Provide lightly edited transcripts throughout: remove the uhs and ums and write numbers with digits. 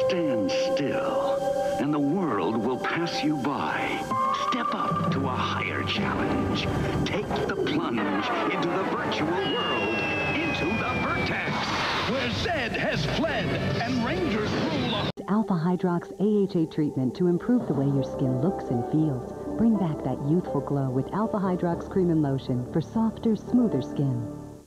Stand still, and the world will pass you by. Step up to a higher challenge. Take the plunge into the virtual world, into the Vertex, where Zed has fled and Rangers rule. Alpha Hydrox AHA treatment to improve the way your skin looks and feels. Bring back that youthful glow with Alpha Hydrox Cream and Lotion for softer, smoother skin.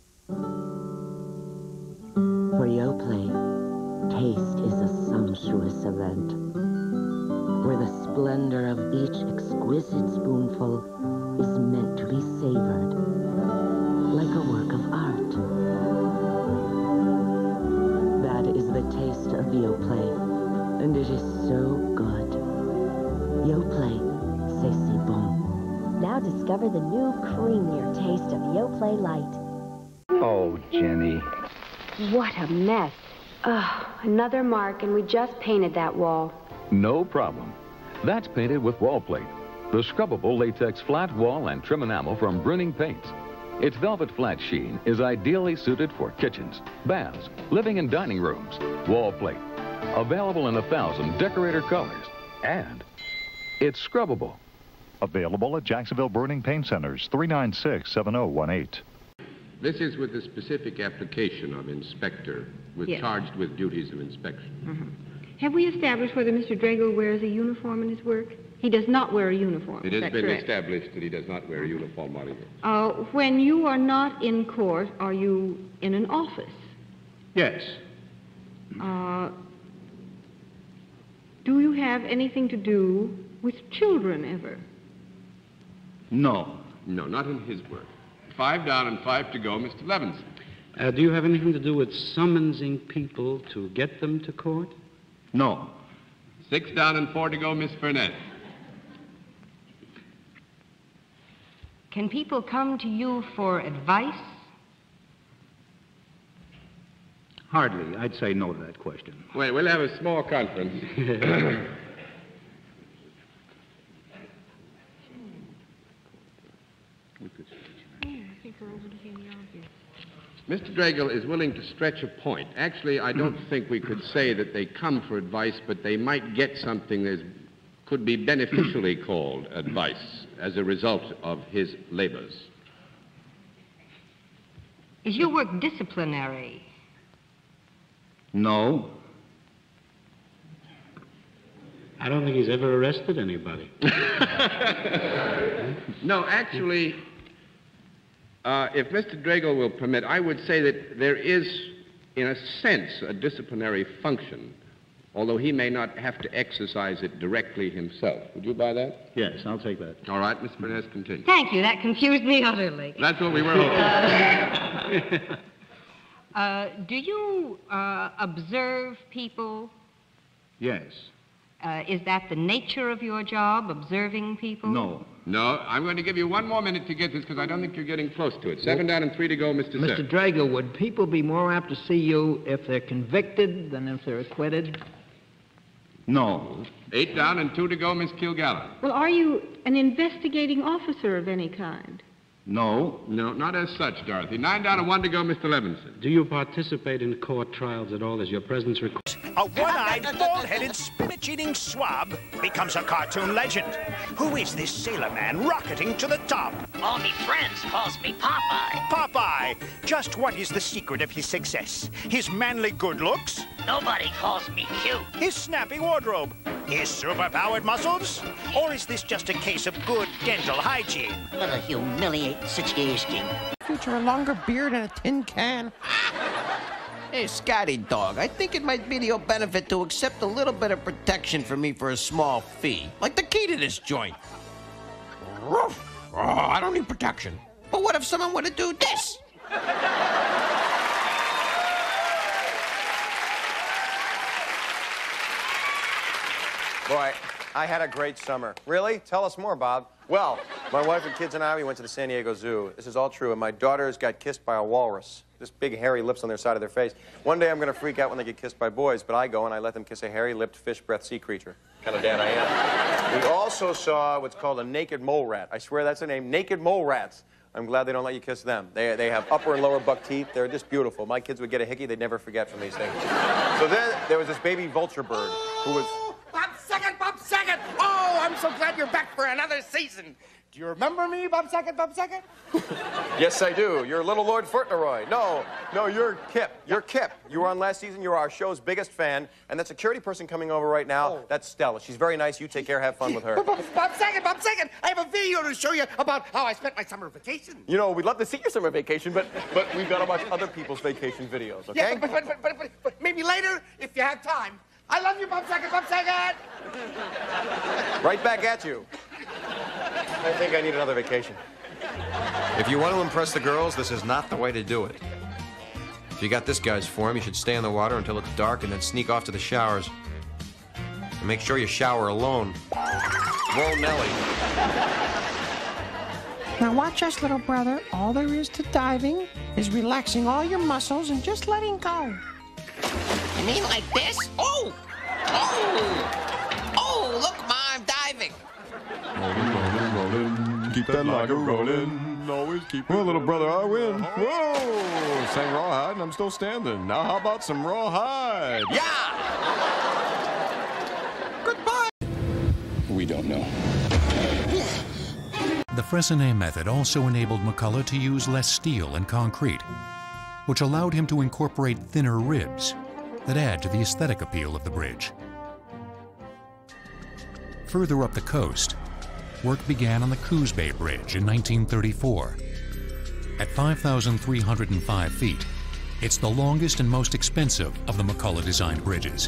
For Yoplait, taste is a sumptuous event, where the splendor of each exquisite spoonful is meant to be savored like a work of art. That is the taste of Yoplait, and it is so good. Yoplait, c'est si bon. Now discover the new creamier taste of Yoplait Light. Oh, Jenny. What a mess. Ugh, another mark, and we just painted that wall. No problem. That's painted with Wall Plate, the scrubbable latex flat wall and trim enamel from Bruning Paints. Its velvet flat sheen is ideally suited for kitchens, baths, living and dining rooms. Wall Plate, available in 1,000 decorator colors, and it's scrubbable. Available at Jacksonville Bruning Paint Centers, 396-7018. This is with the specific application of inspector, charged with duties of inspection. Have we established whether Mr. Drago wears a uniform in his work? He does not wear a uniform. It has been established that he does not wear a uniform while he works. When you are not in court, are you in an office? Yes. Do you have anything to do with children ever? No. No, not in his work. 5 down and 5 to go, Mr. Levinson. Do you have anything to do with summonsing people to get them to court? No. 6 down and 4 to go, Miss Burnett. Can people come to you for advice? Hardly. I'd say no to that question. Wait, we'll have a small conference. Mr. Drago is willing to stretch a point. Actually, I don't think we could say that they come for advice, but they might get something that could be beneficially called advice as a result of his labors. Is your work disciplinary? No. I don't think he's ever arrested anybody. No, actually, if Mr. Drago will permit, I would say that there is, in a sense, a disciplinary function, although he may not have to exercise it directly himself. Would you buy that? Yes, I'll take that. All right, Miss Burnett, continue. Thank you. That confused me utterly. That's what we were hoping. Do you observe people? Yes. Is that the nature of your job, observing people? No. No, I'm going to give you 1 more minute to get this because I don't think you're getting close to it. 7 down and 3 to go, Mr. Mr. Sir. Drago, would people be more apt to see you if they're convicted than if they're acquitted? No. 8 down and 2 to go, Miss Kilgallen. Well, are you an investigating officer of any kind? No. No, not as such, Dorothy. 9 down and 1 to go, Mr. Levinson. Do you participate in court trials at all? Is your presence required? A one-eyed, bald-headed, spinach-eating swab becomes a cartoon legend. Who is this sailor man rocketing to the top? All me friends calls me Popeye. Popeye! Just what is the secret of his success? His manly good looks? Nobody calls me cute. His snappy wardrobe? His super-powered muscles? Or is this just a case of good dental hygiene? What a humiliating situation. Future, a longer beard and a tin can. Hey, Scotty Dog, I think it might be to your benefit to accept a little bit of protection from me for a small fee. Like the key to this joint. Oh, I don't need protection. But what if someone were to do this? Boy, I had a great summer. Really? Tell us more, Bob. Well, my wife and kids and I, we went to the San Diego Zoo. This is all true, and my daughters got kissed by a walrus. This big hairy lips on their side of their face. One day I'm going to freak out when they get kissed by boys, but I go and I let them kiss a hairy-lipped fish breath sea creature. Kind of dad I am. We also saw what's called a naked mole rat. I swear that's the name, naked mole rats. I'm glad they don't let you kiss them. They have upper and lower buck teeth. They're just beautiful. My kids would get a hickey they'd never forget from these things. So then there was this baby vulture bird who was... Bob Saget, Bob Saget! Oh, I'm so glad you're back for another season. Do you remember me, Bob Saget, Bob Saget? Yes, I do. You're Little Lord Fauntleroy. No, you're Kip. You're Kip. You were on last season. You were our show's biggest fan. And that security person coming over right now, that's Stella. She's very nice. You take care. Have fun with her. Bob Saget, Bob Saget! I have a video to show you about how I spent my summer vacation. You know, we'd love to see your summer vacation, but we've got to watch other people's vacation videos, okay? Yeah, but maybe later, if you have time. I love you, Bob Saget, Bob Saget! Right back at you. I think I need another vacation. If you want to impress the girls, this is not the way to do it. If you got this guy's form, you should stay in the water until it's dark and then sneak off to the showers. And make sure you shower alone. Roll Nelly. Now watch us, little brother. All there is to diving is relaxing all your muscles and just letting go. You mean like this? Oh! Oh! Oh, look, Ma, I'm diving. Rolling, keep that lager rolling. Always keep it. Well, little brother, I win. Whoa! Sang rawhide and I'm still standing. Now how about some rawhide? Yeah! Goodbye! We don't know. The Fressinet method also enabled McCullough to use less steel and concrete, which allowed him to incorporate thinner ribs that add to the aesthetic appeal of the bridge. Further up the coast, work began on the Coos Bay Bridge in 1934. At 5,305 feet, it's the longest and most expensive of the McCullough-designed bridges.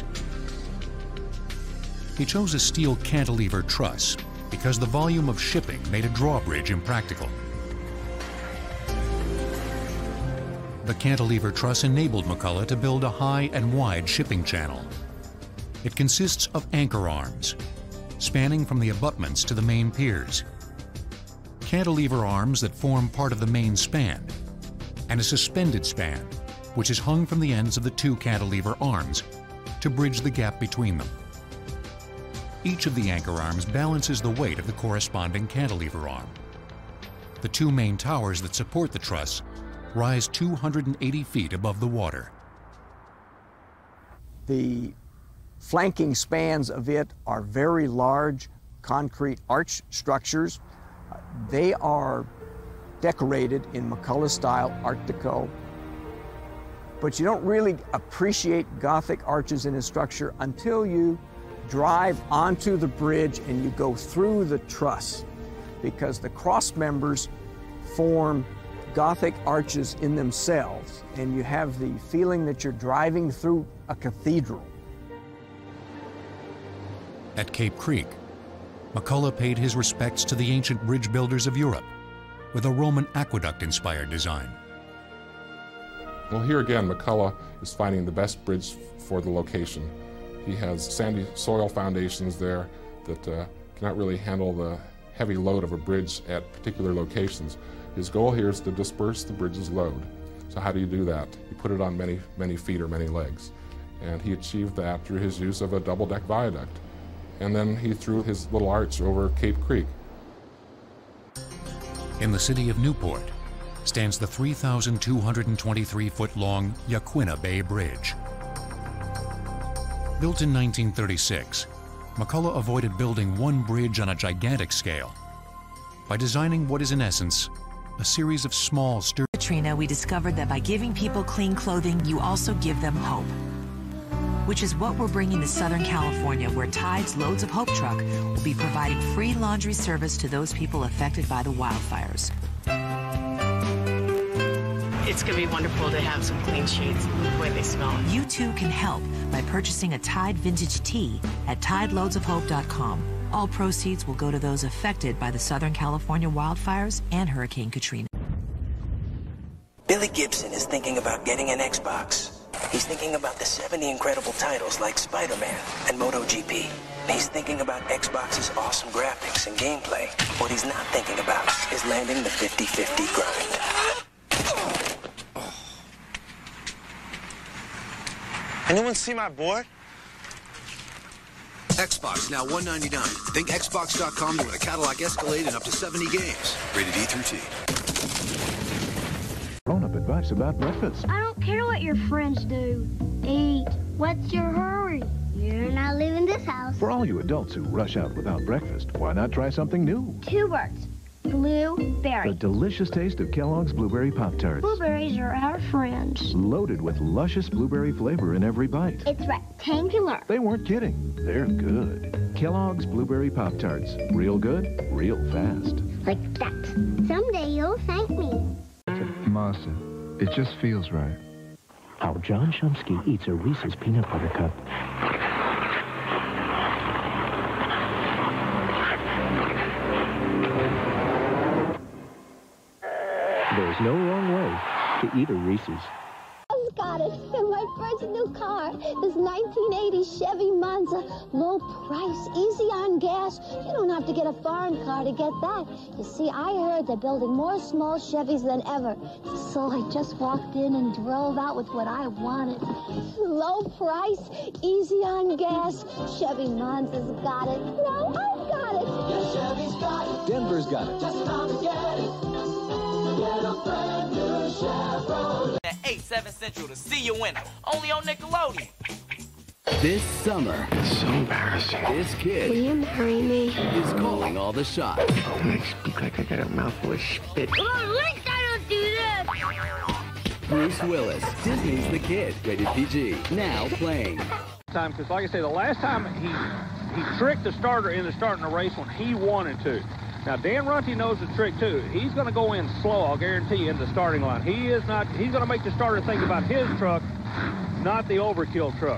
He chose a steel cantilever truss because the volume of shipping made a drawbridge impractical. The cantilever truss enabled McCullough to build a high and wide shipping channel. It consists of anchor arms, spanning from the abutments to the main piers, cantilever arms that form part of the main span, and a suspended span, which is hung from the ends of the two cantilever arms to bridge the gap between them. Each of the anchor arms balances the weight of the corresponding cantilever arm. The two main towers that support the truss rise 280 feet above the water. The flanking spans of it are very large concrete arch structures. They are decorated in McCullough-style Art Deco, but you don't really appreciate Gothic arches in a structure until you drive onto the bridge and you go through the truss, because the cross members form Gothic arches in themselves, and you have the feeling that you're driving through a cathedral. At Cape Creek, McCullough paid his respects to the ancient bridge builders of Europe with a Roman aqueduct-inspired design. Well, here again, McCullough is finding the best bridge for the location. He has sandy soil foundations there that cannot really handle the heavy load of a bridge at particular locations. His goal here is to disperse the bridge's load. So how do you do that? You put it on many, many feet or many legs. And he achieved that through his use of a double-deck viaduct. And then he threw his little arch over Cape Creek. In the city of Newport stands the 3,223-foot-long Yaquina Bay Bridge. Built in 1936, McCullough avoided building one bridge on a gigantic scale by designing what is in essence a series of small Katrina, we discovered that by giving people clean clothing, you also give them hope. Which is what we're bringing to Southern California, where Tide's Loads of Hope truck will be providing free laundry service to those people affected by the wildfires. It's going to be wonderful to have some clean sheets the way they smell. You too can help by purchasing a Tide Vintage Tee at TideLoadsOfHope.com. All proceeds will go to those affected by the Southern California wildfires and Hurricane Katrina. Billy Gibson is thinking about getting an Xbox. He's thinking about the 70 incredible titles like Spider-Man and MotoGP. He's thinking about Xbox's awesome graphics and gameplay. What he's not thinking about is landing the 50-50 grind. Anyone see my board? Xbox, now $199. Think Xbox.com to win a Cadillac Escalade and up to 70 games. Rated E through T. Grown-up advice about breakfast. I don't care what your friends do. Eat. What's your hurry? You're not leaving this house. For all you adults who rush out without breakfast, why not try something new? Two words. Blueberry. The delicious taste of Kellogg's Blueberry Pop-Tarts. Blueberries are our friends. Loaded with luscious blueberry flavor in every bite. It's rectangular. They weren't kidding. They're good. Kellogg's Blueberry Pop-Tarts. Real good, real fast. Like that. Someday you'll thank me. Master, it just feels right. How John Shumsky eats a Reese's peanut butter cup. There's no wrong way to eat a Reese's. I've got it. And my first new car. This 1980 Chevy Monza. Low price, easy on gas. You don't have to get a foreign car to get that. You see, I heard they're building more small Chevys than ever. So I just walked in and drove out with what I wanted. Low price, easy on gas. Chevy Monza's got it. No, I've got it. Yeah, Chevy's got it. Denver's got it. Just come to get it. Get a brand new Chevrolet. At 8/7 Central to see you winner. Only on Nickelodeon. This summer. It's so embarrassing. This kid. Will you marry me? Is calling all the shots. Oh, I speak like I got a mouthful of spit. Well, at least I don't do this. Bruce Willis. Disney's The Kid. Rated PG. Now playing. Because, like I say, the last time he tricked the starter into starting a race when he wanted to. Now, Dan Runte knows the trick, too. He's going to go in slow, I'll guarantee you, in the starting line. He's going to make the starter think about his truck, not the overkill truck.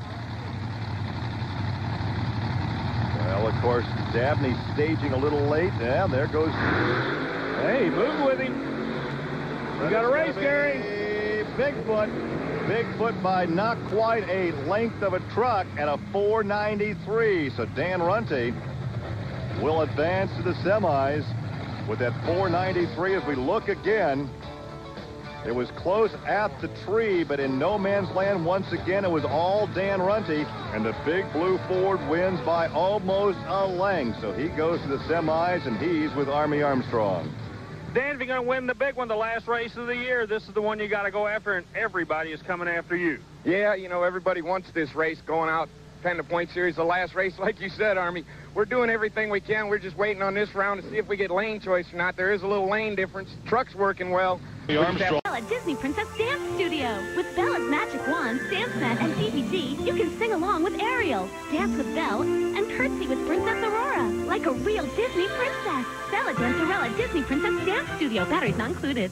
Well, of course, Dabney's staging a little late. Yeah, there goes... Hey, move with him. You got a race, Gary. Bigfoot. Bigfoot by not quite a length of a truck at a 493. So Dan Runte will advance to the semis with that 493. As we look again, it was close at the tree, but in no man's land once again. It was all Dan Runte, and the big blue Ford wins by almost a length. So he goes to the semis, and he's with Army Armstrong. Dan, if you're going to win the big one, the last race of the year, this is the one you got to go after, and everybody is coming after you. Yeah, you know, everybody wants this race going out, 10-point series, the last race, like you said, Army. We're doing everything we can. We're just waiting on this round to see if we get lane choice or not. There is a little lane difference. Truck's working well. Bella Disney Princess Dance Studio. With Bella's Magic Wands, Dance Mat, and DVD, you can sing along with Ariel, dance with Belle, and curtsy with Princess Aurora, like a real Disney princess. Bella Dancerella Disney Princess Dance Studio. Batteries not included.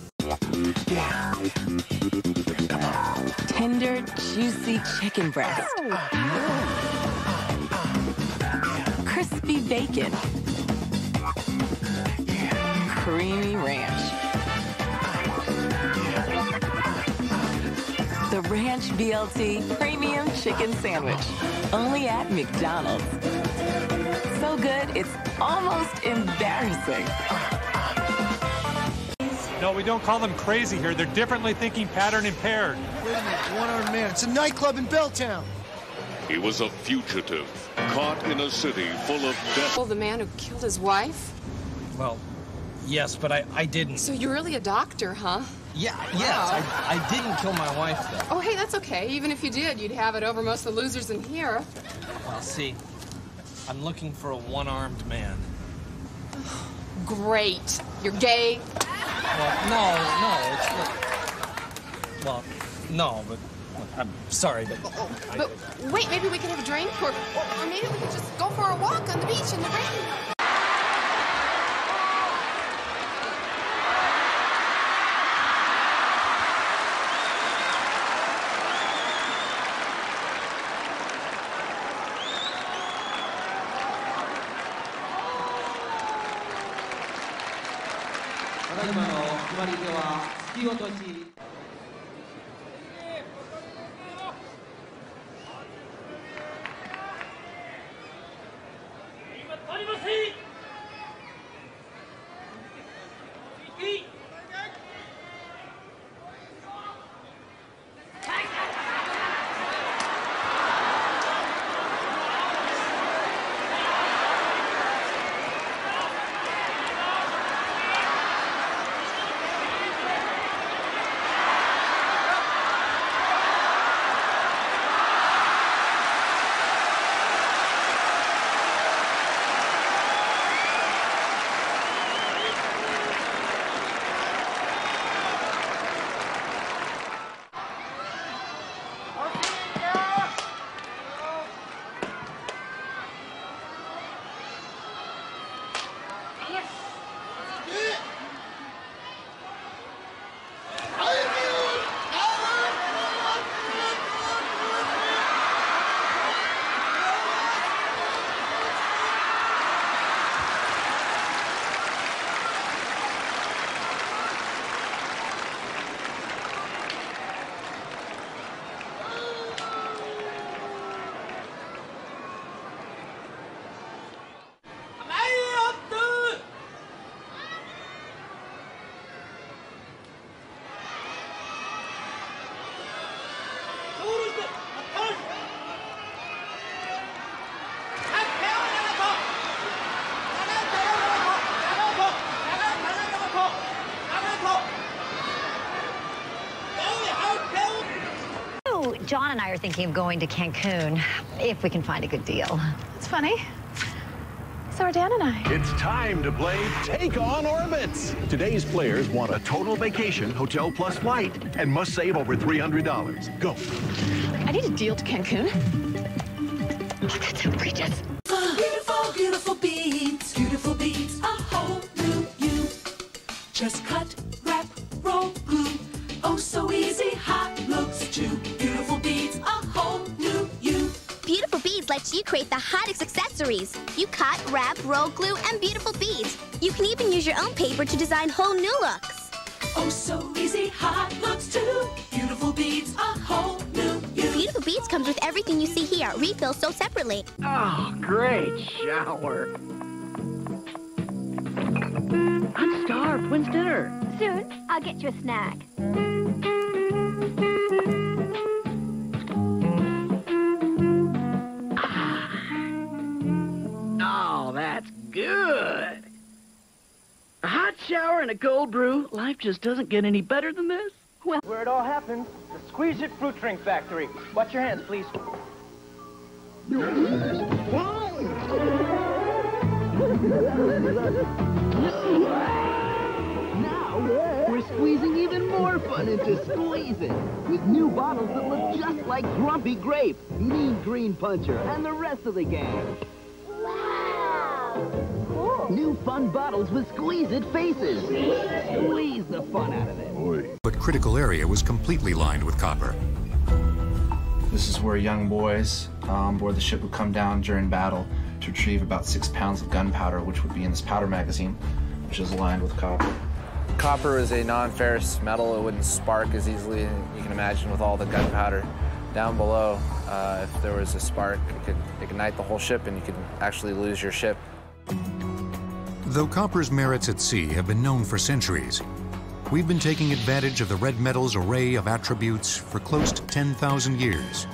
Tender, juicy chicken breast. Crispy bacon. Creamy ranch. The Ranch BLT Premium Chicken Sandwich. Only at McDonald's. So good, it's almost embarrassing. No, we don't call them crazy here. They're differently thinking, pattern impaired. Wait a minute, one-armed man. It's a nightclub in Belltown. He was a fugitive, caught in a city full of death. Oh, the man who killed his wife? Well, yes, but I didn't. So you're really a doctor, huh? Yeah, yes, I didn't kill my wife, though. Oh, hey, that's okay. Even if you did, you'd have it over most of the losers in here. Well, see, I'm looking for a one-armed man. Great. You're gay? Well, no, it's not... Well, no, but... I'm sorry, but... But wait, maybe we can have a drink, or maybe we could just go for a walk on the beach in the rain. John and I are thinking of going to Cancun, if we can find a good deal. It's funny. So are Dan and I. It's time to play Take on Orbits. Today's players want a total vacation, hotel plus flight, and must save over $300. Go. I need a deal to Cancun. Oh, that's outrageous. Beautiful, beautiful beads. Beautiful beads, a whole new you. Just cut, wrap, roll, glue. Oh, so easy, hot looks too. Beautiful beads, a whole new you. Beautiful Beads lets you create the hottest accessories. You cut, wrap, roll, glue, and beautiful beads. You can even use your own paper to design whole new looks. Oh, so easy, hot looks too. Beautiful Beads, a whole new you. Beautiful Beads comes with everything you see here. Refills sold separately. Oh, great shower. I'm starved. When's dinner? Soon. I'll get you a snack. Oh, that's good. A hot shower and a cold brew. Life just doesn't get any better than this. Well, where it all happens, the Squeeze It Fruit Drink Factory. Watch your hands, please. Now, we're squeezing even more fun into Squeeze It, with new bottles that look just like Grumpy Grape, Mean Green Puncher, and the rest of the gang. Wow! Cool. New fun bottles with Squeeze It faces. Squeeze the fun out of it. But critical area was completely lined with copper. This is where young boys on board the ship would come down during battle to retrieve about 6 pounds of gunpowder, which would be in this powder magazine, which is lined with copper. Copper is a non-ferrous metal. It wouldn't spark as easily, you can imagine, with all the gunpowder down below. If there was a spark, it could ignite the whole ship and you could actually lose your ship. Though copper's merits at sea have been known for centuries, we've been taking advantage of the red metal's array of attributes for close to 10,000 years.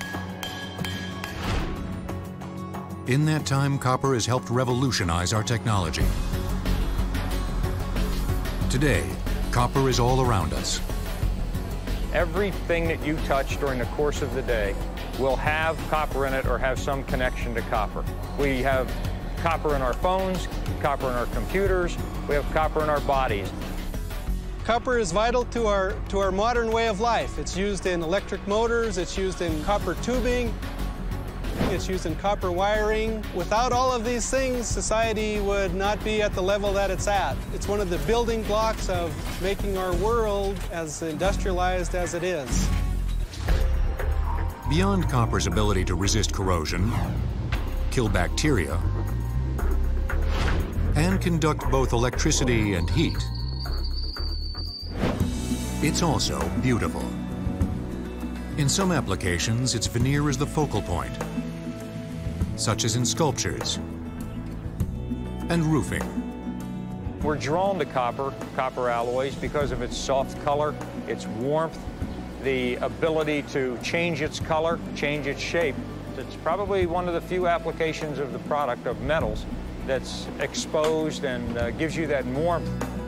In that time, copper has helped revolutionize our technology. Today, copper is all around us. Everything that you touch during the course of the day will have copper in it or have some connection to copper. We have copper in our phones, copper in our computers, we have copper in our bodies. Copper is vital to our modern way of life. It's used in electric motors, it's used in copper tubing, it's used in copper wiring. Without all of these things, society would not be at the level that it's at. It's one of the building blocks of making our world as industrialized as it is. Beyond copper's ability to resist corrosion, kill bacteria, and conduct both electricity and heat, it's also beautiful. In some applications, its veneer is the focal point, such as in sculptures and roofing. We're drawn to copper alloys, because of its soft color, its warmth, the ability to change its color, change its shape. It's probably one of the few applications of the product of metals that's exposed and gives you that warmth.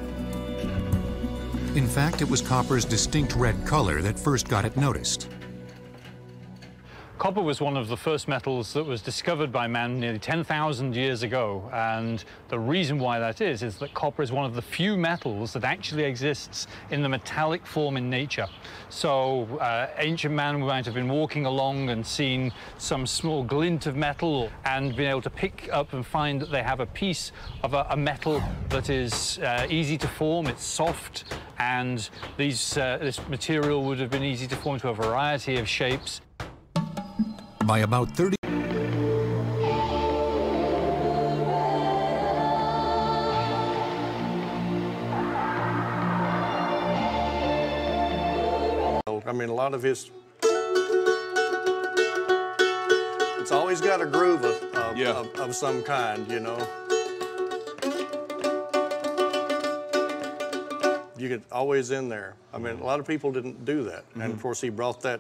In fact, it was copper's distinct red color that first got it noticed. Copper was one of the first metals that was discovered by man nearly 10,000 years ago, and the reason why that is that copper is one of the few metals that actually exists in the metallic form in nature. So ancient man might have been walking along and seen some small glint of metal and been able to pick up and find that they have a piece of a metal that is easy to form, it's soft, and this material would have been easy to form to a variety of shapes. By about 30... I mean, a lot of his... It's always got a groove of some kind, you know. You get always in there. I mean, a lot of people didn't do that. And of course, he brought that...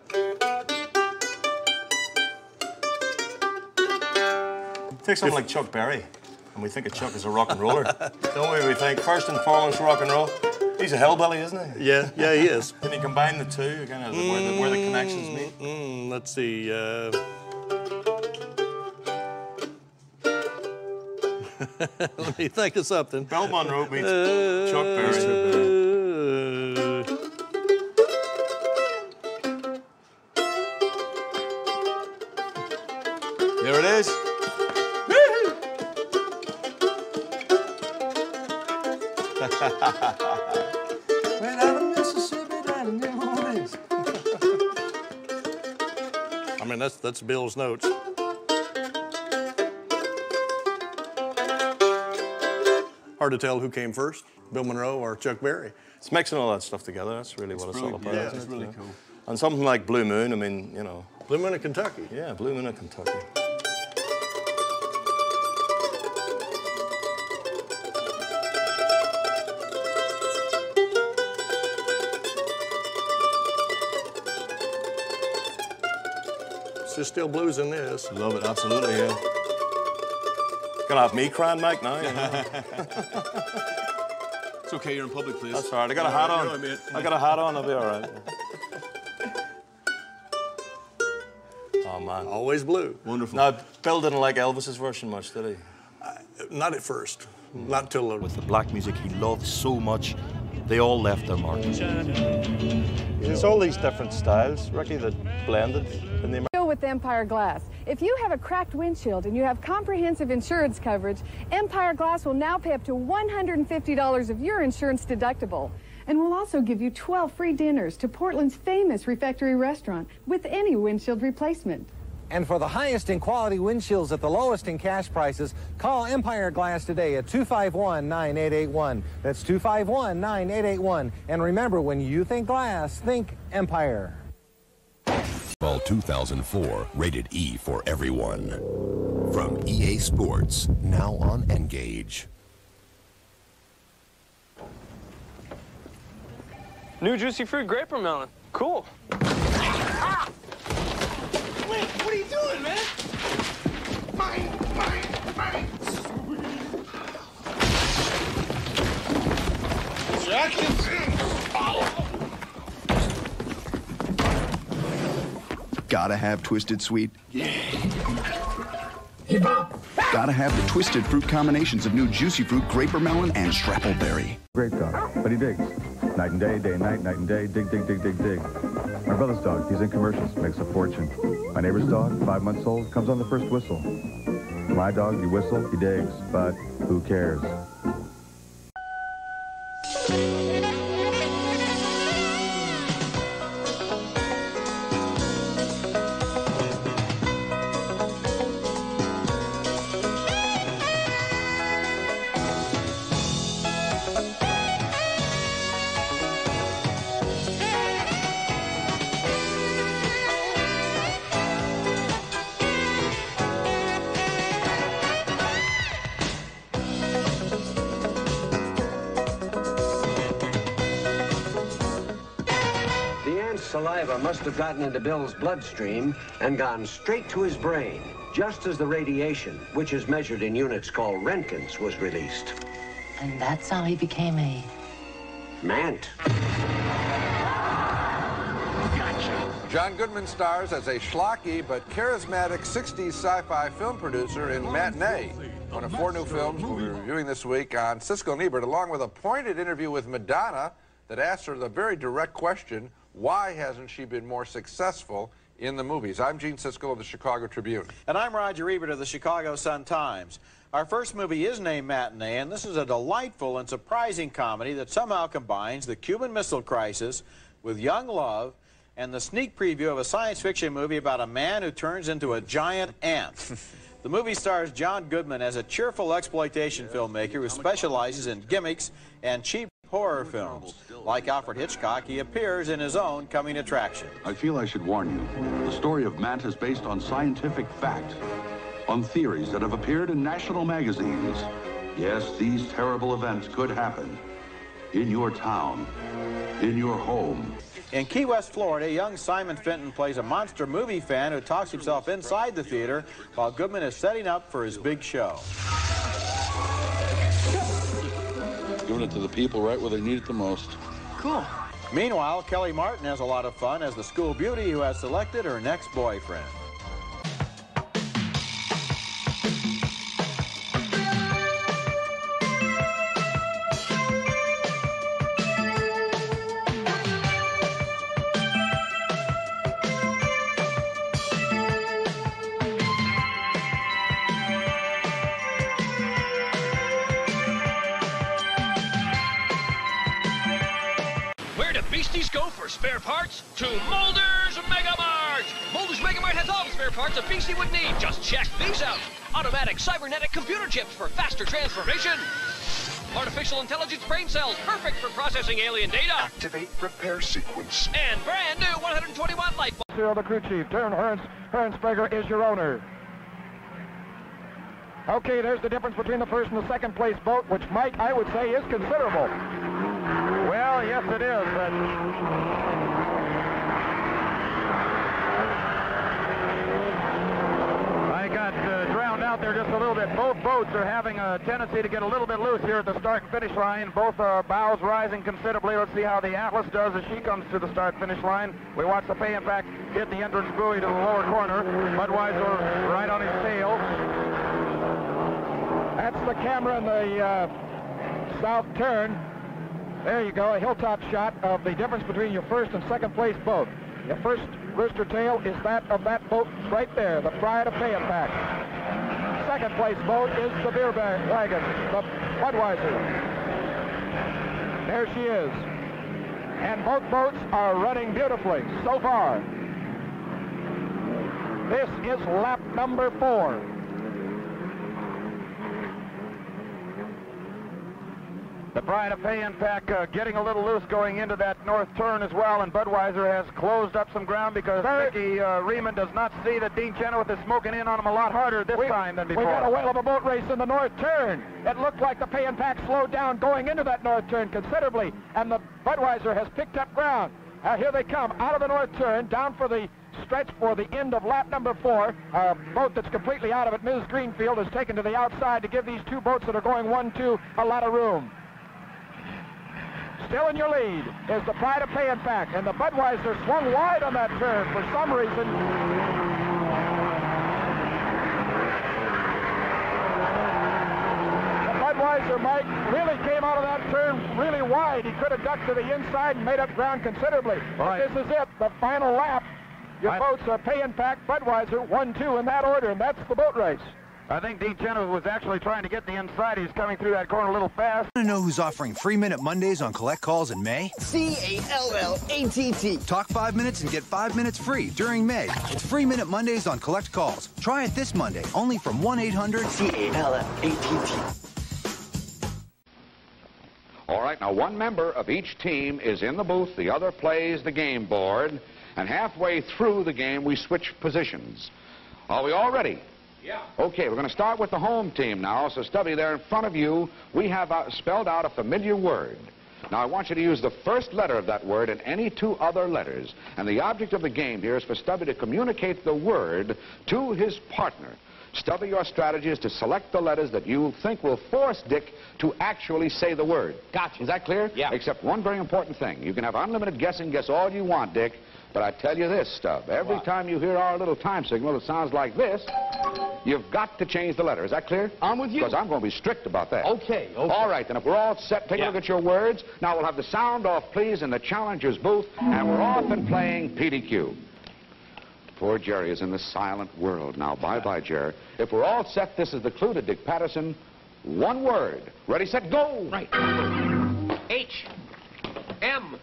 Take something like Chuck Berry, and we think of Chuck as a rock and roller. Don't we? We think first and foremost rock and roll. He's a hellbilly, isn't he? Yeah, yeah, he is. Can he combine the two, kind of where the connections meet? Let's see. Let me think of something. Bell Monroe meets Chuck Berry. There it is. Right out of Mississippi down in New Orleans. I mean, that's Bill's notes. Hard to tell who came first, Bill Monroe or Chuck Berry. It's mixing all that stuff together. That's really what it's all about. Yeah, it's really cool. And something like Blue Moon, I mean, you know. Blue Moon of Kentucky. Yeah, Blue Moon of Kentucky. There's still blues in this. Love it, absolutely, yeah. Gonna have me crying, Mike, now, you know. It's okay, you're in public, please. That's all right, I got a hat on. I got a hat on, I'll be all right. Oh, man. Always blue. Wonderful. Now, Bill didn't like Elvis's version much, did he? Not at first. Not until... With the black music he loved so much, they all left their mark. It's all these different styles, Ricky, that blended in the... With Empire Glass. If you have a cracked windshield and you have comprehensive insurance coverage, Empire Glass will now pay up to $150 of your insurance deductible. And we'll also give you 12 free dinners to Portland's famous refectory restaurant with any windshield replacement. And for the highest in quality windshields at the lowest in cash prices, call Empire Glass today at 251-9881. That's 251-9881. And remember, when you think glass, think Empire. 2004, rated E for everyone. From EA Sports, now on Engage. New juicy fruit grape or melon. Cool. Ah! Wait, what are you doing, man? Mine. Jackson. Gotta have Twisted Sweet? Yeah. Gotta have the twisted fruit combinations of new juicy fruit, grape or melon, and strappleberry. Great dog, but he digs. Night and day and night, night and day, dig, dig, dig, dig, dig. My brother's dog, he's in commercials, makes a fortune. My neighbor's dog, 5 months old, comes on the first whistle. My dog, you whistle, he digs, but who cares? Saliva must have gotten into Bill's bloodstream and gone straight to his brain, just as the radiation, which is measured in units called Roentgens, was released. And that's how he became a... Mant. Gotcha. John Goodman stars as a schlocky but charismatic 60s sci-fi film producer in Matinee, one of 4 new films we'll be reviewing this week on Siskel and Ebert, along with a pointed interview with Madonna that asks her the very direct question, why hasn't she been more successful in the movies? I'm Gene Siskel of the Chicago Tribune. And I'm Roger Ebert of the Chicago Sun-Times. Our first movie is named Matinee, and this is a delightful and surprising comedy that somehow combines the Cuban Missile Crisis with young love and the sneak preview of a science fiction movie about a man who turns into a giant ant. The movie stars John Goodman as a cheerful exploitation filmmaker who specializes in gimmicks and cheap horror films. Like Alfred Hitchcock, he appears in his own coming attraction. I feel I should warn you. The story of Mant is based on scientific fact, on theories that have appeared in national magazines. Yes, these terrible events could happen in your town, in your home. In Key West, Florida, young Simon Fenton plays a monster movie fan who talks himself inside the theater while Goodman is setting up for his big show. You giving it to the people right where they need it the most. Cool. Meanwhile, Kelly Martin has a lot of fun as the school beauty who has selected her next boyfriend. Beasties go for spare parts to Mulder's Mega Mart. Mulder's Mega Mart has all the spare parts a Beastie would need. Just check these out. Automatic cybernetic computer chips for faster transformation. Artificial intelligence brain cells, perfect for processing alien data. Activate repair sequence. And brand new 120-watt light bulb. Zero, the crew chief. Turn Hearns. Hearnsberger is your owner. Okay, there's the difference between the first and the second place boat, which, Mike, I would say is considerable. Well, yes, it is, but I got drowned out there just a little bit. Both boats are having a tendency to get a little bit loose here at the start and finish line. Both bows rising considerably. Let's see how the Atlas does as she comes to the start-finish line. We watch the pay and back hit the entrance buoy to the lower corner. Budweiser right on his tail. That's the camera in the south turn. There you go, a hilltop shot of the difference between your first and second place boat. Your first rooster tail is that of that boat right there, the Pride of Pay and Pack. Second place boat is the beer wagon, the Budweiser. There she is. And both boats are running beautifully so far. This is lap number 4. The Pride of Pay and Pack getting a little loose going into that north turn as well, and Budweiser has closed up some ground because Mickey Riemann does not see that Dean Chenoweth is smoking in on him a lot harder this time than before. We got a whale of a boat race in the north turn. It looked like the Pay and Pack slowed down going into that north turn considerably, and the Budweiser has picked up ground. Here they come out of the north turn, down for the stretch for the end of lap number 4. A boat that's completely out of it, Ms. Greenfield, is taken to the outside to give these two boats that are going 1-2 a lot of room. Still in your lead is the Pride of Pay and Pack, and the Budweiser swung wide on that turn for some reason. The Budweiser, Mike, really came out of that turn really wide. He could have ducked to the inside and made up ground considerably. But this is it, the final lap. Your boats are Pay and Pack, Budweiser, 1-2 in that order, and that's the boat race. I think Dean Chenoweth was actually trying to get the inside. He's coming through that corner a little fast. Want to know who's offering free Minute Mondays on collect calls in May? CALLATT. Talk 5 minutes and get 5 minutes free during May. It's free Minute Mondays on collect calls. Try it this Monday, only from 1-800-CALLATT. All right, now one member of each team is in the booth, the other plays the game board, and halfway through the game we switch positions. Are we all ready? Yeah. Okay, we're going to start with the home team now. So, Stubby, there in front of you, we have spelled out a familiar word. Now, I want you to use the first letter of that word and any 2 other letters. And the object of the game here is for Stubby to communicate the word to his partner. Stubby, your strategy is to select the letters that you think will force Dick to actually say the word. Gotcha. Is that clear? Yeah. Except one very important thing. You can have unlimited guessing, guess all you want, Dick. But I tell you this, Stub, every time you hear our little time signal that sounds like this, you've got to change the letter. Is that clear? I'm with you. Because I'm going to be strict about that. Okay. All right, then if we're all set, take a look at your words. Now we'll have the sound off, please, in the challenger's booth, and we're off and playing PDQ. Poor Jerry is in the silent world now. Bye-bye, Jerry. If we're all set, this is the clue to Dick Patterson. One word. Ready, set, go! Right. H-M.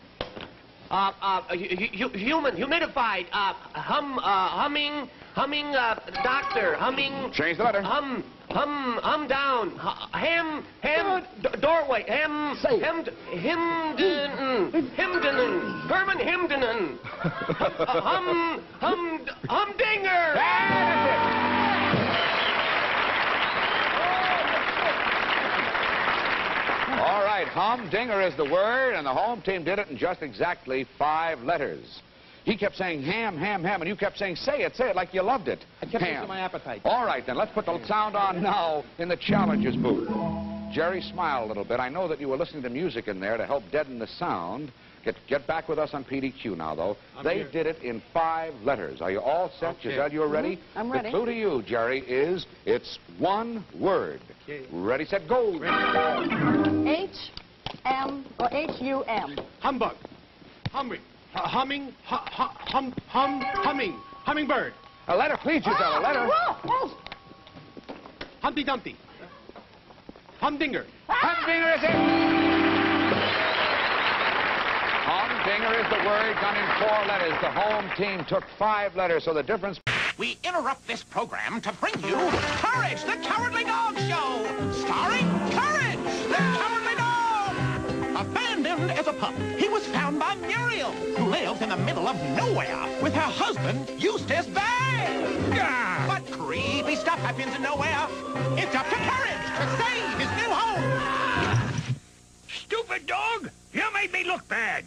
Human, humidified, humming, doctor, humming. Change the letter. Hum down, ham, doorway, Himden, Herman Himden, humdinger. All right, humdinger is the word, and the home team did it in just exactly 5 letters. He kept saying ham, ham, ham, and you kept saying say it, like you loved it. I kept losing my appetite. All right, then, let's put the sound on now in the challenger's booth. Jerry, smile a little bit. I know that you were listening to music in there to help deaden the sound. Get back with us on PDQ now, though. They did it in 5 letters. Are you all set? Okay. Giselle, you're ready? I'm ready. The clue to you, Jerry, is it's one word. Okay. Ready, set, go. H-M or H-U-M. Humbug. Humming. Humming. Hummingbird. A letter, please, Giselle, a letter. Humpty Dumpty. Humdinger. Humdinger is it. Humdinger is the word done in 4 letters. The home team took 5 letters, so the difference... We interrupt this program to bring you Courage, the Cowardly Dog Show, starring Courage, the Cowardly Dog. Abandoned as a pup, he was found by Muriel, who lives in the middle of nowhere with her husband, Eustace Bay. But creepy stuff happens in nowhere. It's up to Courage to save his new home. Stupid dog! You made me look bad.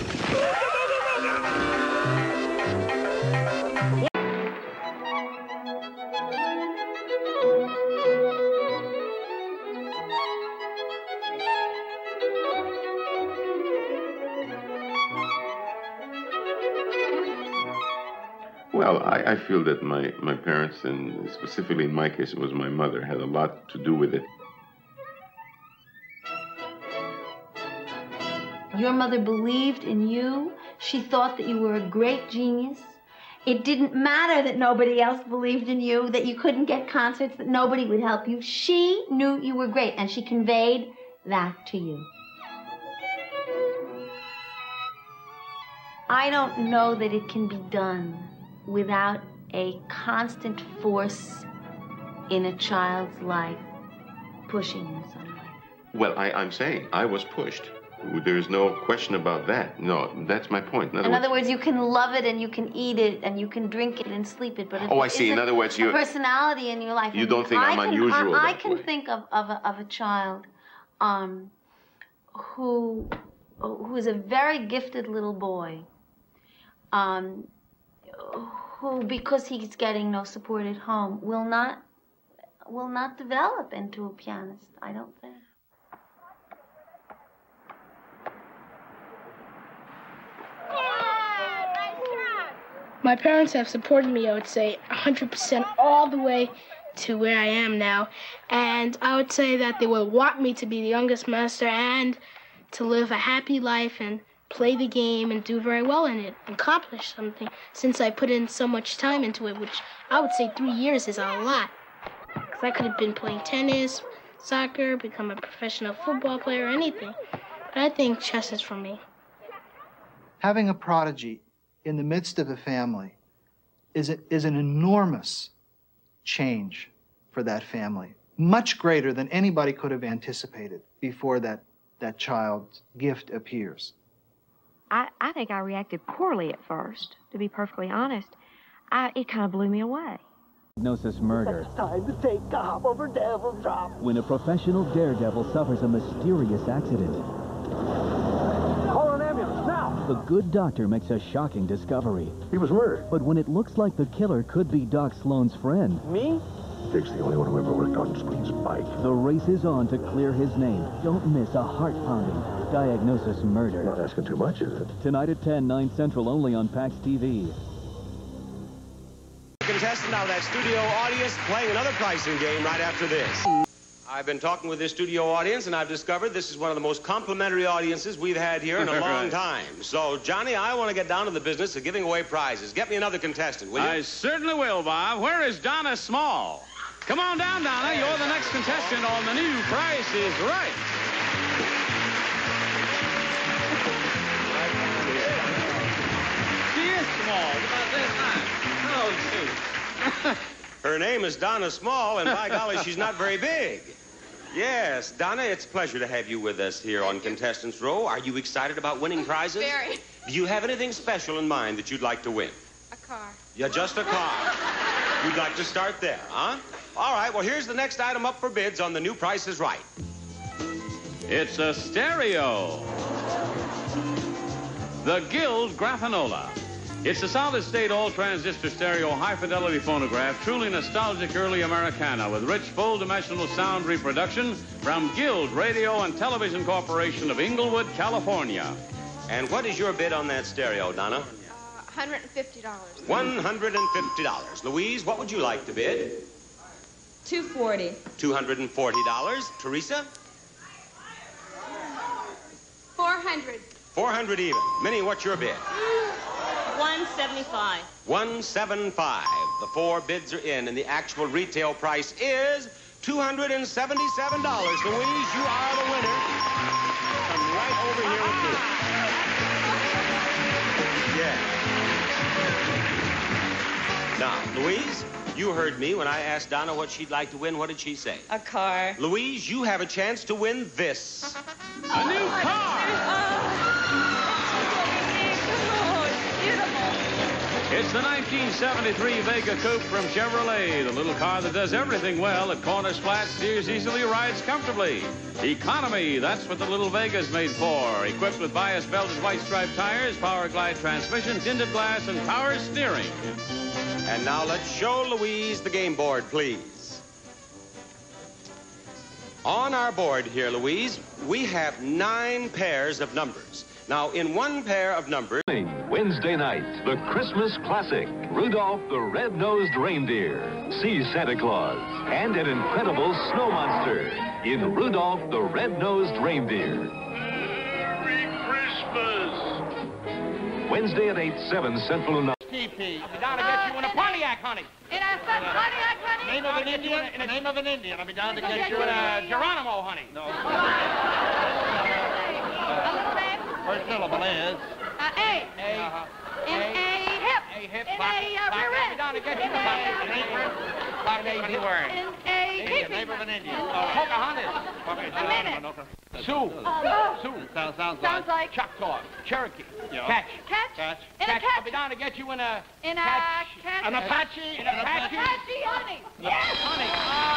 Well, I feel that my parents, and specifically in my case, it was my mother, had a lot to do with it. Your mother believed in you. She thought that you were a great genius. It didn't matter that nobody else believed in you, that you couldn't get concerts, that nobody would help you. She knew you were great, and she conveyed that to you. I don't know that it can be done without a constant force in a child's life pushing him somewhere. Well, I'm saying I was pushed. There's no question about that. No, that's my point. In other words, you can love it and you can eat it and you can drink it and sleep it, but if I see. In other words, you... a personality in your life. You don't think I'm unusual I can think of a child who is a very gifted little boy, who, because he's getting no support at home, will not develop into a pianist, I don't think. My parents have supported me, I would say, 100% all the way to where I am now. And I would say that they would want me to be the youngest master and to live a happy life and play the game and do very well in it, accomplish something, since I put in so much time into it, which I would say 3 years is a lot. Because I could have been playing tennis, soccer, become a professional football player, anything. But I think chess is for me. Having a prodigy in the midst of a family is an enormous change for that family, much greater than anybody could have anticipated before that child's gift appears. I think I reacted poorly at first, to be perfectly honest. It kind of blew me away. Diagnosis murder. It's time to take a hop over Devil's Drop. When a professional daredevil suffers a mysterious accident. Call an ambulance, now! The good doctor makes a shocking discovery. He was murdered. But when it looks like the killer could be Doc Sloan's friend. Me? Dick's the only one who ever worked on Squeeze bike. The race is on to clear his name. Don't miss a heart-pounding Diagnosis Murder. Not asking too much, is it? Tonight at 10, 9 Central, only on PAX TV. Contestant out of that studio audience playing another pricing game right after this. I've been talking with this studio audience, and I've discovered this is one of the most complimentary audiences we've had here in a long time. So, Johnny, I want to get down to the business of giving away prizes. Get me another contestant, will you? I certainly will, Bob. Where is Donna Small? Come on down, Donna. You're the next contestant on the new Price is Right. She is small. About this time. Oh, shoot. Her name is Donna Small, and by golly, she's not very big. Yes, Donna, it's a pleasure to have you with us here on Contestants Row. Are you excited about winning prizes? Very. Do you have anything special in mind that you'd like to win? A car. Yeah, just a car. You'd like to start there, huh? All right, well, here's the next item up for bids on the new Price is Right. It's a stereo. The Guild Graphanola. It's a solid-state all-transistor stereo high-fidelity phonograph, truly nostalgic early Americana with rich full-dimensional sound reproduction from Guild Radio and Television Corporation of Inglewood, California. And what is your bid on that stereo, Donna? $150. $150. Louise, what would you like to bid? $240. $240. Teresa? $400. $400 even. Minnie, what's your bid? $175. $175. The four bids are in, and the actual retail price is $277. Louise, you are the winner. Come right over here with me. Yeah. Now, Louise, you heard me when I asked Donna what she'd like to win. What did she say? A car. Louise, you have a chance to win this. A new car! It's the 1973 Vega Coupe from Chevrolet, the little car that does everything well. It corners flat, steers easily, rides comfortably. Economy, that's what the little Vega's made for. Equipped with bias-belted white striped tires, power glide transmission, tinted glass, and power steering. And now let's show Louise the game board, please. On our board here, Louise, we have 9 pairs of numbers. Now, in one pair of numbers... Wednesday night, the Christmas classic, Rudolph the Red-Nosed Reindeer. See Santa Claus and an incredible snow monster in Rudolph the Red-Nosed Reindeer. Merry Christmas! Wednesday at 8/7 Central and... TP. I'll be down to get you in a Pontiac, honey. In a Pontiac, honey? Name of an Indian. In the name of an Indian. I'll be down to get you in a Geronimo, honey. No. First syllable is... A. In a hip. A hip. In a I'll be down to get you in a easy word. In a The name of an Indian. Pocahontas. A minute. Sioux. Sioux. Sounds like Choctaw. Cherokee. Catch. In a catch. I'll be down to get you in a... In a catch. catch. An Apache. An Apache. Apache, honey. Yes. Honey.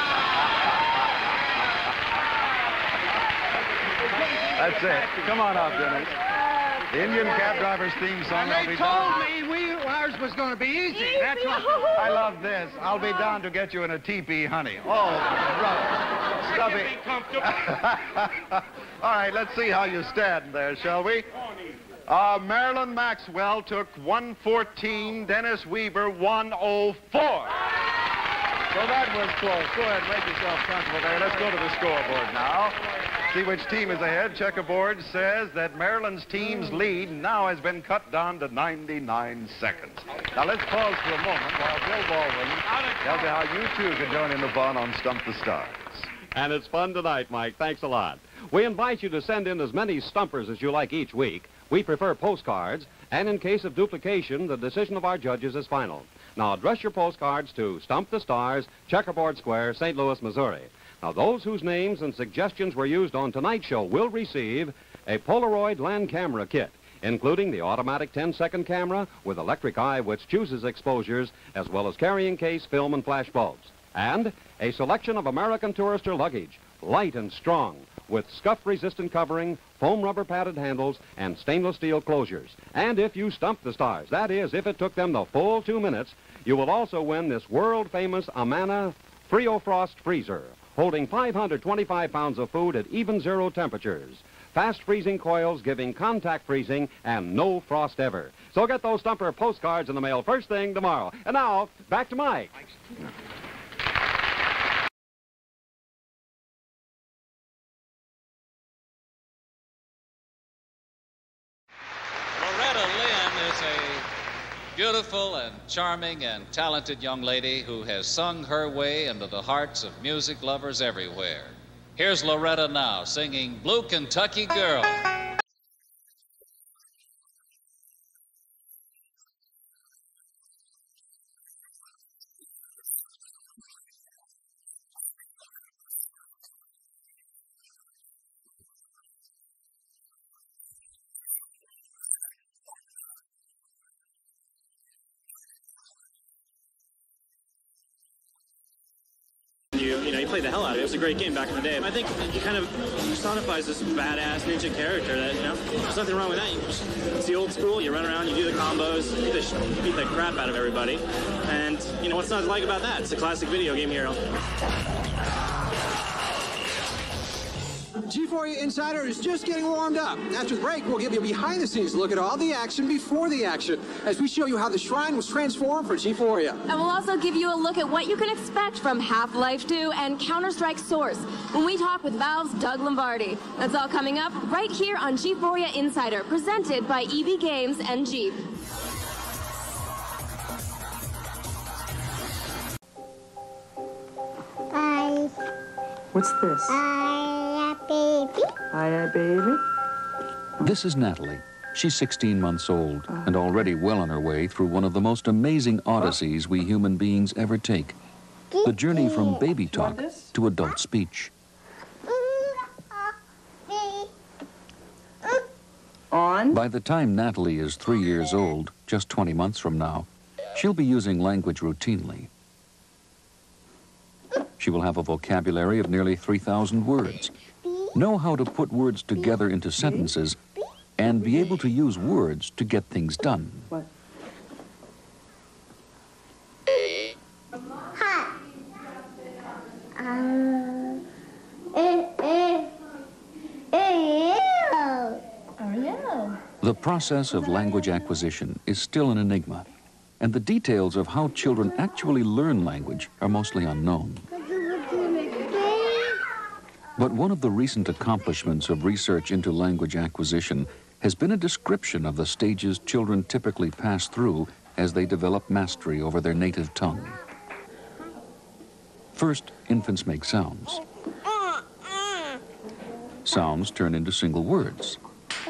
That's it. Come on up, Dennis. The Indian Cab Driver's theme song. And they told me ours was going to be easy. That's what... I love this. I'll be down to get you in a teepee, honey. Oh, brother. Stubby. Be comfortable. All right, let's see how you stand there, shall we? Marilyn Maxwell took 114. Dennis Weaver, 104. So that was close. Go ahead, make yourself comfortable there. Let's go to the scoreboard now. See which team is ahead. Checkerboard says that Maryland's team's lead now has been cut down to 99 seconds. Now let's pause for a moment while Bill Baldwin tells you how you too can join in the fun on Stump the Stars. And it's fun tonight, Mike. Thanks a lot. We invite you to send in as many stumpers as you like each week. We prefer postcards, and in case of duplication, the decision of our judges is final. Now address your postcards to Stump the Stars, Checkerboard Square, St. Louis, Missouri. Now, those whose names and suggestions were used on tonight's show will receive a Polaroid land camera kit, including the automatic 10-second camera with electric eye which chooses exposures, as well as carrying case, film, and flash bulbs. And a selection of American Tourister luggage, light and strong, with scuff-resistant covering, foam rubber padded handles, and stainless steel closures. And if you stump the stars, that is, if it took them the full 2 minutes, you will also win this world-famous Amana Frio-Frost freezer, holding 525 pounds of food at even zero temperatures. Fast freezing coils giving contact freezing and no frost ever. So get those stumper postcards in the mail first thing tomorrow. And now, back to Mike. Loretta Lynn is a beautiful and charming and talented young lady who has sung her way into the hearts of music lovers everywhere. Here's Loretta now singing Blue Kentucky Girl. You You know, he played the hell out of it. It was a great game back in the day. I think he kind of personifies this badass ninja character that, you know, there's nothing wrong with that. It's the old school. You run around, you do the combos, beat the crap out of everybody. And, you know, what's not to like about that? It's a classic video game hero. G4 Insider is just getting warmed up. After the break, we'll give you a behind-the-scenes look at all the action before the action, as we show you how the shrine was transformed for G4. And we'll also give you a look at what you can expect from Half-Life 2 and Counter-Strike Source when we talk with Valve's Doug Lombardi. That's all coming up right here on G4 Insider, presented by EB Games and Jeep. Bye. What's this? Baby. Hi, baby. This is Natalie. She's 16 months old and already well on her way through one of the most amazing odysseys we human beings ever take. The journey from baby talk to adult speech. On. By the time Natalie is 3 years old, just 20 months from now, she'll be using language routinely. She will have a vocabulary of nearly 3,000 words, know how to put words together into sentences, and be able to use words to get things done. What? The process of language acquisition is still an enigma, and the details of how children actually learn language are mostly unknown. But one of the recent accomplishments of research into language acquisition has been a description of the stages children typically pass through as they develop mastery over their native tongue. First, infants make sounds. Sounds turn into single words.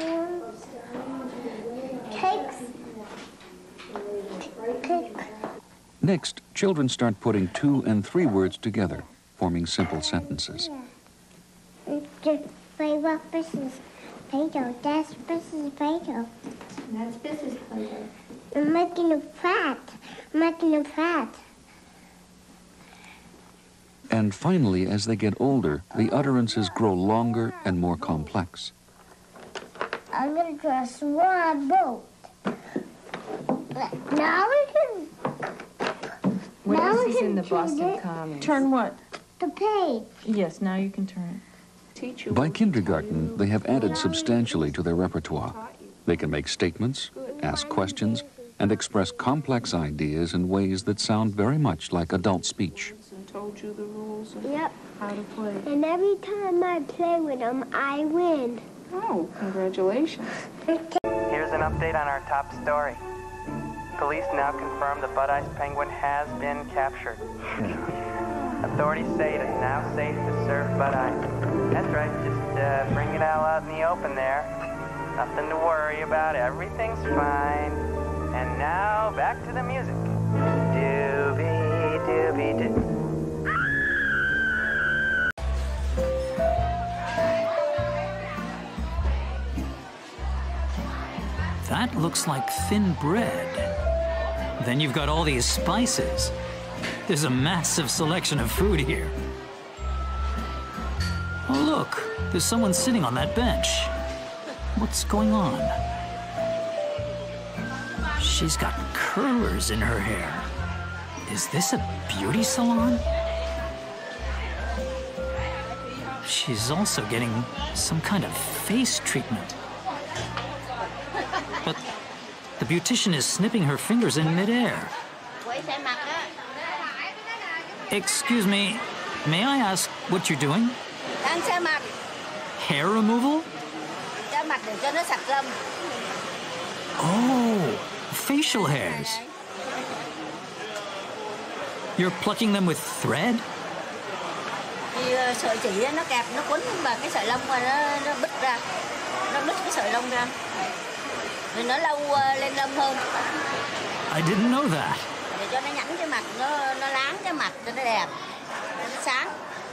Next, children start putting 2 and 3 words together, forming simple sentences. That's Mrs. Play-Doh. That's Mrs. Play-Doh. I'm making a prat. And finally, as they get older, the utterances grow longer and more complex. I'm going to draw a small boat. Now we can... Where is this in the Boston Commons? Turn what? The page. Yes, now you can turn it. Teach you. By kindergarten, they have added substantially to their repertoire. They can make statements, ask questions, and express complex ideas in ways that sound very much like adult speech. And told you the rules of Yep. how to play. And every time I play with them, I win. Oh, congratulations. Here's an update on our top story. Police now confirm the Bud Ice Penguin has been captured. Authorities say it is now safe to serve Bud Ice. That's right, just bring it all out in the open there. Nothing to worry about, everything's fine. And now, back to the music. Doobie-doobie-doo. That looks like thin bread. Then you've got all these spices. There's a massive selection of food here. Oh, look, there's someone sitting on that bench. What's going on? She's got curlers in her hair. Is this a beauty salon? She's also getting some kind of face treatment. But the beautician is snipping her fingers in midair. Excuse me, may I ask what you're doing? Hair removal? Oh, facial hairs. You're plucking them with thread? Sợi chỉ nó kẹp, nó quấn vào cái sợi lông và nó bứt ra. Nó bứt cái sợi lông ra. Rồi nó lâu lên lông hơn. I didn't know that. Để cho nó nhẵn cái mặt, nó láng cái mặt cho nó đẹp, nó sáng.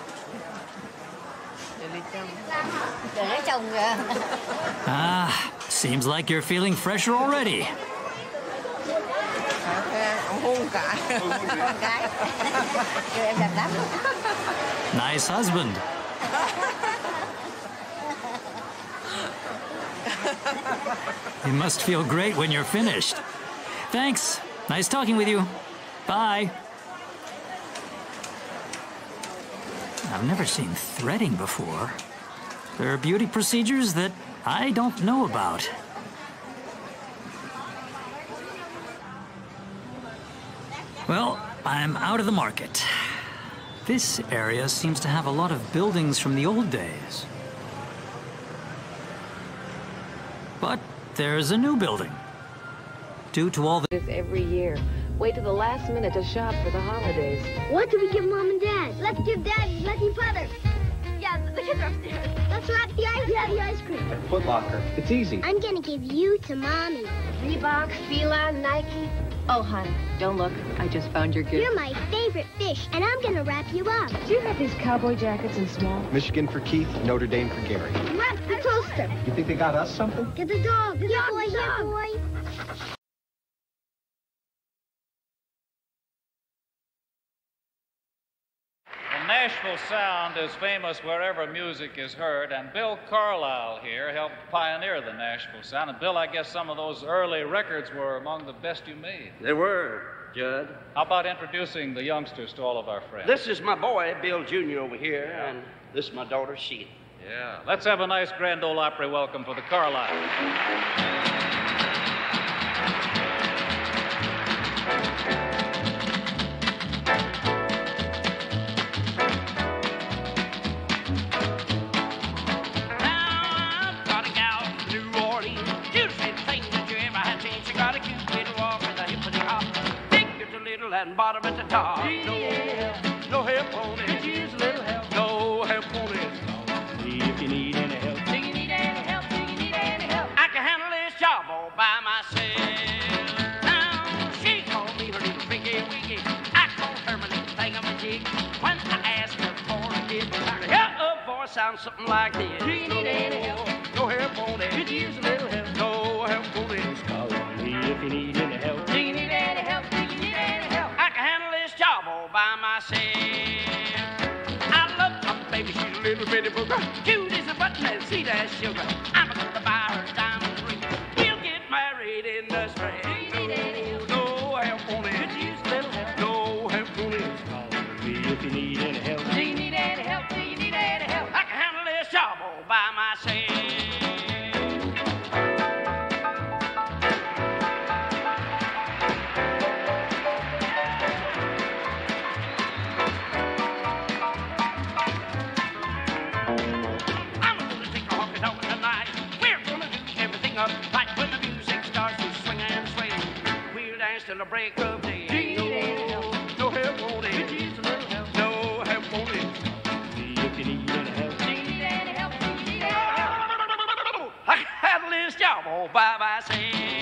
Để lấy chồng kìa. Ah, seems like you're feeling fresher already. Hôn cái. Hôn cái. Em đẹp lắm. Nice husband. You must feel great when you're finished. Thanks. Nice talking with you. Bye. I've never seen threading before. There are beauty procedures that I don't know about. Well, I'm out of the market. This area seems to have a lot of buildings from the old days. But there's a new building. Due to all this every year. Wait till the last minute to shop for the holidays. What do we give Mom and Dad? Let's give Dad Lucky Feather. Yeah, the kids are upstairs. Let's wrap the ice cream. Foot Locker. It's easy. I'm gonna give you to Mommy. Reebok, Fila, Nike. Oh, hon, don't look. I just found your gift. You're my favorite fish, and I'm gonna wrap you up. Do you have these cowboy jackets in small? Michigan for Keith, Notre Dame for Gary. Wrap the toaster. You think they got us something? Get the dog. Good boy, here, boy. The Nashville sound is famous wherever music is heard, and Bill Carlisle here helped pioneer the Nashville sound. And Bill, I guess some of those early records were among the best you made. They were, Judd. How about introducing the youngsters to all of our friends? This is my boy, Bill Jr. over here, and this is my daughter, Sheila. Yeah. Let's have a nice Grand Ole Opry welcome for the Carlisle. And bottom at the top. No help on it. Could use a little help. No help on it. If you need any help. Do you need any help? Do you need any help? I can handle this job all by myself. Now, she called me her little freaky wiggy. I called her my little thingamajig. When I asked her for a gift, her voice sounds something like this. Do you need any help? No help on it. Could use a little help. No help on it. Call me if you need any help. Do you need any help? Job all by myself. I love my baby, she's a little bitty booger. Cute as a button and sweet as sugar. I'm gonna buy her a diamond ring. We'll get married in the spring. Do you need any help? No help on it. Could use a little help. No help on it. Call me if you need any help. Do you need any help? Do you need any help? I can handle this job all by myself. Right when the music starts to swing and sway, we'll dance till the break of day. Do you need any help? No help on it. Could use a little help. No help on it. If you need any help. Do you need any help? Do you need any help? I can handle this job all by myself.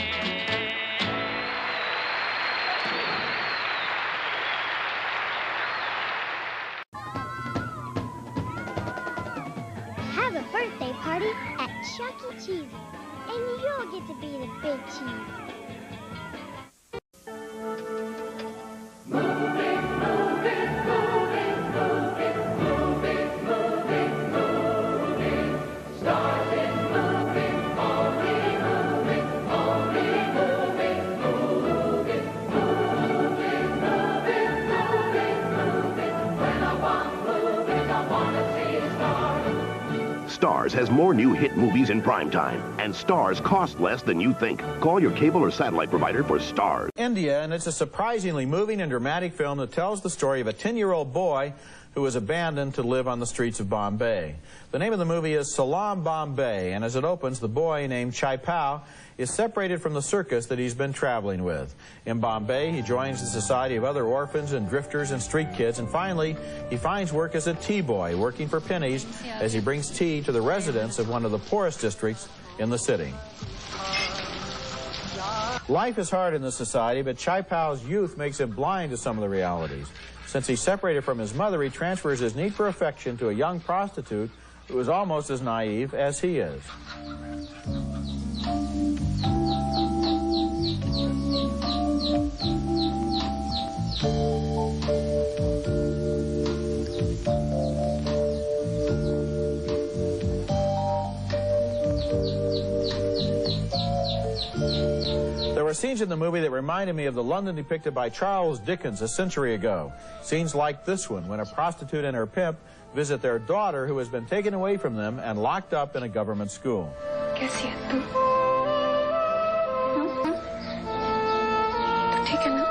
Have a birthday party at Chuck E. Cheese. And you'll get to be the big cheese. Stars has more new hit movies in prime time, and Stars cost less than you think. Call your cable or satellite provider for Stars. India, and it's a surprisingly moving and dramatic film that tells the story of a 10-year-old boy who was abandoned to live on the streets of Bombay. The name of the movie is Salaam Bombay, and as it opens, the boy named Chai Pao is separated from the circus that he's been traveling with. In Bombay, he joins the society of other orphans and drifters and street kids, and finally, he finds work as a tea boy, working for pennies as he brings tea to the residents of one of the poorest districts in the city. Life is hard in this society, but Chai Pao's youth makes him blind to some of the realities. Since he's separated from his mother, he transfers his need for affection to a young prostitute who is almost as naive as he is. scenes in the movie that reminded me of the London depicted by Charles Dickens a century ago. Scenes like this one, when a prostitute and her pimp visit their daughter who has been taken away from them and locked up in a government school. ¿Qué hacías tú? ¿Tú chica, no?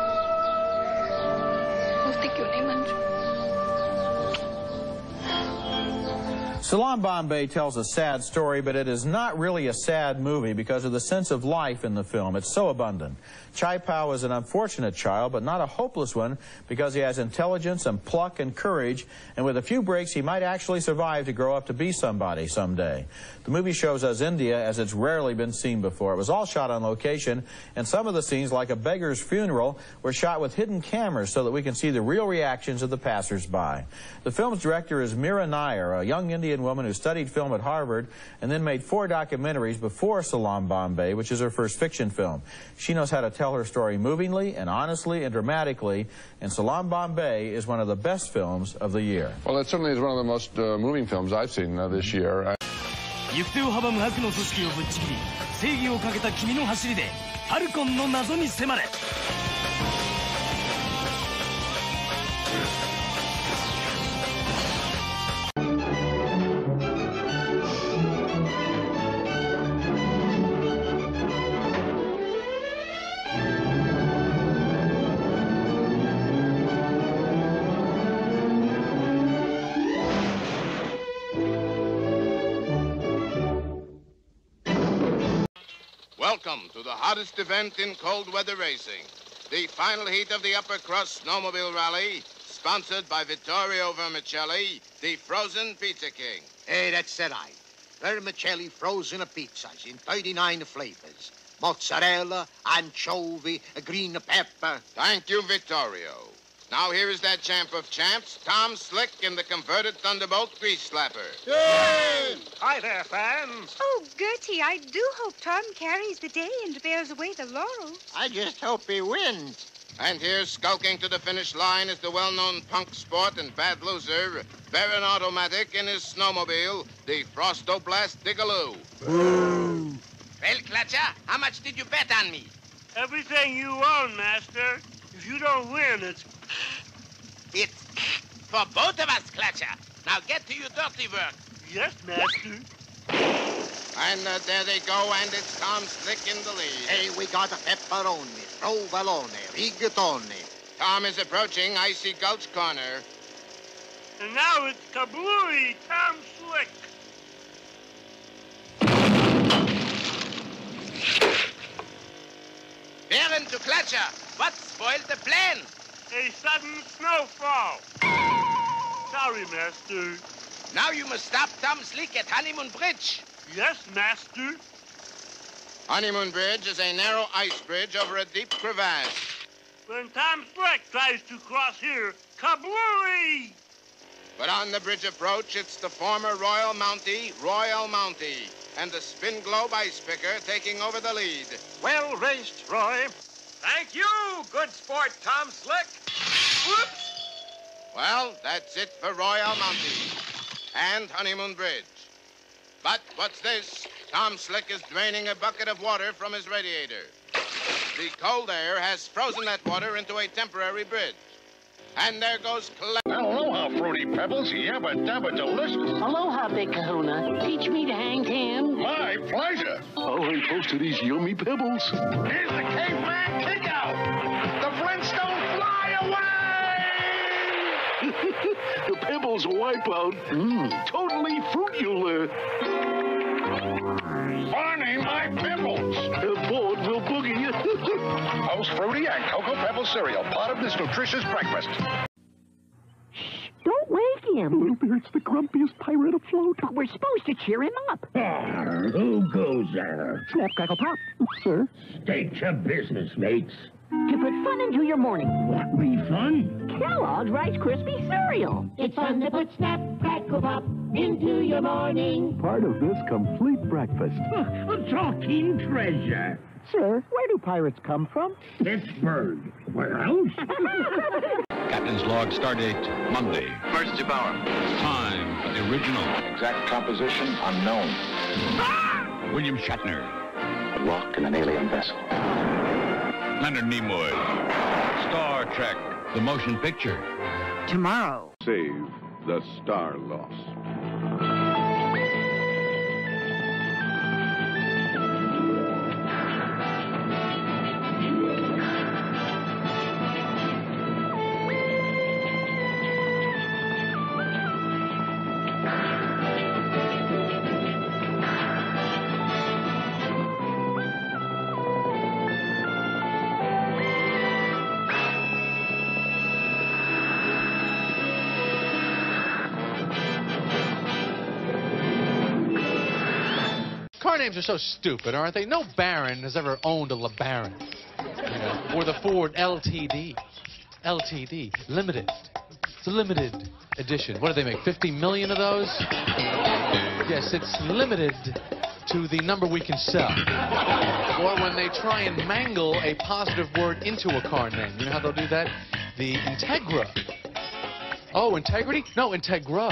¿Usted qué una mancha? Salaam Bombay tells a sad story, but it is not really a sad movie because of the sense of life in the film. It's so abundant. Chai Pao is an unfortunate child, but not a hopeless one because he has intelligence and pluck and courage, and with a few breaks, he might actually survive to grow up to be somebody someday. The movie shows us India as it's rarely been seen before. It was all shot on location, and some of the scenes, like a beggar's funeral, were shot with hidden cameras so that we can see the real reactions of the passers-by. The film's director is Meera Nair, a young Indian woman who studied film at Harvard and then made 4 documentaries before Salaam Bombay, which is her first fiction film. She knows how to tell her story movingly and honestly and dramatically, and Salaam Bombay is one of the best films of the year. Well, it certainly is one of the most moving films I've seen this year. 行く手を阻む悪の組織をぶっちぎり正義をかけた君の走りでファルコンの謎に迫れ Welcome to the hottest event in cold weather racing, the final heat of the Upper Crust Snowmobile Rally, sponsored by Vittorio Vermicelli, the frozen pizza king. Hey, that's it, Vermicelli frozen pizzas in 39 flavors. Mozzarella, anchovy, green pepper. Thank you, Vittorio. Now here is that champ of champs, Tom Slick in the converted Thunderbolt grease slapper. Yay! Hi there, fans. Oh, Gertie, I do hope Tom carries the day and bears away the laurels. I just hope he wins. And here, skulking to the finish line, is the well-known punk sport and bad loser, Baron Automatic in his snowmobile, the Frostoblast Digaloo. Boo! Well, Clutcher, how much did you bet on me? Everything you own, Master. If you don't win, it's for both of us, Clutcher. Now get to your dirty work. Yes, Master. And there they go, and it's Tom Slick in the lead. Hey, we got a pepperoni, provolone, rigatoni. Tom is approaching Icy Gulch Corner. And now it's Kablooey, Tom Slick. Baron to Clutcher. What spoiled the plan? A sudden snowfall. Sorry, Master. Now you must stop Tom Slick at Honeymoon Bridge. Yes, Master. Honeymoon Bridge is a narrow ice bridge over a deep crevasse. When Tom Slick tries to cross here, kablooey! But on the bridge approach, it's the former Royal Mountie, and the Spin Globe Ice Picker taking over the lead. Well raced, Roy. Thank you, good sport, Tom Slick. Whoops! Well, that's it for Royal Mountie and Honeymoon Bridge. But what's this? Tom Slick is draining a bucket of water from his radiator. The cold air has frozen that water into a temporary bridge. And there goes Aloha, Fruity Pebbles. Yabba dabba delicious. Aloha, Big Kahuna. Teach me to hang ten. My pleasure. I'll hang close to these yummy pebbles. Here's the caveman kick out. The Flintstone fly away. The pebbles wipe out. Totally fruitular. Barney, my pebbles. Board will boogie you. Post Fruity and Cocoa Pebble cereal, part of this nutritious breakfast. Don't wake him. Bluebeard's the grumpiest pirate afloat. But we're supposed to cheer him up. Who goes there? Snap, crackle, pop. Sir? State your business, mates. To put fun into your morning. What be fun? Kellogg's Rice Krispie cereal. It's fun to put Snap, Crackle, Pop into your morning. Part of this complete breakfast. A talking treasure. Sir, where do pirates come from? Pittsburgh. Where else? Captain's log, stardate, Monday. Emergency power. Time, the original. Exact composition unknown. William Shatner. A lock in an alien vessel. Leonard Nimoy. Star Trek, the motion picture. Tomorrow. Save the Star Lost. Car names are so stupid, aren't they? No baron has ever owned a LeBaron. You know, or the Ford LTD. LTD. Limited. It's a limited edition. What do they make, 50 million of those? Yes, it's limited to the number we can sell. Or when they try and mangle a positive word into a car name. You know how they'll do that? The Integra. Oh, integrity? No, Integra.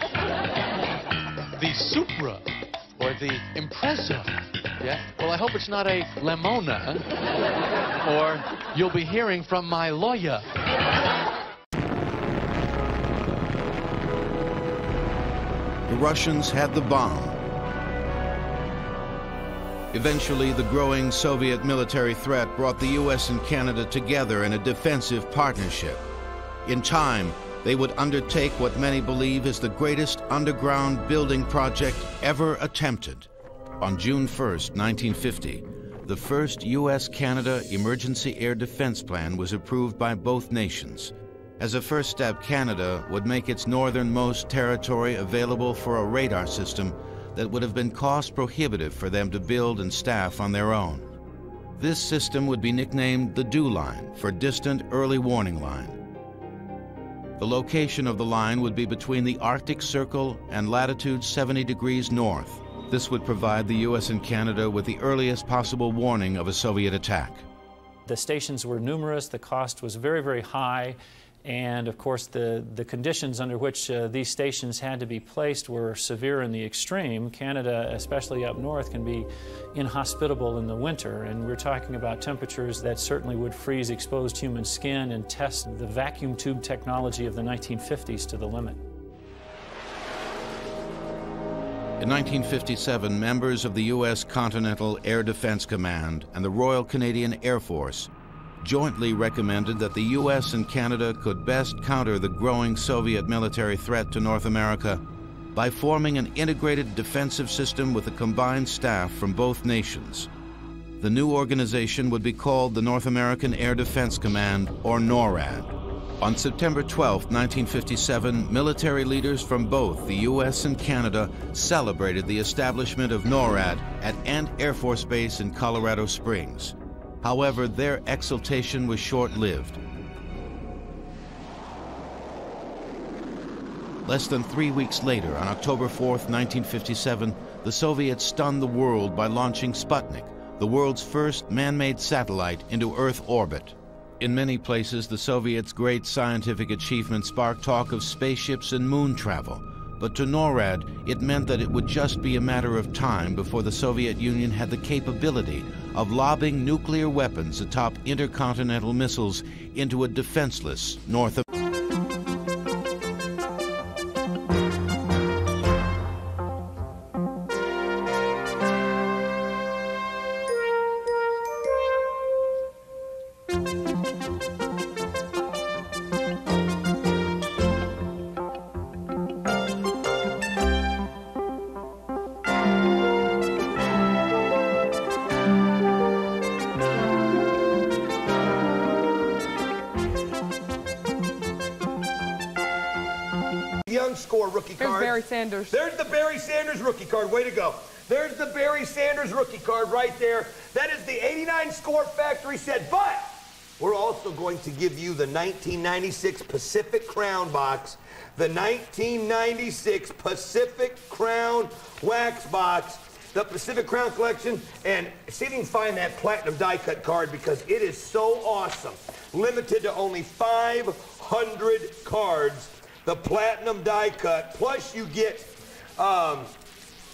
The Supra. Or the Impreza. Yeah? Well, I hope it's not a Lemona. Or you'll be hearing from my lawyer. The Russians had the bomb. Eventually, the growing Soviet military threat brought the U.S. and Canada together in a defensive partnership. In time, they would undertake what many believe is the greatest underground building project ever attempted. On June 1st, 1950, the first U.S.-Canada Emergency Air Defense Plan was approved by both nations. As a first step, Canada would make its northernmost territory available for a radar system that would have been cost prohibitive for them to build and staff on their own. This system would be nicknamed the DEW Line, for Distant Early Warning Line. The location of the line would be between the Arctic Circle and latitude 70 degrees north. This would provide the U.S. and Canada with the earliest possible warning of a Soviet attack. The stations were numerous, the cost was very, very high, and of course the conditions under which these stations had to be placed were severe in the extreme. Canada, especially up north, can be inhospitable in the winter, and we're talking about temperatures that certainly would freeze exposed human skin and test the vacuum tube technology of the 1950s to the limit. In 1957, members of the U.S. Continental Air Defense Command and the Royal Canadian Air Force jointly recommended that the U.S. and Canada could best counter the growing Soviet military threat to North America by forming an integrated defensive system with a combined staff from both nations. The new organization would be called the North American Air Defense Command, or NORAD. On September 12, 1957, military leaders from both the U.S. and Canada celebrated the establishment of NORAD at Ant Air Force Base in Colorado Springs. However, their exultation was short-lived. Less than 3 weeks later, on October 4th, 1957, the Soviets stunned the world by launching Sputnik, the world's first man-made satellite, into Earth orbit. In many places, the Soviets' great scientific achievement sparked talk of spaceships and moon travel. But to NORAD, it meant that it would just be a matter of time before the Soviet Union had the capability of lobbing nuclear weapons atop intercontinental missiles into a defenseless North America. Rookie card. There's Barry Sanders. There's the Barry Sanders rookie card. Way to go. There's the Barry Sanders rookie card right there. That is the 89 score factory set. But we're also going to give you the 1996 Pacific Crown box. The 1996 Pacific Crown wax box. The Pacific Crown collection. And see if you can find that platinum die cut card because it is so awesome. Limited to only 500 cards. The platinum die cut, plus you get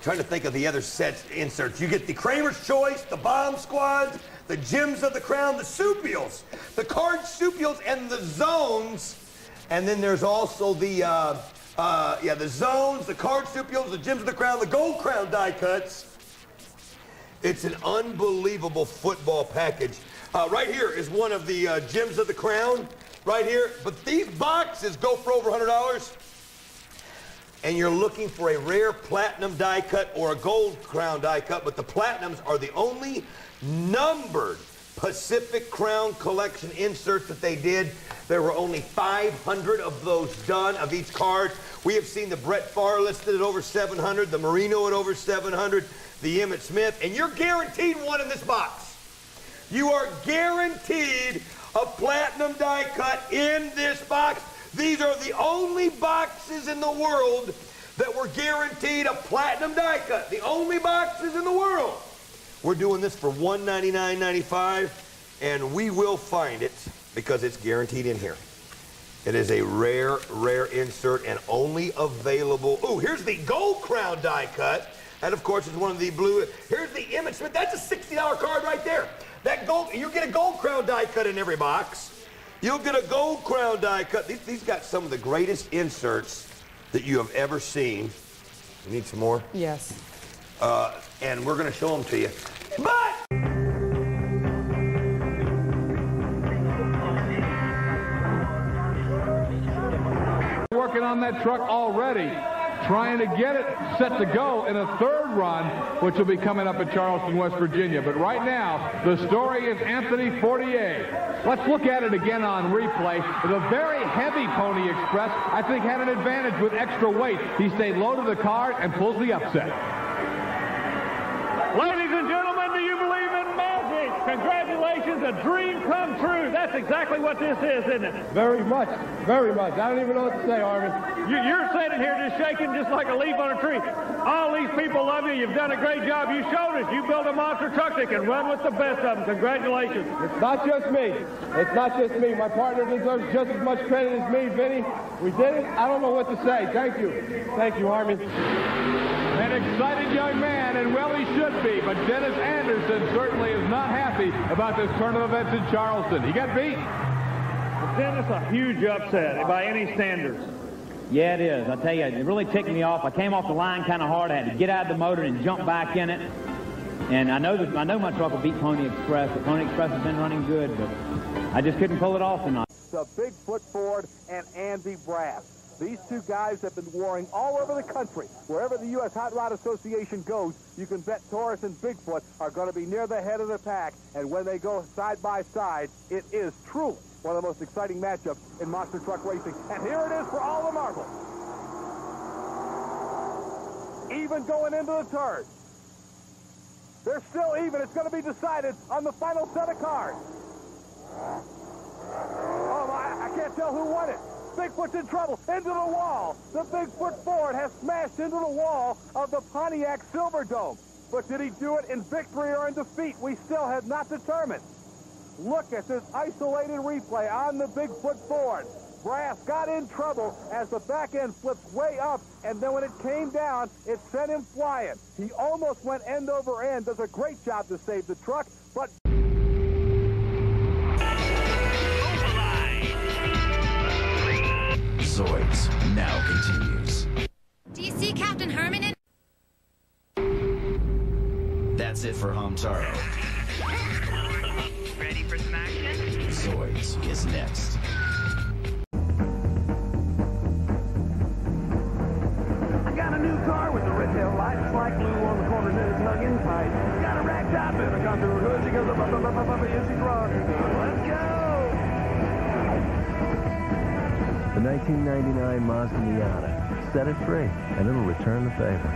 trying to think of the other sets inserts. You get the Kramer's Choice, the Bomb Squads, the Gems of the Crown, the Soupials, the Card Soupials, and the Zones. And then there's also the Zones, the Card Soupials, the Gems of the Crown, the Gold Crown die cuts. It's an unbelievable football package. Right here is one of the Gems of the Crown, right here. But these boxes go for over $100. And you're looking for a rare platinum die cut or a gold crown die cut, but the platinums are the only numbered Pacific Crown Collection inserts that they did. There were only 500 of those done of each card. We have seen the Brett Favre listed at over 700, the Marino at over 700, the Emmitt Smith, and you're guaranteed one in this box. You are guaranteed a platinum die cut in this box. These are the only boxes in the world that were guaranteed a platinum die cut. The only boxes in the world. We're doing this for $199.95, and we will find it because it's guaranteed in here. It is a rare, rare insert and only available. Oh, here's the Gold Crown die cut. And of course, it's one of the blue. Here's the Emmitt Smith. That's a $60 card right there. That gold, you get a Gold Crown die cut in every box. You'll get a Gold Crown die cut. These got some of the greatest inserts that you have ever seen. You need some more? Yes. And we're going to show them to you. But working on that truck already, trying to get it set to go in a third run, which will be coming up in Charleston, West Virginia. But right now, the story is Anthony Fortier. Let's look at it again on replay. The very heavy Pony Express, I think, had an advantage with extra weight. He stayed low to the card and pulls the upset. Ladies and gentlemen, do you believe in magic? Congratulations, a dream come true. That's exactly what this is, isn't it? Very much, very much. I don't even know what to say, Arvin. You're sitting here just shaking just like a leaf on a tree. All these people love you. You've done a great job. You showed us. You built a monster truck that can run with the best of them. Congratulations. It's not just me. It's not just me. My partner deserves just as much credit as me, Vinny. We did it. I don't know what to say. Thank you. Thank you, Armin. An excited young man, and well, he should be, but Dennis Anderson certainly is not happy about this turn of events in Charleston. He got beat. Dennis, a huge upset by any standards. Yeah, it is. I tell you, it really ticked me off. I came off the line kind of hard. I had to get out of the motor and jump back in it. And I know my truck will beat Pony Express. The Pony Express has been running good, but I just couldn't pull it off tonight. The Bigfoot Ford and Andy Brass. These two guys have been warring all over the country. Wherever the U.S. Hot Rod Association goes, you can bet Taurus and Bigfoot are going to be near the head of the pack. And when they go side by side, it is truly one of the most exciting matchups in monster truck racing. And here it is for all the marbles. Even going into the turn. They're still even. It's going to be decided on the final set of cards. Oh, I can't tell who won it. Bigfoot's in trouble. Into the wall. The Bigfoot Ford has smashed into the wall of the Pontiac Silverdome. But did he do it in victory or in defeat? We still have not determined. Look at this isolated replay on the Bigfoot Ford. Brass got in trouble as the back end flips way up, and then when it came down, it sent him flying. He almost went end over end. Does a great job to save the truck, but... Zoids now continues. Do you see Captain Herman in? That's it for Hamtaro. Ready for some action? Zoids is next. I got a new car with the red tail lights like glue on the corners and it's snug and tight. Got a rag top and a contour hood. She goes up, up, up, up, up, up, yes, she's rocking. Let's go! The 1999 Mazda Miata. Set it free, and it'll return the favor.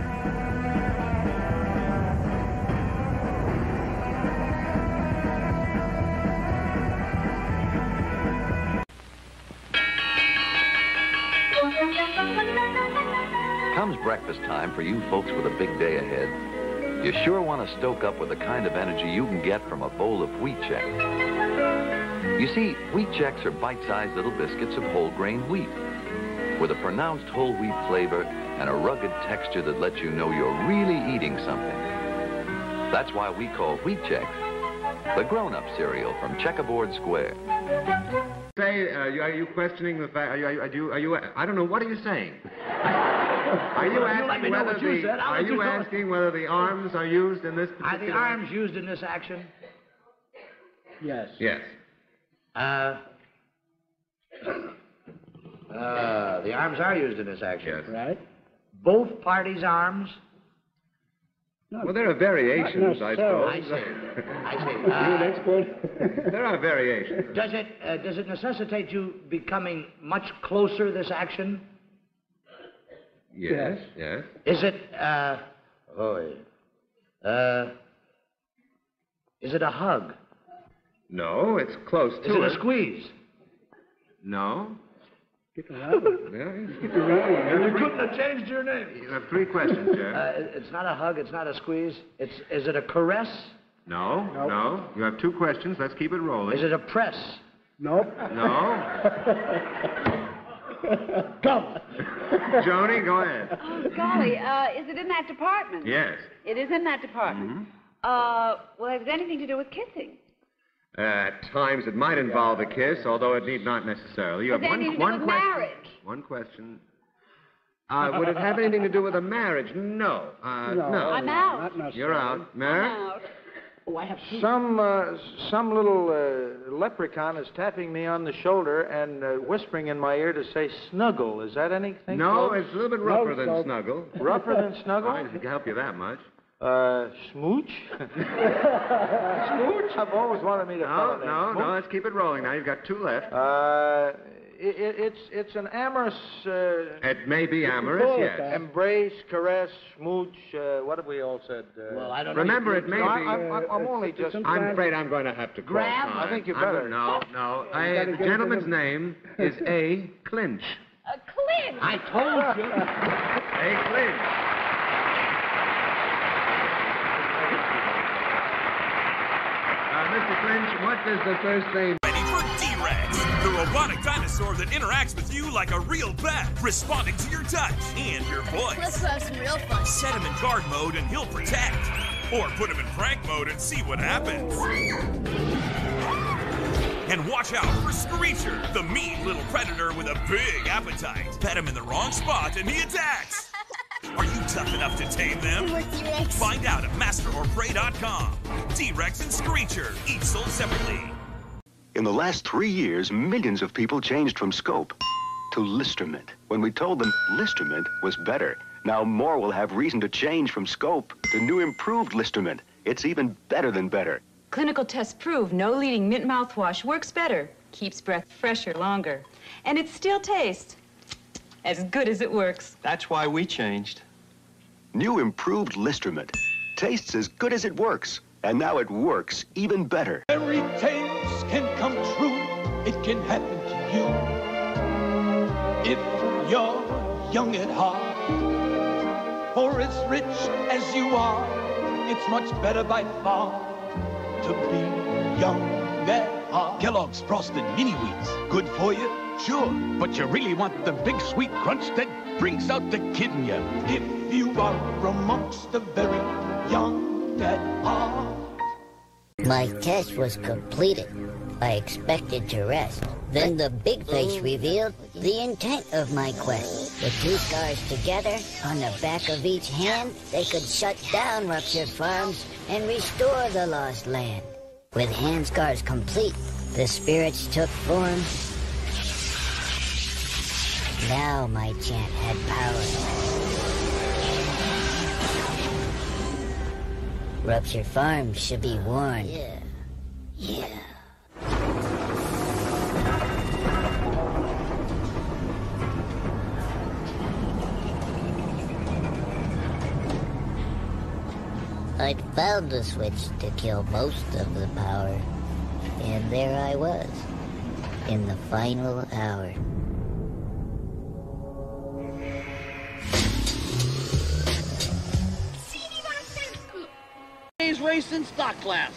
Comes breakfast time for you folks with a big day ahead. You sure want to stoke up with the kind of energy you can get from a bowl of Wheat Chex. You see, Wheat Chex are bite-sized little biscuits of whole grain wheat. with a pronounced whole wheat flavor and a rugged texture that lets you know you're really eating something. That's why we call Wheat Chex the grown-up cereal from Checkerboard Square. Say, are you questioning the fact? I don't know. What are you saying? Are you asking whether the arms are used in this particular? Are the arms used in this action? Yes. Yes. The arms are used in this action. Yes. Right. Both parties' arms. Well, there are variations, I suppose. I see. You an expert? There are variations. Does it necessitate you becoming much closer, this action? Yes. Yes. Is it, is it a hug? No, it's close to it. Is it a squeeze? No. Skip around. Skip around. You couldn't have changed your name. You have three questions, Jeff. It's not a hug, it's not a squeeze. Is it a caress? No. No. You have two questions. Let's keep it rolling. Is it a press? Nope. No. Come. Joni, go ahead. Oh, golly, is it in that department? Yes. It is in that department. Well, has it anything to do with kissing? At times it might involve a kiss, although it need not necessarily. You have one question. Marriage? One question. Would it have anything to do with a marriage? No. No. I'm out. You're out. Mary? I'm out. Oh, I have two. Some little leprechaun is tapping me on the shoulder and whispering in my ear to say snuggle. Is that anything? No, close? it's a little bit rougher than snuggle. Rougher than snuggle? I can help you that much. Smooch? Smooch? I've always wanted me to call it No, let's keep it rolling now. You've got two left. It's an amorous... it may be amorous, yes. Embrace, caress, smooch, what have we all said? Well, I don't know. Remember, it may be... I'm only just... I'm afraid I'm going to have to call time. I think you better. No. The gentleman's name is A. Clinch. A clinch? I told you. A. Clinch. Mr. Clinch, what is the first name? Ready for T-Rex, the robotic dinosaur that interacts with you like a real pet, responding to your touch and your voice. Let's have some real fun. Set him in guard mode and he'll protect. Or put him in prank mode and see what happens. And watch out for Screecher, the mean little predator with a big appetite. Pet him in the wrong spot and he attacks. Are you tough enough to tame them? Find out at masterorprey.com. T-Rex and Screecher, each sold separately. In the last 3 years, millions of people changed from Scope to Listermint when we told them Listermint was better. Now more will have reason to change from Scope to new improved Listermint. It's even better than better. Clinical tests prove no leading mint mouthwash works better, keeps breath fresher longer, and it still tastes as good as it works. That's why we changed. New improved Listermint. Tastes as good as it works. And now it works even better. Fairy tales can come true. It can happen to you. If you're young at heart. For as rich as you are, it's much better by far to be young at heart. Kellogg's Frosted Mini Wheats. Good for you? Sure, but you really want the big sweet crunch that brings out the kid in you. If you are amongst the very young at heart. My test was completed. I expected to rest. Then the big face revealed the intent of my quest. The two scars together, on the back of each hand, they could shut down ruptured farms and restore the lost land. With hand scars complete, the spirits took form. Now my chant had power. Ruptured farms should be warned. Yeah. I'd found the switch to kill most of the power. And there I was, in the final hour. Race in stock class.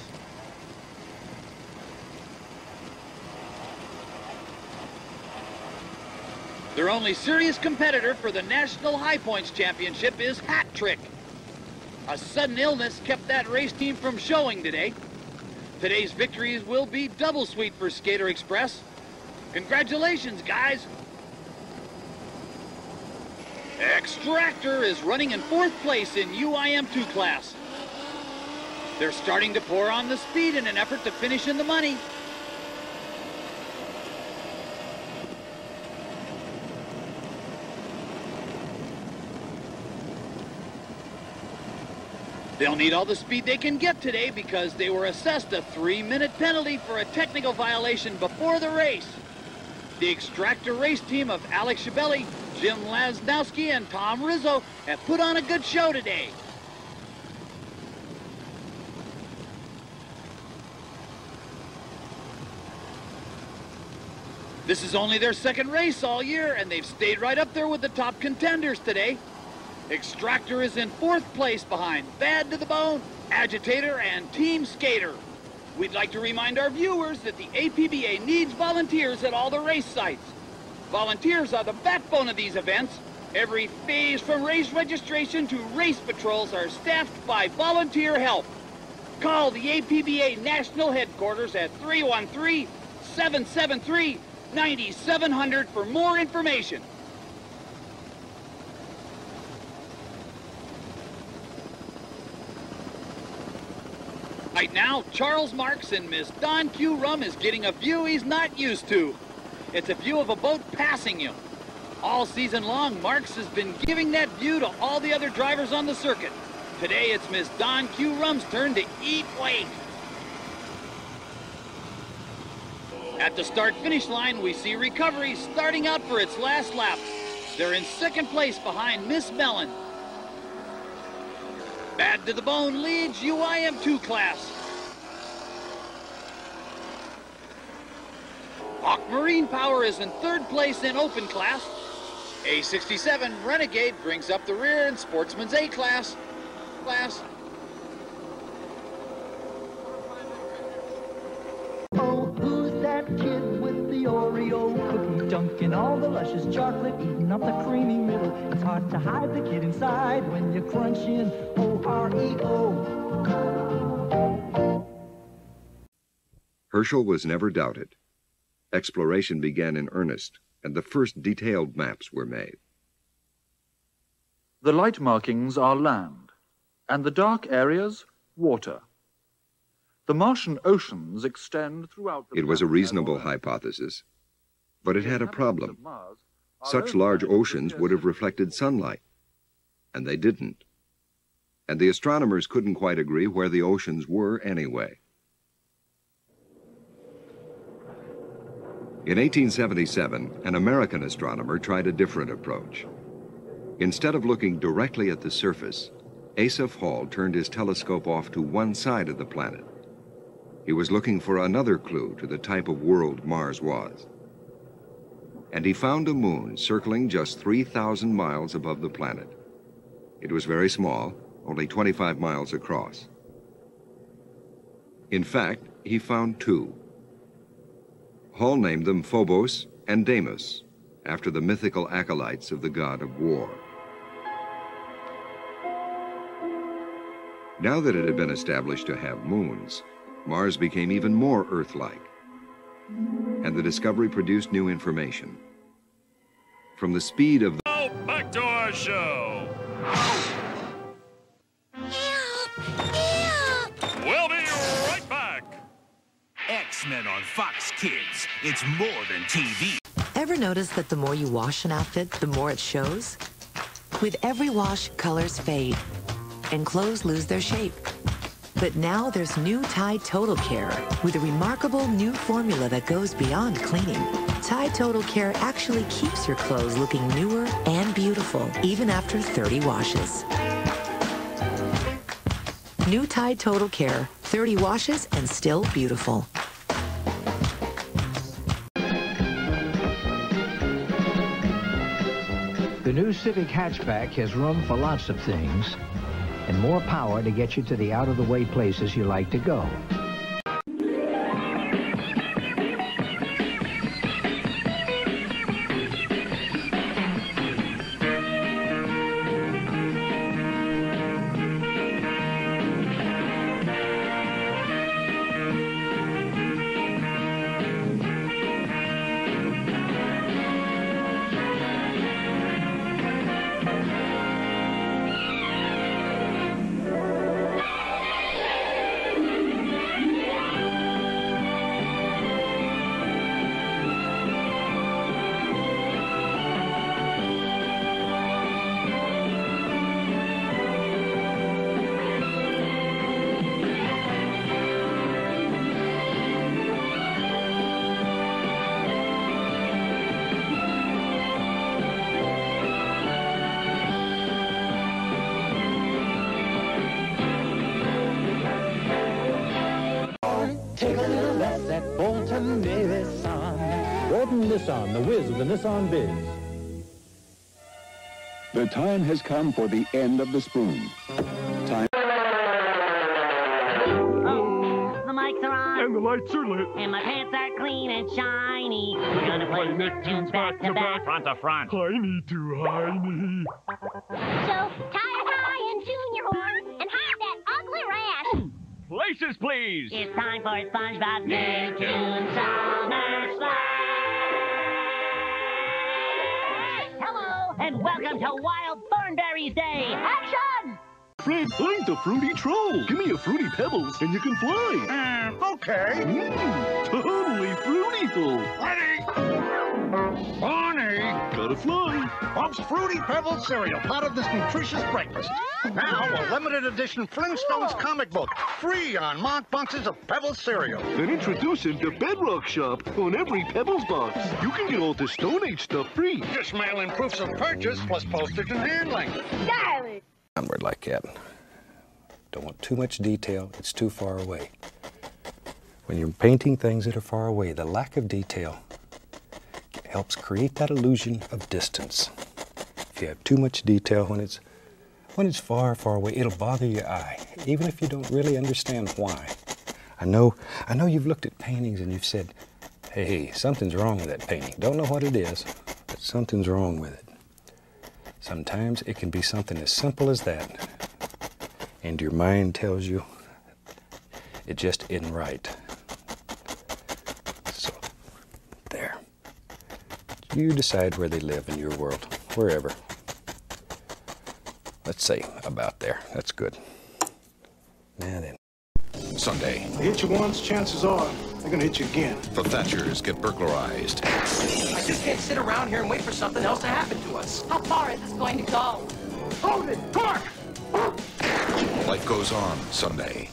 Their only serious competitor for the National High Points Championship is Hat Trick. A sudden illness kept that race team from showing today. Today's victories will be double sweet for Skater Express. Congratulations, guys. Extractor is running in 4th place in UIM2 class. They're starting to pour on the speed in an effort to finish in the money. They'll need all the speed they can get today because they were assessed a 3-minute penalty for a technical violation before the race. The Extractor race team of Alex Shabelli, Jim Lasnowski, and Tom Rizzo have put on a good show today. This is only their 2nd race all year, and they've stayed right up there with the top contenders today. Extractor is in 4th place behind Bad to the Bone, Agitator, and Team Skater. We'd like to remind our viewers that the APBA needs volunteers at all the race sites. Volunteers are the backbone of these events. Every phase from race registration to race patrols are staffed by volunteer help. Call the APBA National Headquarters at 313-773-9700 for more information. Right now, Charles Marks and Miss Don Q. Rum is getting a view he's not used to. It's a view of a boat passing him. All season long, Marks has been giving that view to all the other drivers on the circuit. Today, it's Miss Don Q. Rum's turn to eat weight. At the start-finish line, we see Recovery starting out for its last lap. They're in 2nd place behind Miss Mellon. Bad to the Bone leads UIM2 class. Hawk Marine Power is in 3rd place in open class. A67 Renegade brings up the rear in Sportsman's A class. Oh, who's that kid with the Oreo cookie dunking all the luscious chocolate, eating up the creamy middle? It's hard to hide the kid inside when you crunch in O-R-E-O. Herschel was never doubted. Exploration began in earnest, and the first detailed maps were made. The light markings are land, and the dark areas, water. The Martian oceans extend throughout the... It was a reasonable hypothesis, but it had a problem. Such large oceans would have reflected sunlight, and they didn't. And the astronomers couldn't quite agree where the oceans were anyway. In 1877, an American astronomer tried a different approach. Instead of looking directly at the surface, Asaph Hall turned his telescope off to one side of the planet. He was looking for another clue to the type of world Mars was. And he found a moon circling just 3,000 miles above the planet. It was very small, only 25 miles across. In fact, he found 2. Hall named them Phobos and Deimos, after the mythical acolytes of the god of war. Now that it had been established to have moons, Mars became even more Earth-like, and the discovery produced new information. From the speed of the... Oh, back to our show! We'll be right back! X-Men on Fox Kids. It's more than TV. Ever notice that the more you wash an outfit, the more it shows? With every wash, colors fade, and clothes lose their shape. But now there's new Tide Total Care with a remarkable new formula that goes beyond cleaning. Tide Total Care actually keeps your clothes looking newer and beautiful, even after 30 washes. New Tide Total Care, 30 washes and still beautiful. The new Civic hatchback has room for lots of things and more power to get you to the out-of-the-way places you like to go. Wharton Nissan. Wharton Nissan, the whiz of the Nissan biz. The time has come for the end of the spoon. Time. The mics are on. And the lights are lit. And my pants are clean and shiny. We're gonna play Nicktoons back to back. Front to front. Heiny to Heiny. So, tire high and tune your horn and hide that ugly rash. Places, please. It's time for SpongeBob Nicktoons Summer Splash. Hello, and welcome to Wild Thornberries Day. Action! Fred, I'm the Fruity Troll. Give me a Fruity Pebbles and you can fly. Okay. Totally fruityful. Barney! Gotta fly. Bob's Fruity Pebbles cereal, part of this nutritious breakfast. Now, a limited edition Flintstones comic book, free on marked boxes of Pebbles cereal. Then introducing the Bedrock Shop on every Pebbles box. You can get all the Stone Age stuff free. Just mail in proofs of purchase plus postage and handling. Darling! Onward like that. Don't want too much detail, it's too far away. When you're painting things that are far away, the lack of detail helps create that illusion of distance. If you have too much detail when it's far, far away, it'll bother your eye, even if you don't really understand why. I know you've looked at paintings and you've said, hey, something's wrong with that painting. Don't know what it is, but something's wrong with it. Sometimes it can be something as simple as that, and your mind tells you it just isn't right. So, there. You decide where they live in your world, wherever. Let's say about there. That's good. Now then. Sunday. They hit you once, chances are they're gonna hit you again. The Thatchers get burglarized. I just can't sit around here and wait for something else to happen to us. How far is this going to go? Hold it! Torque! Life goes on Sunday.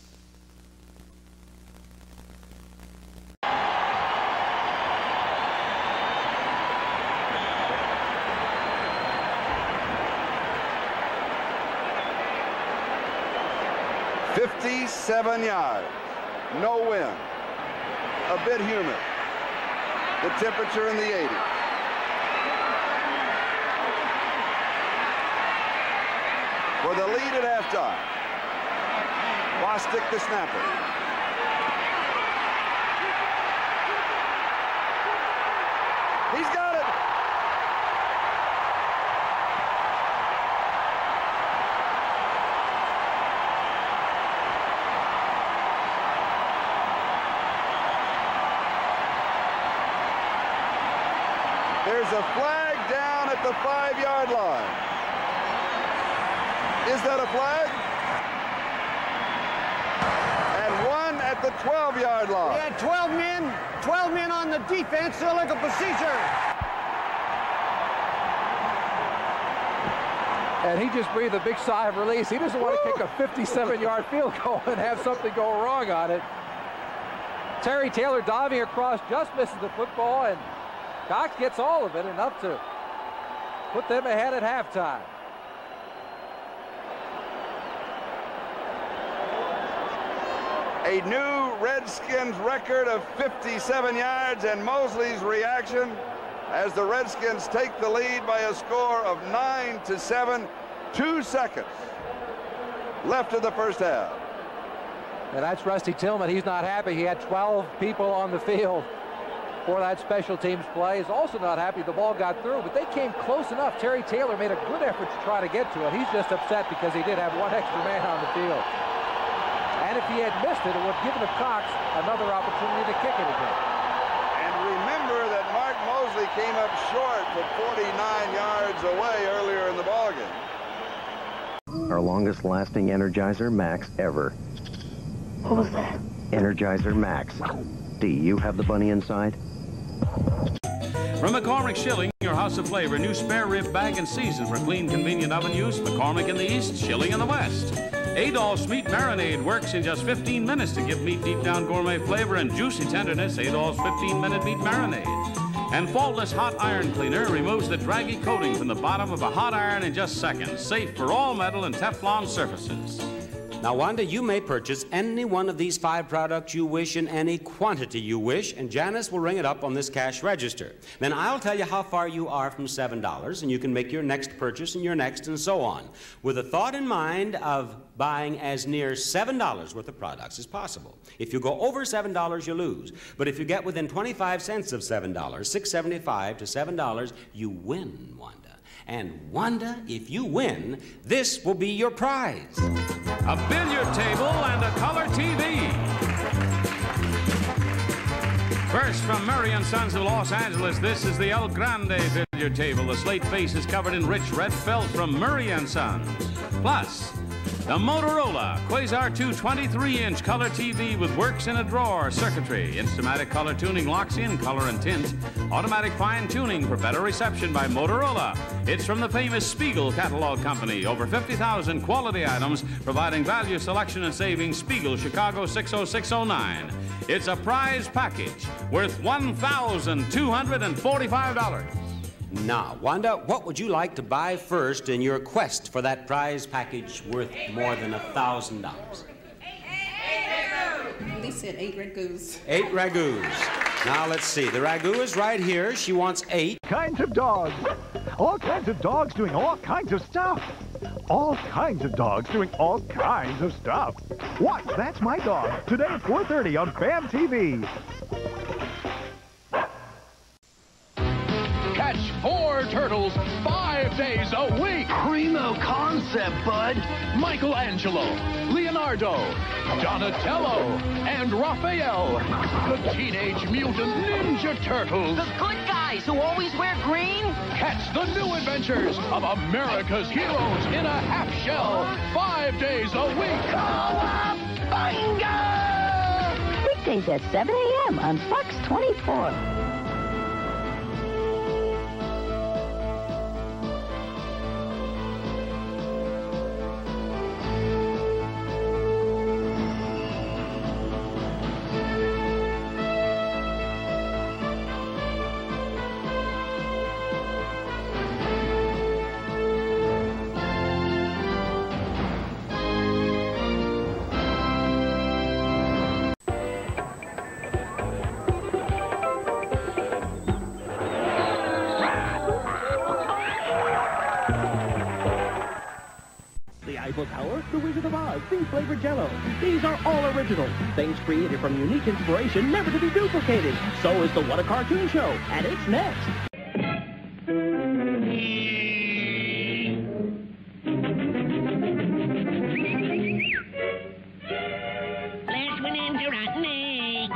"57 yards, no wind, a bit humid, the temperature in the 80s. For the lead at halftime, Bostic the snapper. He's got it. There's a flag down at the 5-yard line. Is that a flag? And one at the 12-yard line. We had 12 men on the defense, illegal procedure. And he just breathed a big sigh of release. He doesn't want to kick a 57-yard field goal and have something go wrong on it. Terry Taylor diving across just misses the football, and Cox gets all of it, enough to put them ahead at halftime. A new Redskins record of 57 yards, and Mosley's reaction as the Redskins take the lead by a score of 9-7, 2 seconds left of the first half. And that's Rusty Tillman. He's not happy. He had 12 people on the field for that special teams play. He's also not happy the ball got through, but they came close enough. Terry Taylor made a good effort to try to get to it. He's just upset because he did have one extra man on the field. And if he had missed it, it would have given Cox another opportunity to kick it again. And remember that Mark Mosley came up short to 49 yards away earlier in the ballgame. Our longest lasting Energizer Max ever. What was that? Energizer Max. Do you have the bunny inside? From McCormick Shilling, your house of flavor, new spare rib bag and season for clean, convenient oven use. McCormick in the east, Shilling in the west. Adolph's Meat Marinade works in just 15 minutes to give meat deep down gourmet flavor and juicy tenderness. Adolph's 15-minute meat marinade. And Faultless Hot Iron Cleaner removes the draggy coating from the bottom of a hot iron in just seconds. Safe for all metal and Teflon surfaces. Now, Wanda, you may purchase any one of these 5 products you wish in any quantity you wish, and Janice will ring it up on this cash register. Then I'll tell you how far you are from $7, and you can make your next purchase and your next and so on, with a thought in mind of buying as near $7 worth of products as possible. If you go over $7, you lose. But if you get within 25 cents of $7, $6.75 to $7, you win, Wanda. And Wanda, if you win, this will be your prize. A billiard table and a color TV. First, from Murray & Sons of Los Angeles, this is the El Grande billiard table. The slate face is covered in rich red felt from Murray & Sons. Plus, the Motorola Quasar 2 23-inch color TV with works-in-a-drawer circuitry. Instamatic color tuning locks in color and tint. Automatic fine-tuning for better reception by Motorola. It's from the famous Spiegel catalog company. Over 50,000 quality items providing value, selection, and savings. Spiegel, Chicago 60609. It's a prize package worth $1,245. Now, Wanda, what would you like to buy first in your quest for that prize package worth more than $1,000? They said 8 ragouts. 8 ragouts. Now, let's see. The ragout is right here. She wants 8. Kinds of dogs. All kinds of dogs doing all kinds of stuff. All kinds of dogs doing all kinds of stuff. What? That's my dog. Today at 4:30 on BAM TV. Catch 4 turtles 5 days a week. Primo concept, bud. Michelangelo, Leonardo, Donatello, and Raphael, the Teenage Mutant Ninja Turtles. The good guys who always wear green? Catch the new adventures of America's heroes in a half shell 5 days a week. Cowabunga! Weekdays at 7 a.m. on Fox 24. Tower, The Wizard of Oz, flavored Jell-O. These are all original. Things created from unique inspiration, never to be duplicated. So is the What a Cartoon Show, and it's next. Last one in to rotten egg.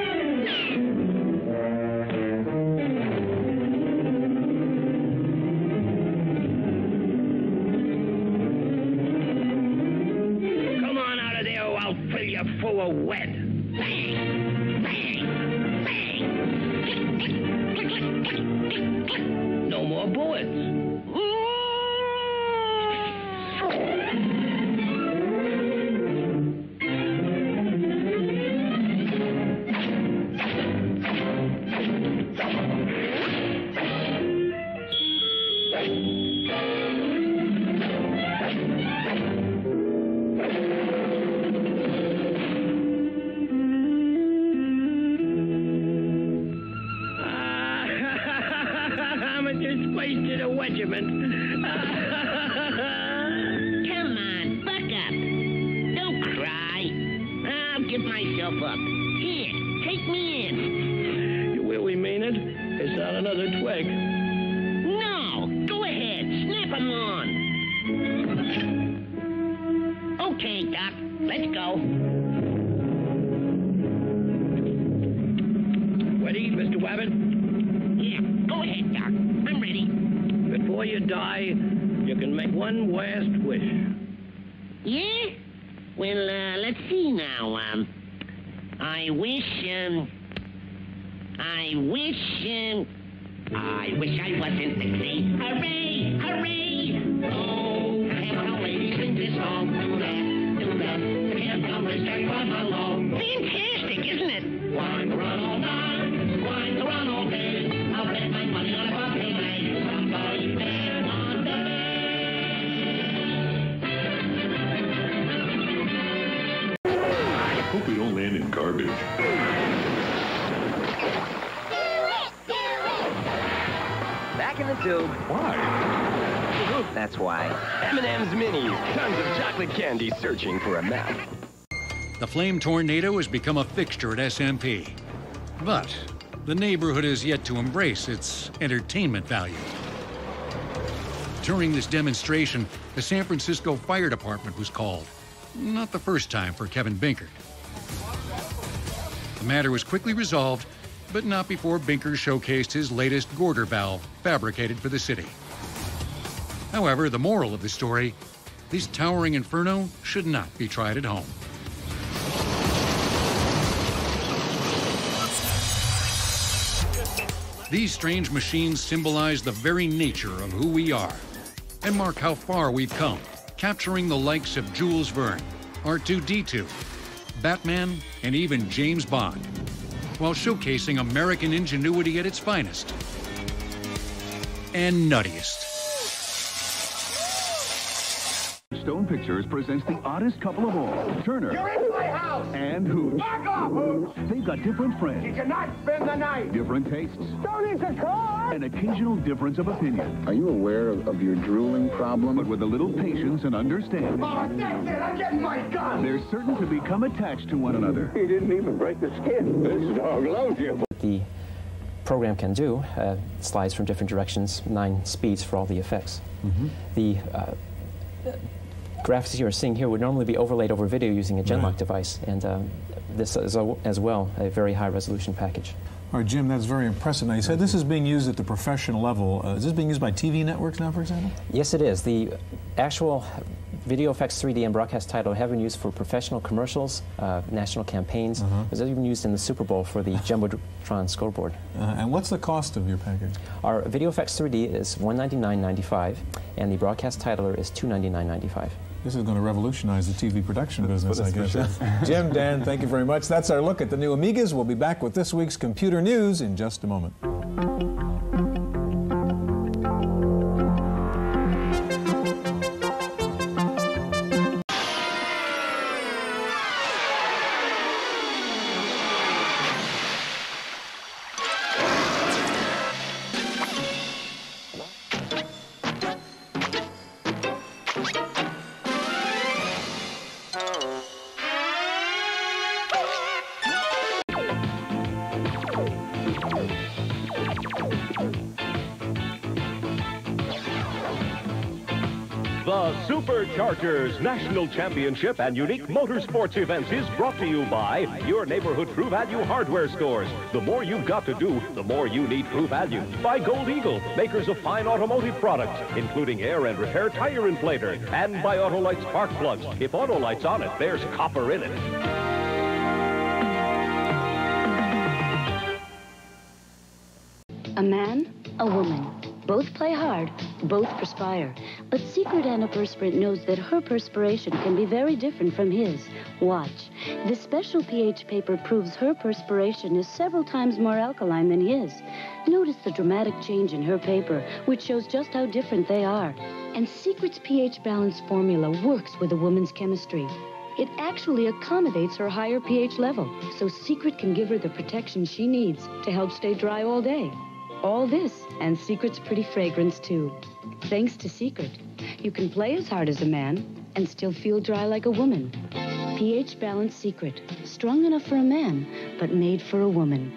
Full of wet. Bang! Bang! Bang! Click, click, click, click, click, click. No more bullets. Wasted a regiment. Come on, buck up. Don't cry. I'll give myself up. Here, take me in. You really mean it? It's not another twig. No, go ahead. Snap 'em on. Okay, Doc, let's go. Ready, Mr. Wabbit? Yeah, go ahead, Doc. I'm ready. Before you die, you can make one last wish. Yeah? Well, let's see now. I wish I wasn't the clay. Hooray! Hooray! Oh, how ladies sing this song. Do that, do that. The camp numbers can run along. Fantastic, isn't it? Wine to run all night, wine to run all day. I'll bet my money on a buffet night. Somebody there one day. garbage. Back in the tube. Why? That's why. M&M's Minis. Tons of chocolate candy searching for a map. The Flame Tornado has become a fixture at SMP. But the neighborhood has yet to embrace its entertainment value. During this demonstration, the San Francisco Fire Department was called. Not the first time for Kevin Binkert. The matter was quickly resolved, but not before Binkert showcased his latest Gorder valve, fabricated for the city. However, the moral of the story, this towering inferno should not be tried at home. These strange machines symbolize the very nature of who we are and mark how far we've come, capturing the likes of Jules Verne, R2-D2, Batman, and even James Bond, while showcasing American ingenuity at its finest and nuttiest. Stone Pictures presents the oddest couple of all, Turner. You're in my house! And Hooch. Back off, Hooch! They've got different friends. You cannot spend the night! Different tastes. Don't eat the car! An occasional difference of opinion. Are you aware of your drooling problem? But with a little patience and understanding. Oh, that's it! I'm getting my gun! They're certain to become attached to one another. He didn't even break the skin. This dog loves you. The program can do slides from different directions, 9 speeds for all the effects. The graphics you are seeing here would normally be overlaid over video using a Genlock device, and this is as well a very high resolution package. All right, Jim, that's very impressive. Now, you said this is being used at the professional level. Is this being used by TV networks now, for example? Yes, it is. The actual Video Effects 3D and broadcast title have been used for professional commercials, national campaigns. It was even used in the Super Bowl for the Jumbotron scoreboard. And what's the cost of your package? Our Video Effects 3D is $199.95, and the broadcast titler is $299.95. This is going to revolutionize the TV production business, I guess. Sure. Jim, Dan, thank you very much. That's our look at the new Amigas. We'll be back with this week's computer news in just a moment. The Superchargers National Championship and unique motorsports events is brought to you by your neighborhood True Value hardware stores. The more you've got to do, the more you need True Value. By Gold Eagle, makers of fine automotive products, including air and repair tire inflator. And by Autolite spark plugs. If Autolite's on it, there's copper in it. A man, a woman. Both play hard, both perspire. But Secret Antiperspirant knows that her perspiration can be very different from his. Watch. This special pH paper proves her perspiration is several times more alkaline than his. Notice the dramatic change in her paper, which shows just how different they are. And Secret's pH balance formula works with a woman's chemistry. It actually accommodates her higher pH level, so Secret can give her the protection she needs to help stay dry all day. All this, and Secret's pretty fragrance, too. Thanks to Secret, you can play as hard as a man and still feel dry like a woman. pH Balance Secret. Strong enough for a man, but made for a woman.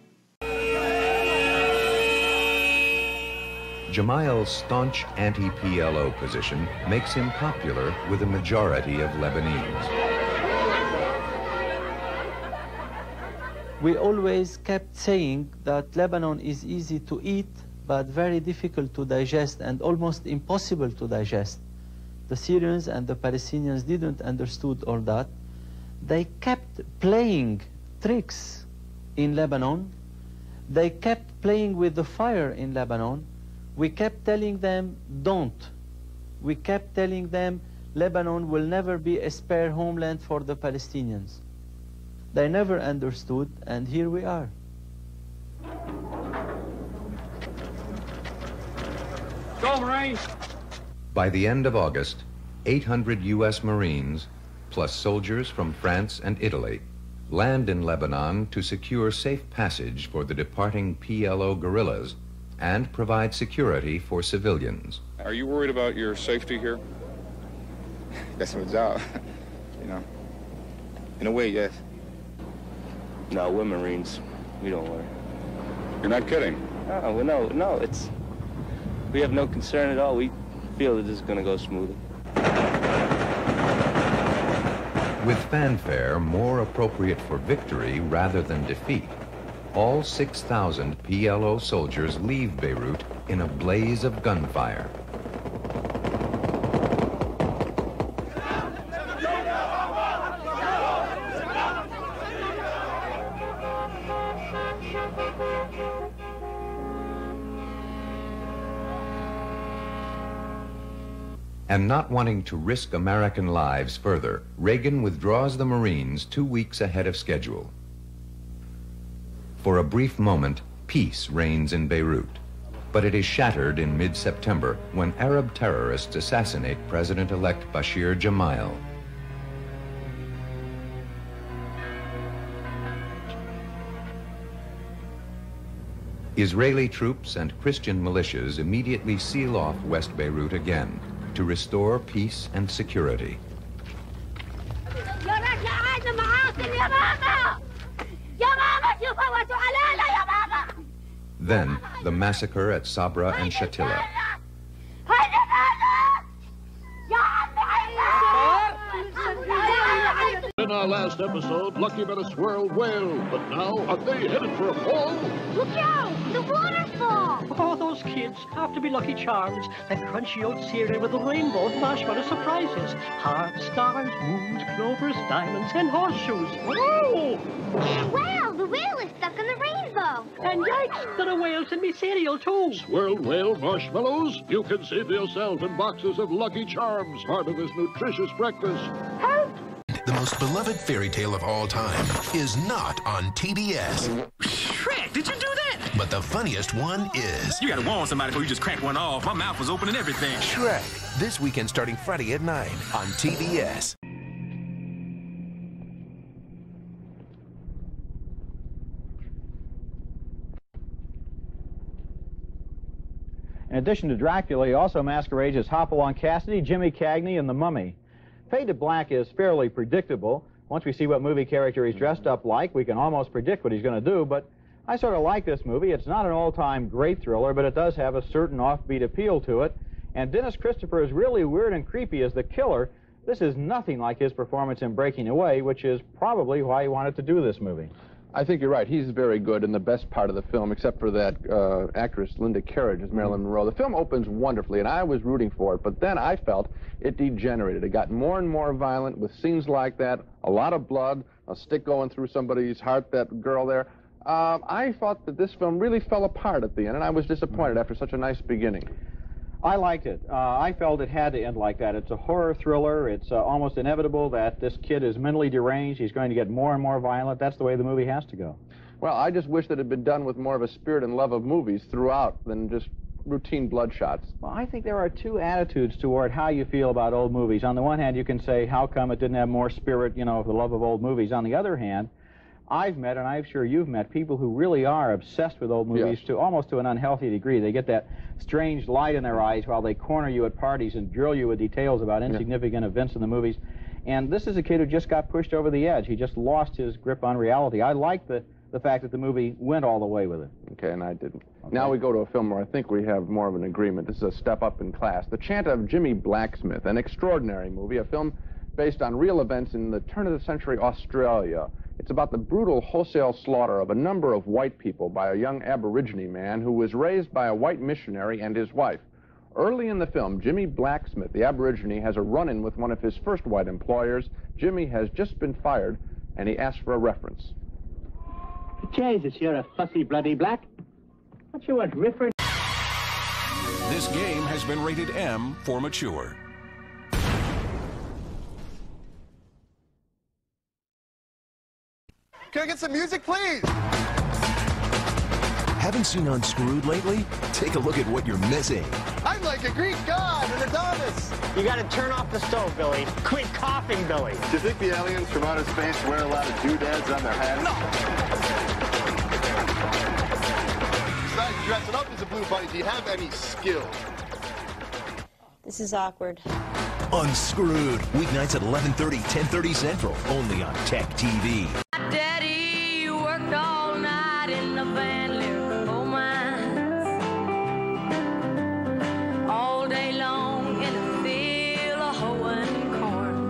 Jamal's staunch anti-PLO position makes him popular with a majority of Lebanese. We always kept saying that Lebanon is easy to eat, but very difficult to digest and almost impossible to digest. The Syrians and the Palestinians didn't understood all that. They kept playing tricks in Lebanon. They kept playing with the fire in Lebanon. We kept telling them, don't. We kept telling them, Lebanon will never be a spare homeland for the Palestinians. They never understood, and here we are. Go, Marines! By the end of August, 800 U.S. Marines, plus soldiers from France and Italy, land in Lebanon to secure safe passage for the departing PLO guerrillas and provide security for civilians. Are you worried about your safety here? That's my job, you know. In a way, yes. No, we're Marines. We don't worry. You're not kidding? No, no, we have no concern at all. We feel that this is going to go smoothly. With fanfare more appropriate for victory rather than defeat, all 6,000 PLO soldiers leave Beirut in a blaze of gunfire. And not wanting to risk American lives further, Reagan withdraws the Marines 2 weeks ahead of schedule. For a brief moment, peace reigns in Beirut, but it is shattered in mid-September when Arab terrorists assassinate President-elect Bashir Gemayel. Israeli troops and Christian militias immediately seal off West Beirut again to restore peace and security. Then, the massacre at Sabra and Shatila. In our last episode, Lucky met a swirl whale, but now are they headed for a fall? Look out! The waterfall! Oh, those kids have to be Lucky Charms. That crunchy oat cereal with the rainbow marshmallow surprises. Hearts, stars, moons, clovers, diamonds, and horseshoes. Whoa! Wow, the whale is stuck in the rainbow. And yikes, there are whales in me cereal, too. Swirl whale marshmallows? You can save yourself in boxes of Lucky Charms, part of this nutritious breakfast. Help! The most beloved fairy tale of all time is not on TBS. Shrek, did you do that? But the funniest one is... You gotta warn somebody before you just crack one off. My mouth was open and everything. Shrek, this weekend starting Friday at 9 on TBS. In addition to Dracula, he also masquerades as Hopalong Cassidy, Jimmy Cagney, and the Mummy. Fade to Black is fairly predictable. Once we see what movie character he's dressed up like, we can almost predict what he's going to do, but I sort of like this movie. It's not an all-time great thriller, but it does have a certain offbeat appeal to it, and Dennis Christopher is really weird and creepy as the killer. This is nothing like his performance in Breaking Away, which is probably why he wanted to do this movie. I think you're right. He's very good in the best part of the film, except for that actress, Linda Carriage, as Marilyn Monroe. The film opens wonderfully, and I was rooting for it, but then I felt it degenerated. It got more and more violent with scenes like that, a lot of blood, a stick going through somebody's heart, that girl there. I thought that this film really fell apart at the end, and I was disappointed after such a nice beginning. I liked it. I felt it had to end like that. It's a horror thriller. It's almost inevitable that this kid is mentally deranged. He's going to get more and more violent. That's the way the movie has to go. Well, I just wish that it had been done with more of a spirit and love of movies throughout than just routine bloodshots. Well, I think there are two attitudes toward how you feel about old movies. On the one hand, you can say, how come it didn't have more spirit, you know, the love of old movies. On the other hand, I've met, and I'm sure you've met, people who really are obsessed with old movies to almost to an unhealthy degree. They get that strange light in their eyes while they corner you at parties and drill you with details about insignificant events in the movies. And this is a kid who just got pushed over the edge. He just lost his grip on reality. I like the fact that the movie went all the way with it. Okay, and I didn't. Okay. Now we go to a film where I think we have more of an agreement. This is a step up in class. The Chant of Jimmy Blacksmith, an extraordinary movie, a film based on real events in the turn-of-the-century Australia. It's about the brutal wholesale slaughter of a number of white people by a young Aborigine man who was raised by a white missionary and his wife. Early in the film, Jimmy Blacksmith, the Aborigine, has a run-in with one of his first white employers. Jimmy has just been fired, and he asks for a reference. Jesus, you're a fussy bloody black. What you want, reference? This game has been rated M for mature. Can I get some music, please? Haven't seen Unscrewed lately? Take a look at what you're missing. I'm like a Greek god in Adonis. You got to turn off the stove, Billy. Quit coughing, Billy. Do you think the aliens from outer space wear a lot of doodads on their heads? No. Besides dressing up as a blue bunny, do you have any skill? This is awkward. Unscrewed, weeknights at 11:30, 10:30 Central, only on Tech TV. Daddy worked all night in the Van Leer coal mines, all day long in a field of hoeing corn.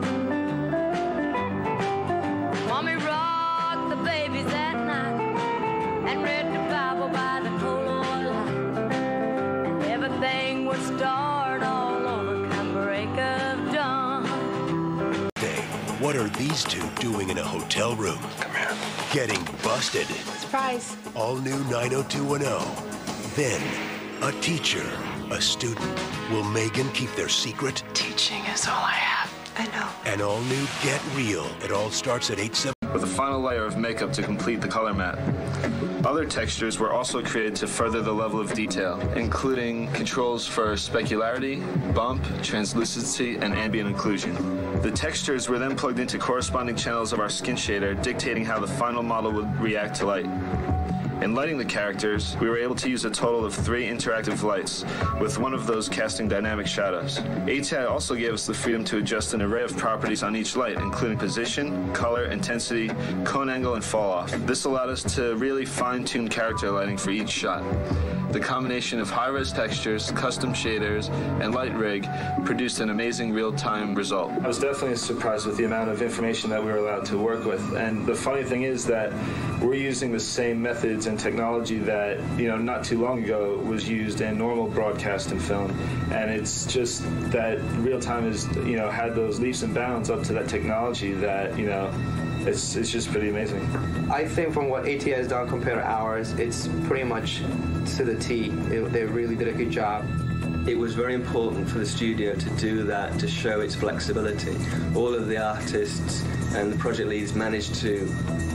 Mommy rocked the babies at night and read the Bible by the coal oil light, and everything would start all over come break of dawn. What are these two doing in a hotel room? Come here. Getting busted. Surprise. All new 90210. Then, a teacher, a student. Will Megan keep their secret? Teaching is all I have. I know. An all new Get Real. It all starts at 8/7. With a final layer of makeup to complete the color matte. Other textures were also created to further the level of detail, including controls for specularity, bump, translucency, and ambient occlusion. The textures were then plugged into corresponding channels of our skin shader, dictating how the final model would react to light. In lighting the characters, we were able to use a total of 3 interactive lights, with one of those casting dynamic shadows. ATI also gave us the freedom to adjust an array of properties on each light, including position, color, intensity, cone angle, and fall off. This allowed us to really fine-tune character lighting for each shot. The combination of high-res textures, custom shaders, and light rig produced an amazing real-time result. I was definitely surprised with the amount of information that we were allowed to work with, and the funny thing is that we're using the same methods and technology that, not too long ago was used in normal broadcast and film, and it's just that real-time has, had those leaps and bounds up to that technology that, it's just pretty amazing. I think from what ATI has done compared to ours, it's pretty much to the T. They really did a good job. It was very important for the studio to do that, to show its flexibility. All of the artists and the project leads managed to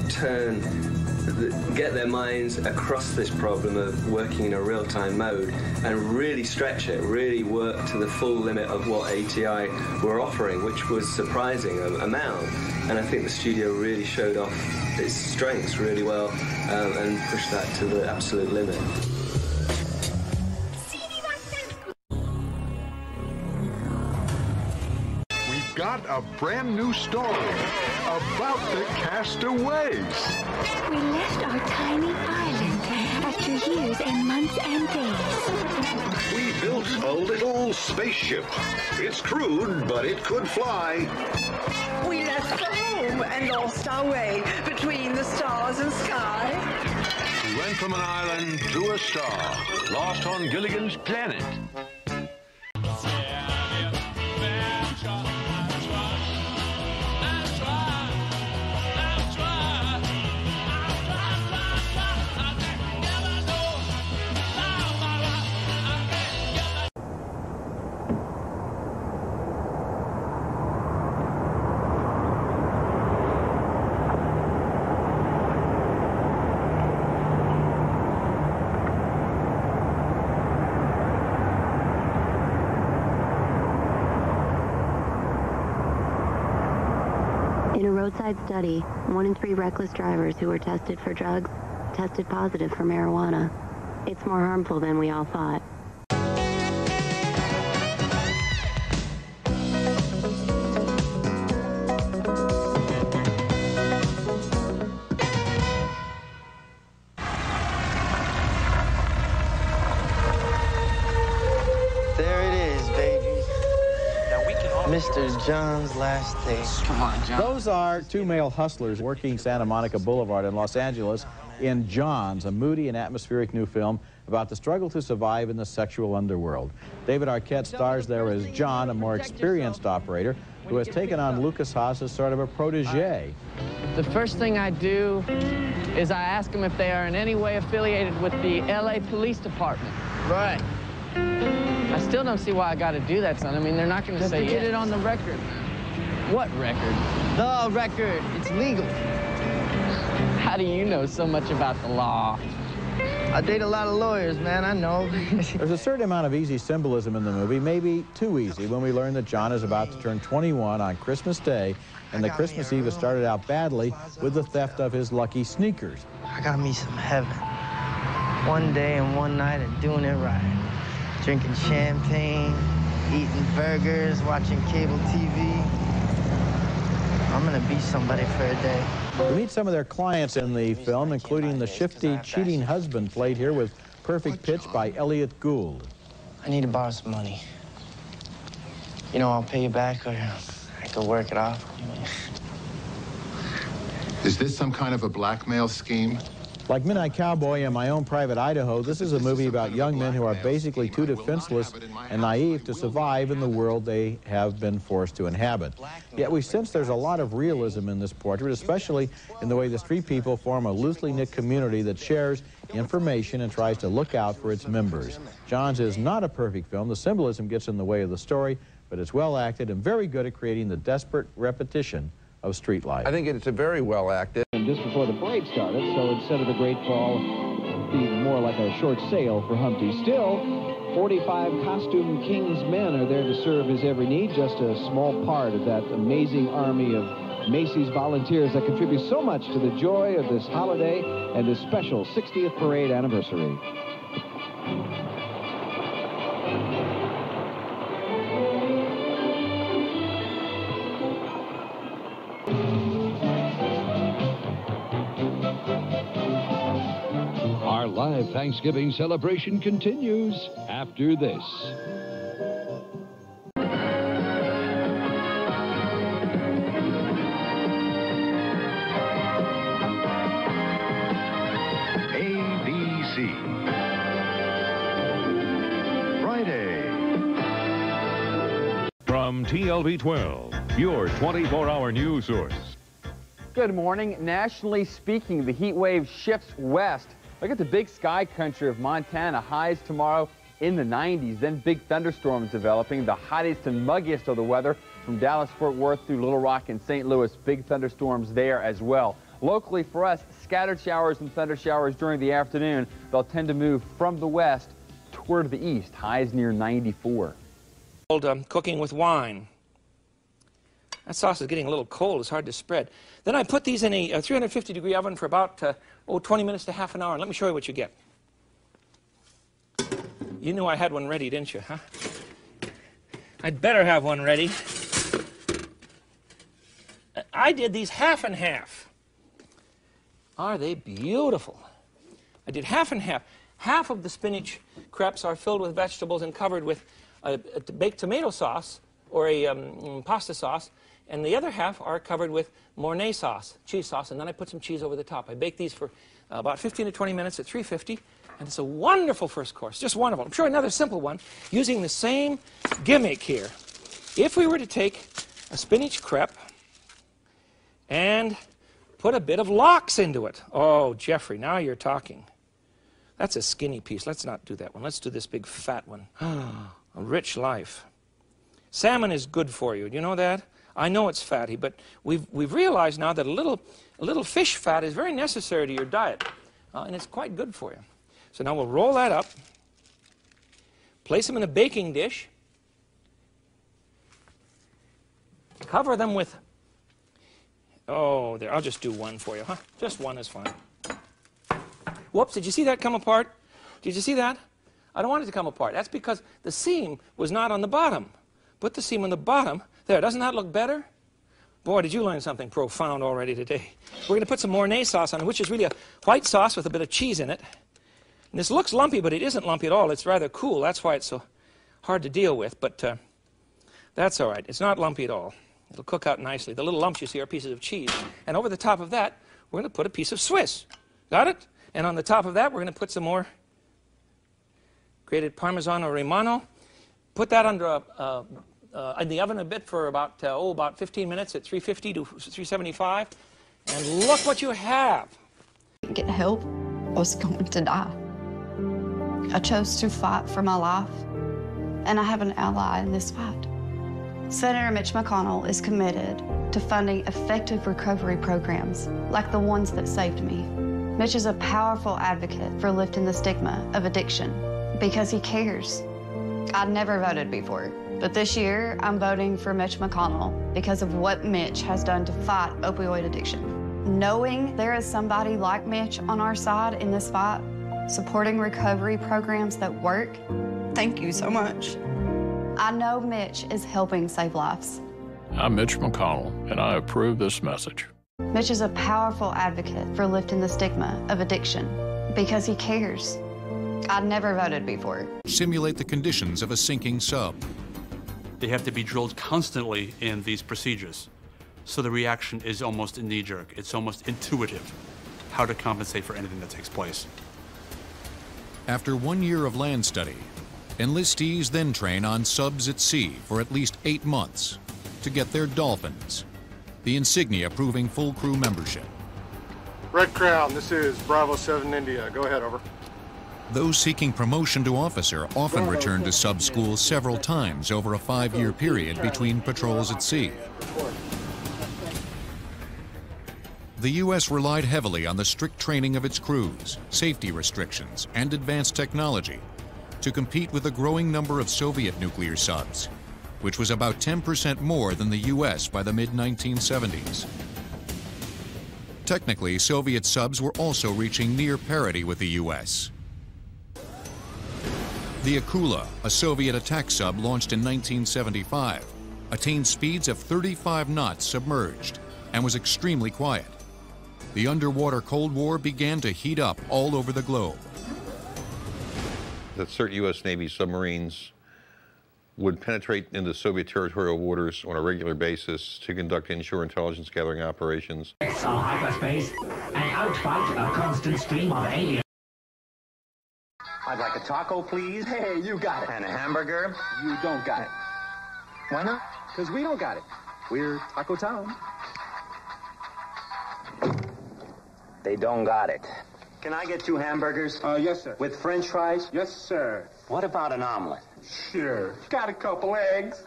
get their minds across this problem of working in a real-time mode and really stretch it, really work to the full limit of what ATI were offering, which was surprising amount. And I think the studio really showed off its strengths really well and pushed that to the absolute limit. Got a brand new story about the castaways. We left our tiny island after years and months and days. We built a little spaceship. It's crude, but it could fly. We left home and lost our way between the stars and sky. We went from an island to a star, lost on Gilligan's planet. In a roadside study, 1 in 3 reckless drivers who were tested for drugs tested positive for marijuana. It's more harmful than we all thought. There it is, baby. Mr. John's last day. Come on, John. Those are 2 male hustlers working Santa Monica Boulevard in Los Angeles in John's, a moody and atmospheric new film about the struggle to survive in the sexual underworld. David Arquette stars there as John, a more experienced operator who has taken on Lucas Haas as sort of a protege. The first thing I do is I ask them if they are in any way affiliated with the LA Police Department. Right. I still don't see why I got to do that, son. I mean, they're not going to say get it on the record. What record? The record. It's legal. How do you know so much about the law? I date a lot of lawyers, man, I know. There's a certain amount of easy symbolism in the movie, maybe too easy, when we learn that John is about to turn 21 on Christmas Day, and that Christmas Eve has started out badly with the theft of his lucky sneakers. I got me some heaven. One day and one night and doing it right. Drinking champagne, eating burgers, watching cable TV. I'm gonna be somebody for a day. We meet some of their clients in the film, including the shifty, cheating husband played here with perfect pitch by Elliot Gould. I need to borrow some money. You know, I'll pay you back, or I could work it off. Is this some kind of a blackmail scheme? Like Midnight Cowboy and My Own Private Idaho, this is a movie about young men who are basically too defenseless and naive to survive in the world they have been forced to inhabit. Yet we sense there's a lot of realism in this portrait, especially in the way the street people form a loosely knit community that shares information and tries to look out for its members. John's is not a perfect film. The symbolism gets in the way of the story, but it's well acted and very good at creating the desperate repetition of street life. I think it's a very well acted. And just before the parade started, so instead of the Great Fall, it'd be more like a short sale for Humpty. Still, 45 costume king's men are there to serve his every need, just a small part of that amazing army of Macy's volunteers that contribute so much to the joy of this holiday and this special 60th parade anniversary. Our live Thanksgiving celebration continues after this. ABC. Friday. From TLV 12, your 24-hour news source. Good morning. Nationally speaking, the heat wave shifts west. Look at the big sky country of Montana. Highs tomorrow in the 90s. Then big thunderstorms developing. The hottest and muggiest of the weather from Dallas-Fort Worth through Little Rock and St. Louis. Big thunderstorms there as well. Locally for us, scattered showers and thunder showers during the afternoon. They'll tend to move from the west toward the east. Highs near 94. Cooking with wine. That sauce is getting a little cold. It's hard to spread. Then I put these in a 350-degree oven for about 20 minutes to half an hour. And let me show you what you get. You knew I had one ready, didn't you, huh? I'd better have one ready. I did these half and half. Are they beautiful? I did half and half. Half of the spinach crepes are filled with vegetables and covered with a baked tomato sauce or a pasta sauce. And the other half are covered with Mornay sauce, cheese sauce, and then I put some cheese over the top. I bake these for about 15 to 20 minutes at 350, and it's a wonderful first course, just wonderful. I'm sure another simple one, using the same gimmick here. If we were to take a spinach crepe and put a bit of lox into it. Oh, Jeffrey, now you're talking. That's a skinny piece. Let's not do that one. Let's do this big fat one. A rich life. Salmon is good for you. Do you know that? I know it's fatty, but we've realized now that a little fish fat is very necessary to your diet, and it's quite good for you. So now we'll roll that up, place them in a baking dish, cover them with, oh, there, I'll just do one for you, huh? Just one is fine. Whoops, did you see that come apart? Did you see that? I don't want it to come apart. That's because the seam was not on the bottom. Put the seam on the bottom. There, doesn't that look better? Boy, did you learn something profound already today. We're going to put some Mornay sauce on it, which is really a white sauce with a bit of cheese in it. And this looks lumpy, but it isn't lumpy at all. It's rather cool. That's why it's so hard to deal with, but that's all right. It's not lumpy at all. It'll cook out nicely. The little lumps you see are pieces of cheese. And over the top of that, we're going to put a piece of Swiss. Got it? And on the top of that, we're going to put some more grated Parmesan or Romano. Put that under in the oven a bit for about 15 minutes at 350 to 375. And look what you have. Get help, I was going to die. I chose to fight for my life, and I have an ally in this fight. Senator Mitch McConnell is committed to funding effective recovery programs like the ones that saved me. Mitch is a powerful advocate for lifting the stigma of addiction because he cares. I'd never voted before, but this year I'm voting for Mitch McConnell because of what Mitch has done to fight opioid addiction. Knowing there is somebody like Mitch on our side in this fight, supporting recovery programs that work, thank you so much. I know Mitch is helping save lives. I'm Mitch McConnell, and I approve this message. Mitch is a powerful advocate for lifting the stigma of addiction because he cares. I'd never voted before. Simulate the conditions of a sinking sub. They have to be drilled constantly in these procedures. So the reaction is almost a knee-jerk. It's almost intuitive how to compensate for anything that takes place. After 1 year of land study, enlistees then train on subs at sea for at least 8 months to get their dolphins, the insignia proving full crew membership. Red Crown, this is Bravo 7 India. Go ahead, over. Those seeking promotion to officer often return to sub school several times over a 5-year period between patrols at sea. The U.S. relied heavily on the strict training of its crews, safety restrictions, and advanced technology to compete with the growing number of Soviet nuclear subs, which was about 10% more than the U.S. by the mid-1970s. Technically, Soviet subs were also reaching near parity with the U.S. The Akula, a Soviet attack sub launched in 1975, attained speeds of 35 knots submerged and was extremely quiet. The underwater Cold War began to heat up all over the globe. That certain U.S. Navy submarines would penetrate into Soviet territorial waters on a regular basis to conduct inshore intelligence gathering operations. Hyperspace, and outfight a constant stream of aliens. I'd like a taco, please. Hey, you got it. And a hamburger? You don't got it. Why not? Because we don't got it. We're Taco Town. They don't got it. Can I get 2 hamburgers? Yes, sir. With French fries? Yes, sir. What about an omelet? Sure. Got a couple eggs.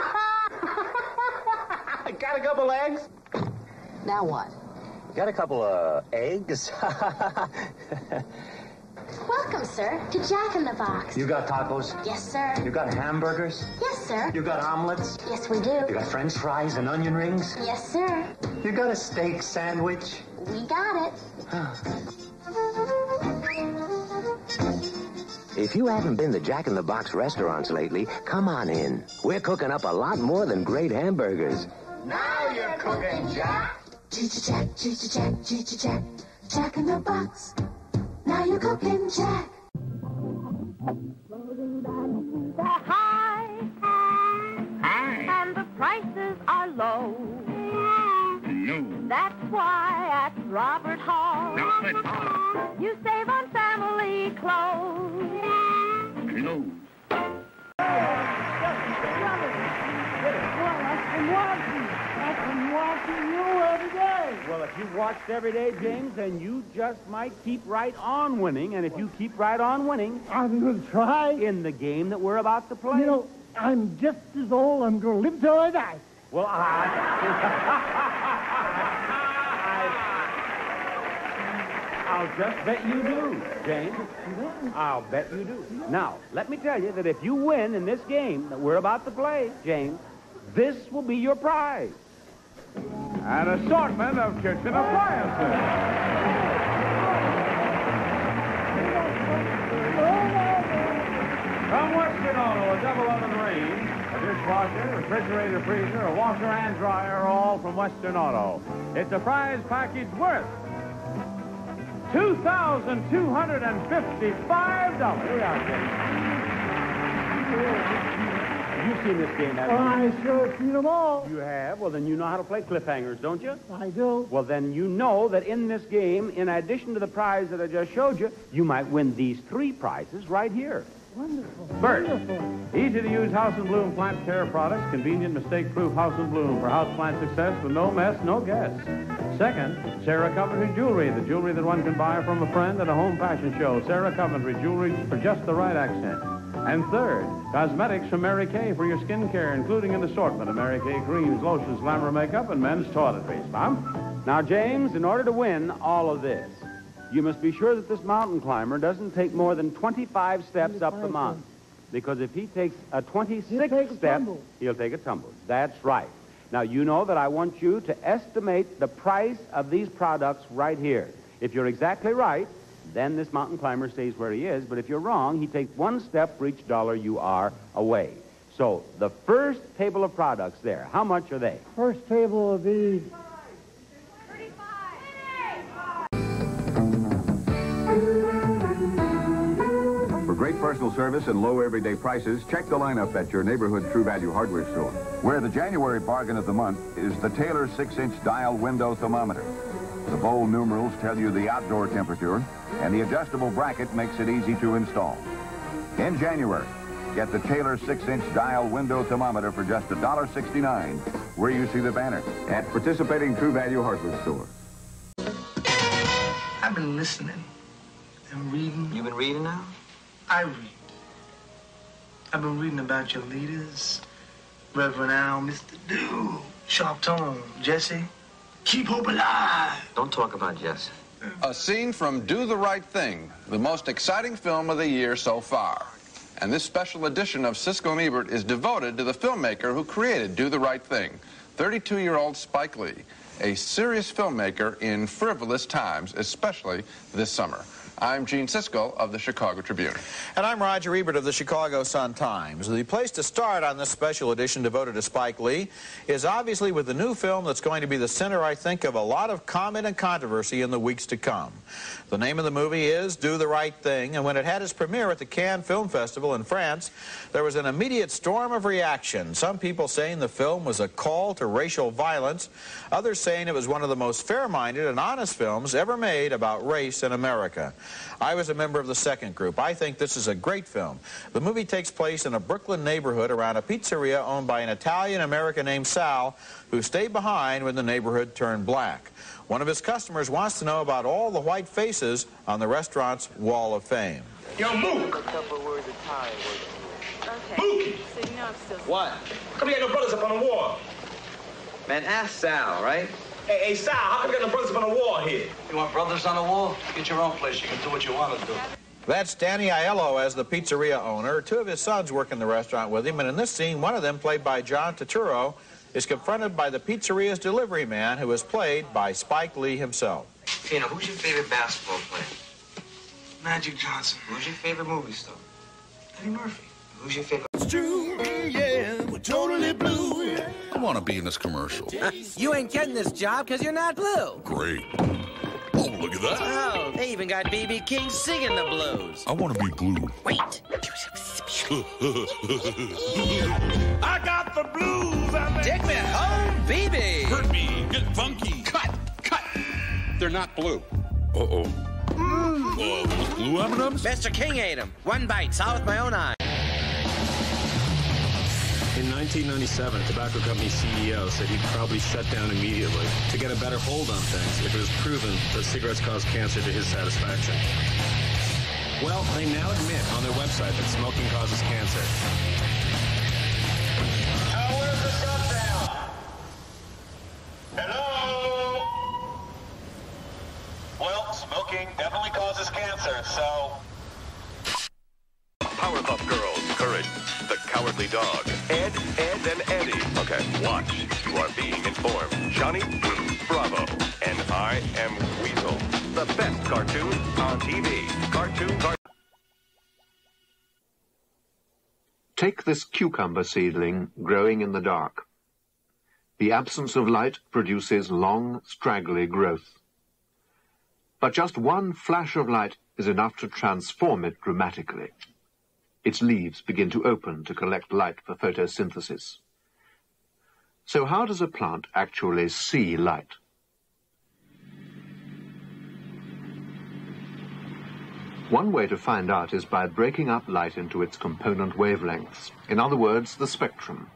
Got a couple eggs? Now what? Got a couple of eggs? Welcome, sir, to Jack in the Box. You got tacos? Yes, sir. You got hamburgers? Yes, sir. You got omelets? Yes, we do. You got French fries and onion rings? Yes, sir. You got a steak sandwich? We got it. If you haven't been to Jack in the Box restaurants lately, come on in. We're cooking up a lot more than great hamburgers. Now you're cooking, Jack. Jack, Jack, Jack in the Box. Now you're cooking, Jack. They're high, and the prices are low. That's why at Robert Hall, you save on family clothes. I've been watching you every day. Well, if you've watched every day, James, then you just might keep right on winning. And if you keep right on winning, I'm going to try in the game that we're about to play. You know, I'm just as old. I'm going to live till I die. Well, I'll just bet you do, James. I'll bet you do. Now, let me tell you that if you win in this game that we're about to play, James, this will be your prize. An assortment of kitchen appliances. From Western Auto, a double oven range, a dishwasher, refrigerator, freezer, a washer and dryer, all from Western Auto. It's a prize package worth $2,255. Here we are, James. You've seen this game, haven't you? I sure have seen them all. You have? Well, then you know how to play cliffhangers, don't you? I do. Well, then you know that in this game, in addition to the prize that I just showed you, you might win these 3 prizes right here. Wonderful. First, easy-to-use House & Bloom plant care products, convenient, mistake-proof House & Bloom for houseplant success with no mess, no guess. Second, Sarah Coventry Jewelry, the jewelry that one can buy from a friend at a home fashion show. Sarah Coventry Jewelry for just the right accent. And third, cosmetics from Mary Kay for your skin care, including an assortment of Mary Kay creams, lotions, glamour makeup, and men's toiletries. Now, James, in order to win all of this, you must be sure that this mountain climber doesn't take more than 25 steps up the mountain. Because if he takes a 26th step, he'll take a tumble. That's right. Now, you know that I want you to estimate the price of these products right here. If you're exactly right, then this mountain climber stays where he is. But if you're wrong, he takes one step for each dollar you are away. So, the first table of products there, how much are they? First table will be... For great personal service and low everyday prices, check the lineup at your neighborhood True Value hardware store. Where the January bargain of the month is the Taylor 6-inch dial window thermometer. The bold numerals tell you the outdoor temperature, and the adjustable bracket makes it easy to install. In January, get the Taylor 6-inch dial window thermometer for just $1.69, where you see the banner at participating True Value hardware store. I've been listening and reading. You've been reading now? I read. I've been reading about your leaders, Reverend Al, Mr. Dew, Sharp Tone, Jesse. Keep hope alive. Don't talk about Jesse. A scene from Do the Right Thing, the most exciting film of the year so far. And this special edition of Siskel and Ebert is devoted to the filmmaker who created Do the Right Thing, 32-year-old Spike Lee, a serious filmmaker in frivolous times, especially this summer. I'm Gene Siskel of the Chicago Tribune. And I'm Roger Ebert of the Chicago Sun-Times. The place to start on this special edition devoted to Spike Lee is obviously with the new film that's going to be the center, I think, of a lot of comment and controversy in the weeks to come. The name of the movie is Do the Right Thing, and when it had its premiere at the Cannes Film Festival in France, there was an immediate storm of reaction. Some people saying the film was a call to racial violence, others saying it was one of the most fair-minded and honest films ever made about race in America. I was a member of the second group. I think this is a great film. The movie takes place in a Brooklyn neighborhood around a pizzeria owned by an Italian-American named Sal, who stayed behind when the neighborhood turned black. One of his customers wants to know about all the white faces on the restaurant's Wall of Fame. Yo, Mook! A couple words of time. Okay. Mookie! So you know I'm still... What? Come here, no brothers up on the wall. Man, ask Sal, right? Hey, Sal, how come we got no brothers up on the wall here? You want brothers on the wall? Get your own place. You can do what you want to do. That's Danny Aiello as the pizzeria owner. Two of his sons work in the restaurant with him, and in this scene, one of them, played by John Turturro, is confronted by the pizzeria's delivery man, who is played by Spike Lee himself. You know, who's your favorite basketball player? Magic Johnson. Who's your favorite movie star? Eddie Murphy. Who's your favorite... It's true, yeah, we're totally blue. I want to be in this commercial. You ain't getting this job because you're not blue. Great. Oh, look at that. Oh, they even got B.B. King singing the blues. I want to be blue. Wait. I got the blues. Take me home, B.B. Hurt me. Get funky. Cut. They're not blue. Uh-oh. Those blue M&Ms? Mr. King ate them. One bite. Saw with my own eye. In 1997, a tobacco company CEO said he'd probably shut down immediately to get a better hold on things if it was proven that cigarettes cause cancer to his satisfaction. Well, they now admit on their website that smoking causes cancer. Where's the shutdown? Hello? Well, smoking definitely causes cancer, so... Powerpuff Girls, Courage, The Cowardly Dog, Ed, and Eddie. Okay, watch. You are being informed. Johnny, Bravo, and I am Weasel. The best cartoon on TV. Take this cucumber seedling growing in the dark. The absence of light produces long, straggly growth. But just one flash of light is enough to transform it dramatically. Its leaves begin to open to collect light for photosynthesis. So how does a plant actually see light? One way to find out is by breaking up light into its component wavelengths, in other words, the spectrum.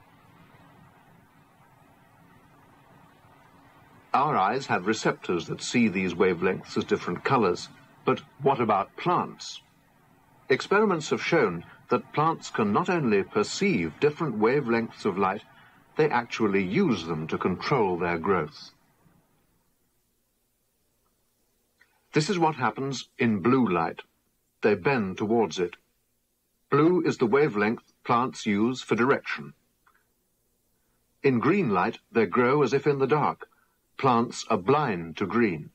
Our eyes have receptors that see these wavelengths as different colors, but what about plants? Experiments have shown that plants can not only perceive different wavelengths of light, they actually use them to control their growth. This is what happens in blue light. They bend towards it. Blue is the wavelength plants use for direction. In green light, they grow as if in the dark. Plants are blind to green.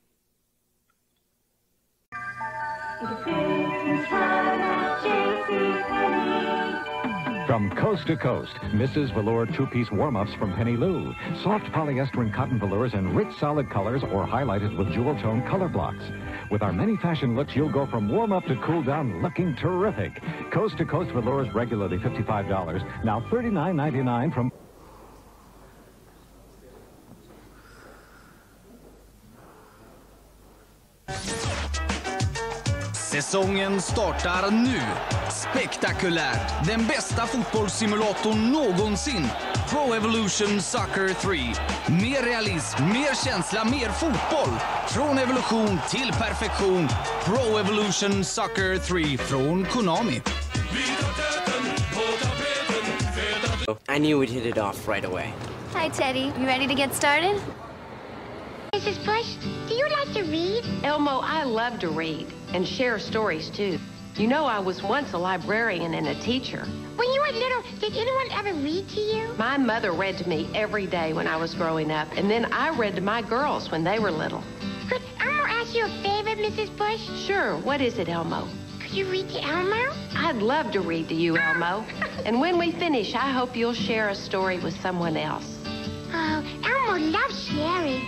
From coast to coast, Mrs. Velour two-piece warm-ups from Penny Lou. Soft polyester and cotton velours in rich solid colors or highlighted with jewel tone color blocks. With our many fashion looks, you'll go from warm-up to cool down looking terrific. Coast to coast velours regularly $55, now $39.99 from... Säsongen startar nu. Spektakulärt. Den bästa fotbollssimulatorn någonsin. Pro Evolution Soccer 3. Mer realism, mer känsla, mer fotboll. Från evolution till perfektion. Pro Evolution Soccer 3 från Konami. I knew we'd hit it off right away. Hi, Teddy. You ready to get started? Mrs. Bush, do you like to read? Elmo, I love to read and share stories, too. You know, I was once a librarian and a teacher. When you were little, did anyone ever read to you? My mother read to me every day when I was growing up, and then I read to my girls when they were little. Could Elmo ask you a favor, Mrs. Bush? Sure. What is it, Elmo? Could you read to Elmo? I'd love to read to you, Elmo. And when we finish, I hope you'll share a story with someone else. Oh, Elmo loves sharing.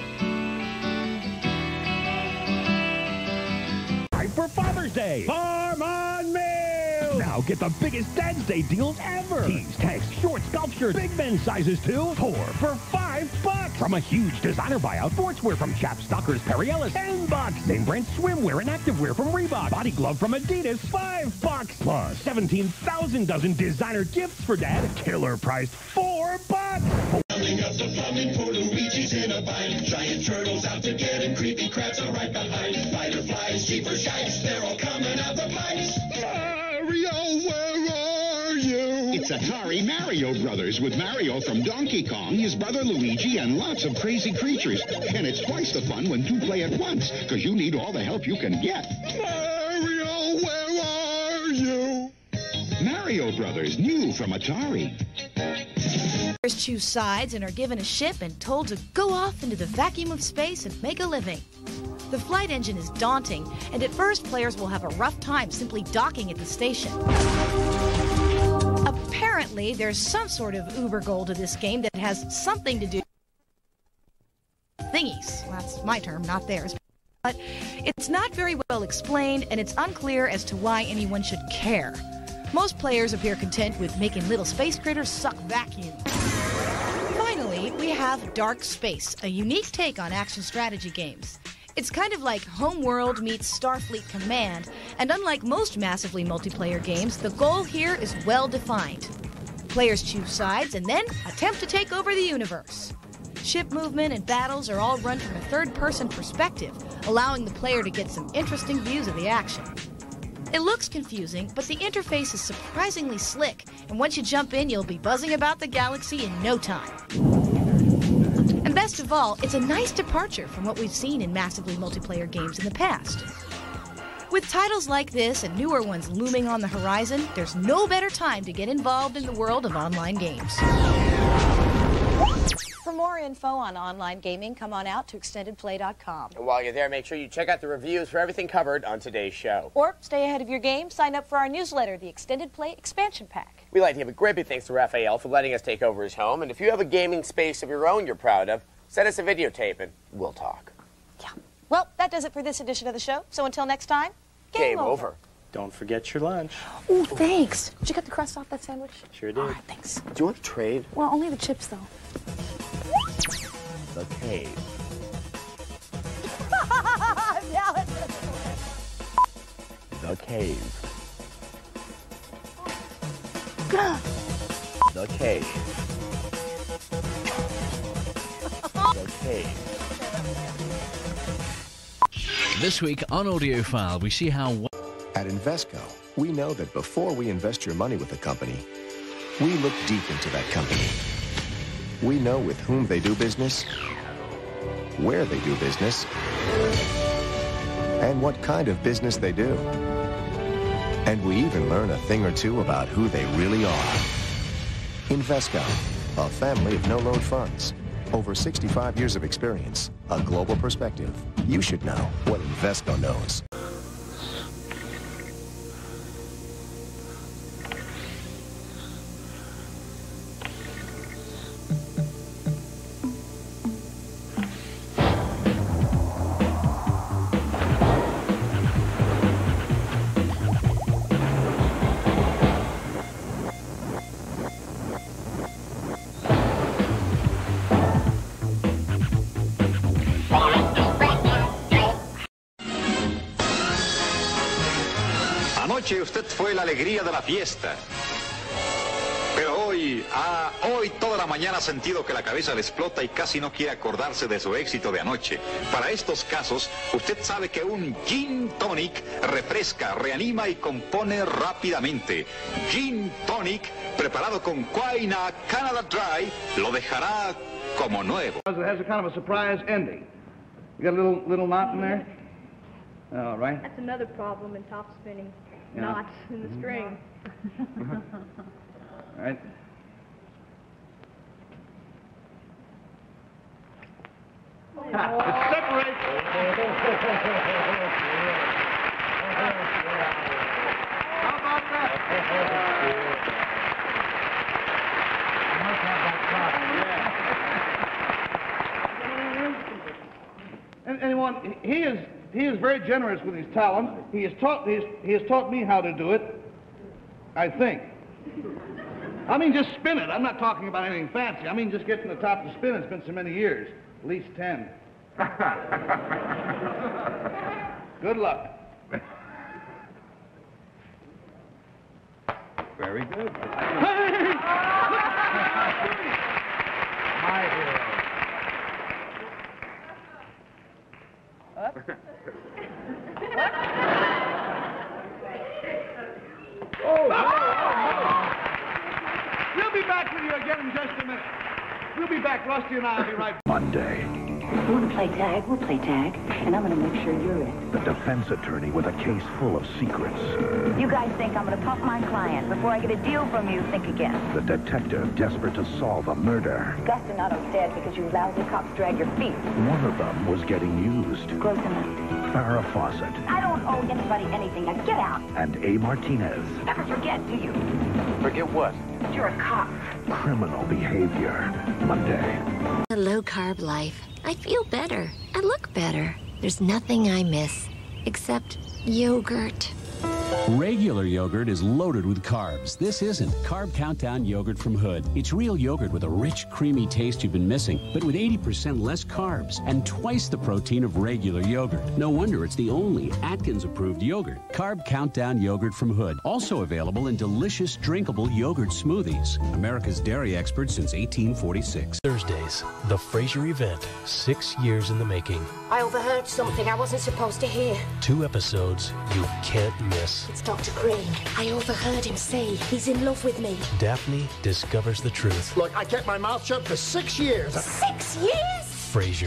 For Father's Day, Farm on Mail! Now get the biggest Dad's Day deals ever! Tees, tanks, shorts, golf shirts, big men's sizes too, 4 for $5. From a huge designer buyout, sportswear from Chaps, Dockers, Perry Ellis, $10. Name brand swimwear and activewear from Reebok, body glove from Adidas, $5. Plus 17,000 dozen designer gifts for Dad, killer priced $4. Coming up the plumbing for Luigi's in a bind. Giant turtles out to get him, creepy crabs are right behind. Spider flies, cheaper shites, they're all coming out the pipes. Mario, where are you? It's Atari Mario Brothers with Mario from Donkey Kong, his brother Luigi, and lots of crazy creatures. And it's twice the fun when two play at once, because you need all the help you can get. Mario, where are you? Mario Brothers, new from Atari. Players choose sides and are given a ship and told to go off into the vacuum of space and make a living. The flight engine is daunting, and at first players will have a rough time simply docking at the station. Apparently, there's some sort of uber goal to this game that has something to do with thingies. Well, that's my term, not theirs. But it's not very well explained, and it's unclear as to why anyone should care. Most players appear content with making little space critters suck vacuum. Finally, we have Dark Space, a unique take on action strategy games. It's kind of like Homeworld meets Starfleet Command, and unlike most massively multiplayer games, the goal here is well defined. Players choose sides and then attempt to take over the universe. Ship movement and battles are all run from a third-person perspective, allowing the player to get some interesting views of the action. It looks confusing, but the interface is surprisingly slick, and once you jump in, you'll be buzzing about the galaxy in no time. And best of all, it's a nice departure from what we've seen in massively multiplayer games in the past. With titles like this and newer ones looming on the horizon, there's no better time to get involved in the world of online games. For more info on online gaming, come on out to extendedplay.com. And while you're there, make sure you check out the reviews for everything covered on today's show. Or stay ahead of your game, sign up for our newsletter, the Extended Play Expansion Pack. We'd like to give a great big thanks to Raphael for letting us take over his home. And if you have a gaming space of your own you're proud of, send us a videotape and we'll talk. Yeah. Well, that does it for this edition of the show. So until next time, game over. Don't forget your lunch. Ooh, thanks. Did you get the crust off that sandwich? Sure did. All right, thanks. Do you want to trade? Well, only the chips, though. The cave. The cave. The cave. The cave. This week on Audiophile, we see how... At Invesco, we know that before we invest your money with a company, we look deep into that company. We know with whom they do business, where they do business, and what kind of business they do. And we even learn a thing or two about who they really are. Invesco, a family of no-load funds. Over 65 years of experience, a global perspective. You should know what Invesco knows. Anoche usted fue la alegría de la fiesta. Pero hoy toda la mañana ha sentido que la cabeza le explota y casi no quiere acordarse de su éxito de anoche. Para estos casos, usted sabe que un Gin Tonic refresca, reanima y compone rápidamente. Gin Tonic, preparado con Quina Canada Dry, lo dejará como nuevo. It has a kind of a surprise ending. You got a little knot in there? All right. That's another problem in top spinning. Yeah. Knots in the string. All right. It separates. How about that? And anyone, he is very generous with his talent. He has taught me how to do it, I think. I mean, just spin it. I'm not talking about anything fancy. I mean, just get to the top to spin. It's been so many years, at least 10. Good luck. Very good. My hero. Up. We'll be back with you again in just a minute. We'll be back. Rusty and I will be right back. Monday. You want to play tag? We'll play tag. And I'm going to make sure you're it. The defense attorney with a case full of secrets. You guys think I'm going to pump my client. Before I get a deal from you, think again. The detective desperate to solve a murder. Gus Donato's dead because you lousy cops drag your feet. One of them was getting used. Close enough. Farrah Fawcett. I don't owe anybody anything. Now get out. And A. Martinez. Never forget, do you? Forget what? That you're a cop. Criminal behavior. Monday. A low-carb life. I feel better. I look better. There's nothing I miss except yogurt. Regular yogurt is loaded with carbs. This isn't. Carb Countdown yogurt from Hood. It's real yogurt with a rich, creamy taste you've been missing, but with 80% less carbs and twice the protein of regular yogurt. No wonder it's the only Atkins-approved yogurt. Carb Countdown yogurt from Hood. Also available in delicious, drinkable yogurt smoothies. America's dairy expert since 1846. Thursdays, the Fraser event. 6 years in the making. I overheard something I wasn't supposed to hear. 2 episodes you can't miss. It's Dr. Green. I overheard him say he's in love with me. Daphne discovers the truth. Look, I kept my mouth shut for 6 years. 6 years? Fraser.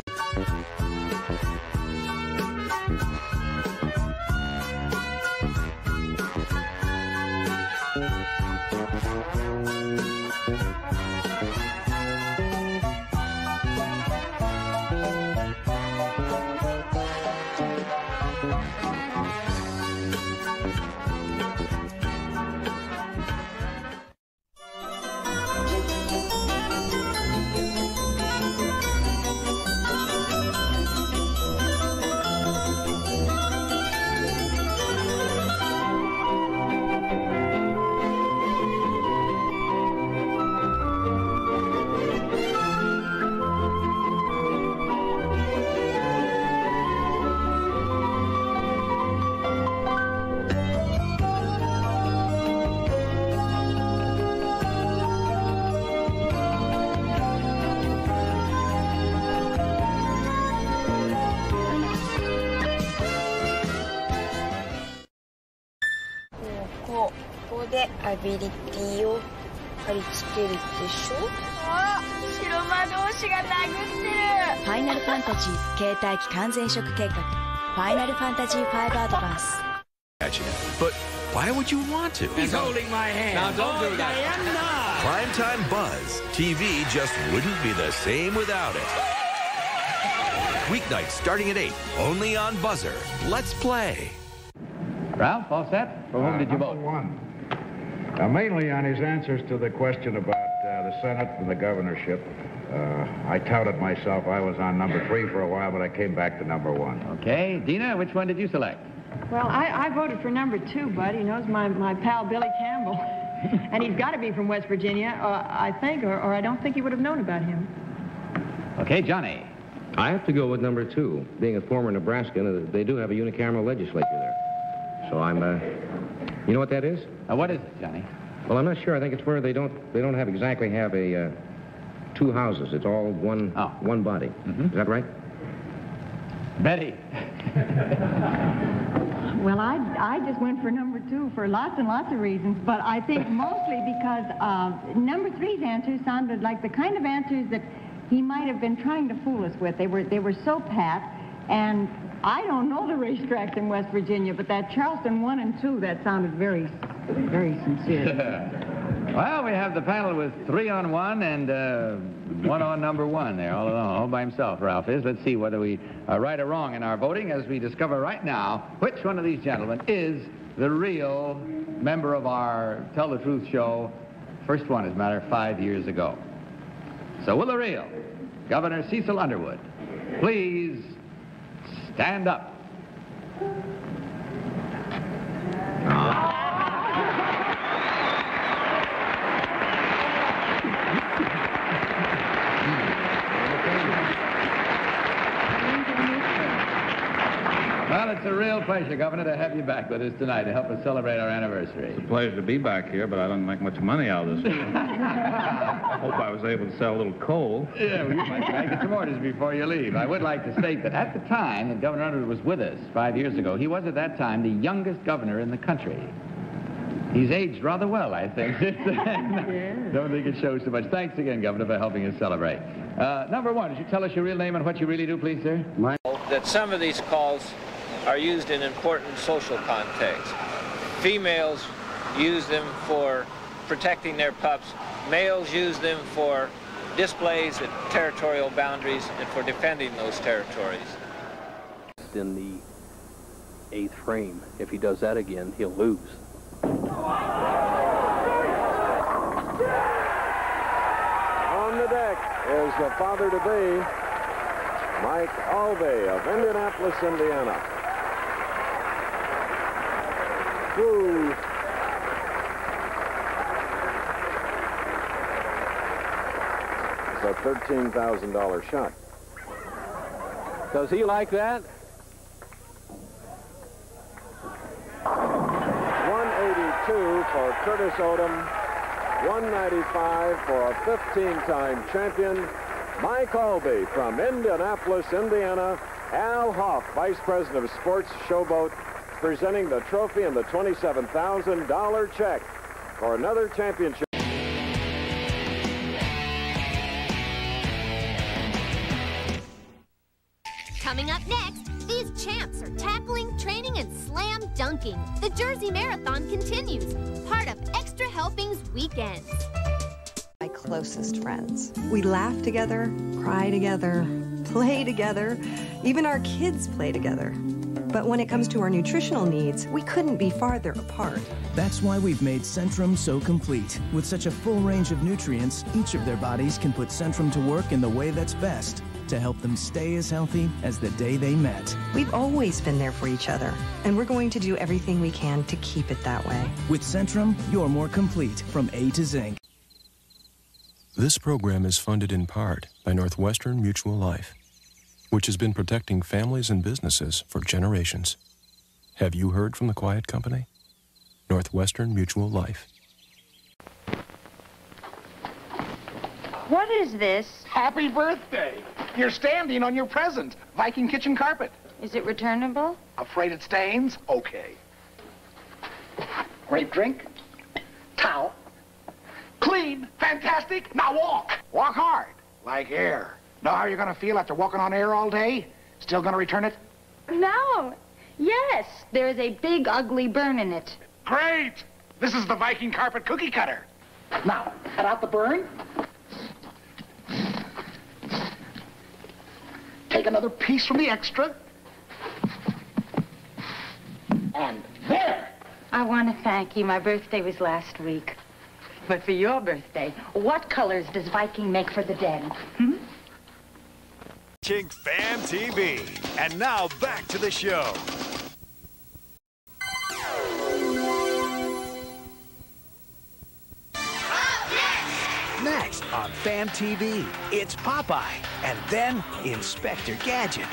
Final Fantasy 携帯機完全食計画 Final Fantasy V Advance. But why would you want to? He's holding my hand. Now don't do that. I am not. Primetime buzz. TV just wouldn't be the same without it. Weeknights starting at 8, only on Buzzer. Let's play. Ralph, all set? For whom did you vote? One. Mainly on his answers to the question about the Senate and the governorship. I touted myself. I was on number 3 for a while, but I came back to number 1. Okay. Dina, which one did you select? Well, I voted for number 2, Bud. He knows my pal Billy Campbell. And he's got to be from West Virginia, I think, or I don't think he would have known about him. Okay, Johnny. I have to go with number 2. Being a former Nebraskan, they do have a unicameral legislature there. So I'm, you know what that is? What is it, Johnny? Well, I'm not sure. I think it's where they don't exactly have a 2 houses. It's all one body. Mm-hmm. Is that right? Betty. Well, I just went for number 2 for lots and lots of reasons, but I think mostly because number 3's answers sounded like the kind of answers that he might have been trying to fool us with. They were so pat, and I don't know the racetracks in West Virginia, but that Charleston 1 and 2, that sounded very, very sincere. Well, we have the panel with 3 on 1 and 1 on number 1 there, all alone, all by himself, Ralph is. Let's see whether we are right or wrong in our voting as we discover right now which one of these gentlemen is the real member of our Tell the Truth show. First one, as a matter of 5 years ago. So will the real Governor Cecil Underwood please stand up? Well, it's a real pleasure, Governor, to have you back with us tonight to help us celebrate our anniversary. It's a pleasure to be back here, but I don't make much money out of this. I hope I was able to sell a little coal. Yeah, well, you might get some orders before you leave. I would like to state that at the time that Governor Underwood was with us 5 years ago, he was at that time the youngest governor in the country. He's aged rather well, I think. Don't think it shows too much. Thanks again, Governor, for helping us celebrate. Number 1, would you tell us your real name and what you really do, please, sir? That some of these calls are used in important social contexts. Females use them for protecting their pups. Males use them for displays at territorial boundaries and for defending those territories. In the 8th frame, if he does that again, he'll lose. On the deck is the father-to-be, Mike Alvey of Indianapolis, Indiana. Through it's a $13,000 shot. Does he like that? 182 for Curtis Odom, 195 for a 15-time champion, Mike Alvey from Indianapolis, Indiana. Al Hoff, Vice President of Sports Showboat, presenting the trophy and the $27,000 check for another championship. Coming up next, these champs are tackling, training, and slam dunking. The Jersey Marathon continues, part of Extra Helpings Weekends. My closest friends. We laugh together, cry together, play together. Even our kids play together. But when it comes to our nutritional needs, we couldn't be farther apart. That's why we've made Centrum so complete. With such a full range of nutrients, each of their bodies can put Centrum to work in the way that's best to help them stay as healthy as the day they met. We've always been there for each other, and we're going to do everything we can to keep it that way. With Centrum, you're more complete from A to Zinc. This program is funded in part by Northwestern Mutual Life, which has been protecting families and businesses for generations. Have you heard from the quiet company? Northwestern Mutual Life. What is this? Happy birthday! You're standing on your present, Viking kitchen carpet. Is it returnable? Afraid it stains? Okay. Great drink. Towel. Clean. Fantastic. Now walk. Walk hard. Like air. Know how you're going to feel after walking on air all day? Still going to return it? No. Yes, there is a big, ugly burn in it. Great! This is the Viking carpet cookie cutter. Now, cut out the burn. Take another piece from the extra. And there! I want to thank you. My birthday was last week. But for your birthday, what colors does Viking make for the den? Watching Fan TV. And now back to the show. Next on Fan TV, it's Popeye and then Inspector Gadget.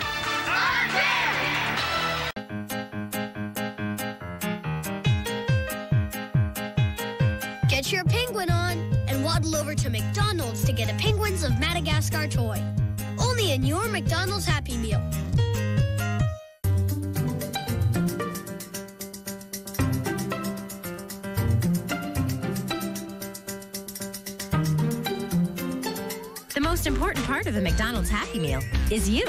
Get your penguin on and waddle over to McDonald's to get a Penguins of Madagascar toy. Only in your McDonald's Happy Meal. The most important part of the McDonald's Happy Meal is you.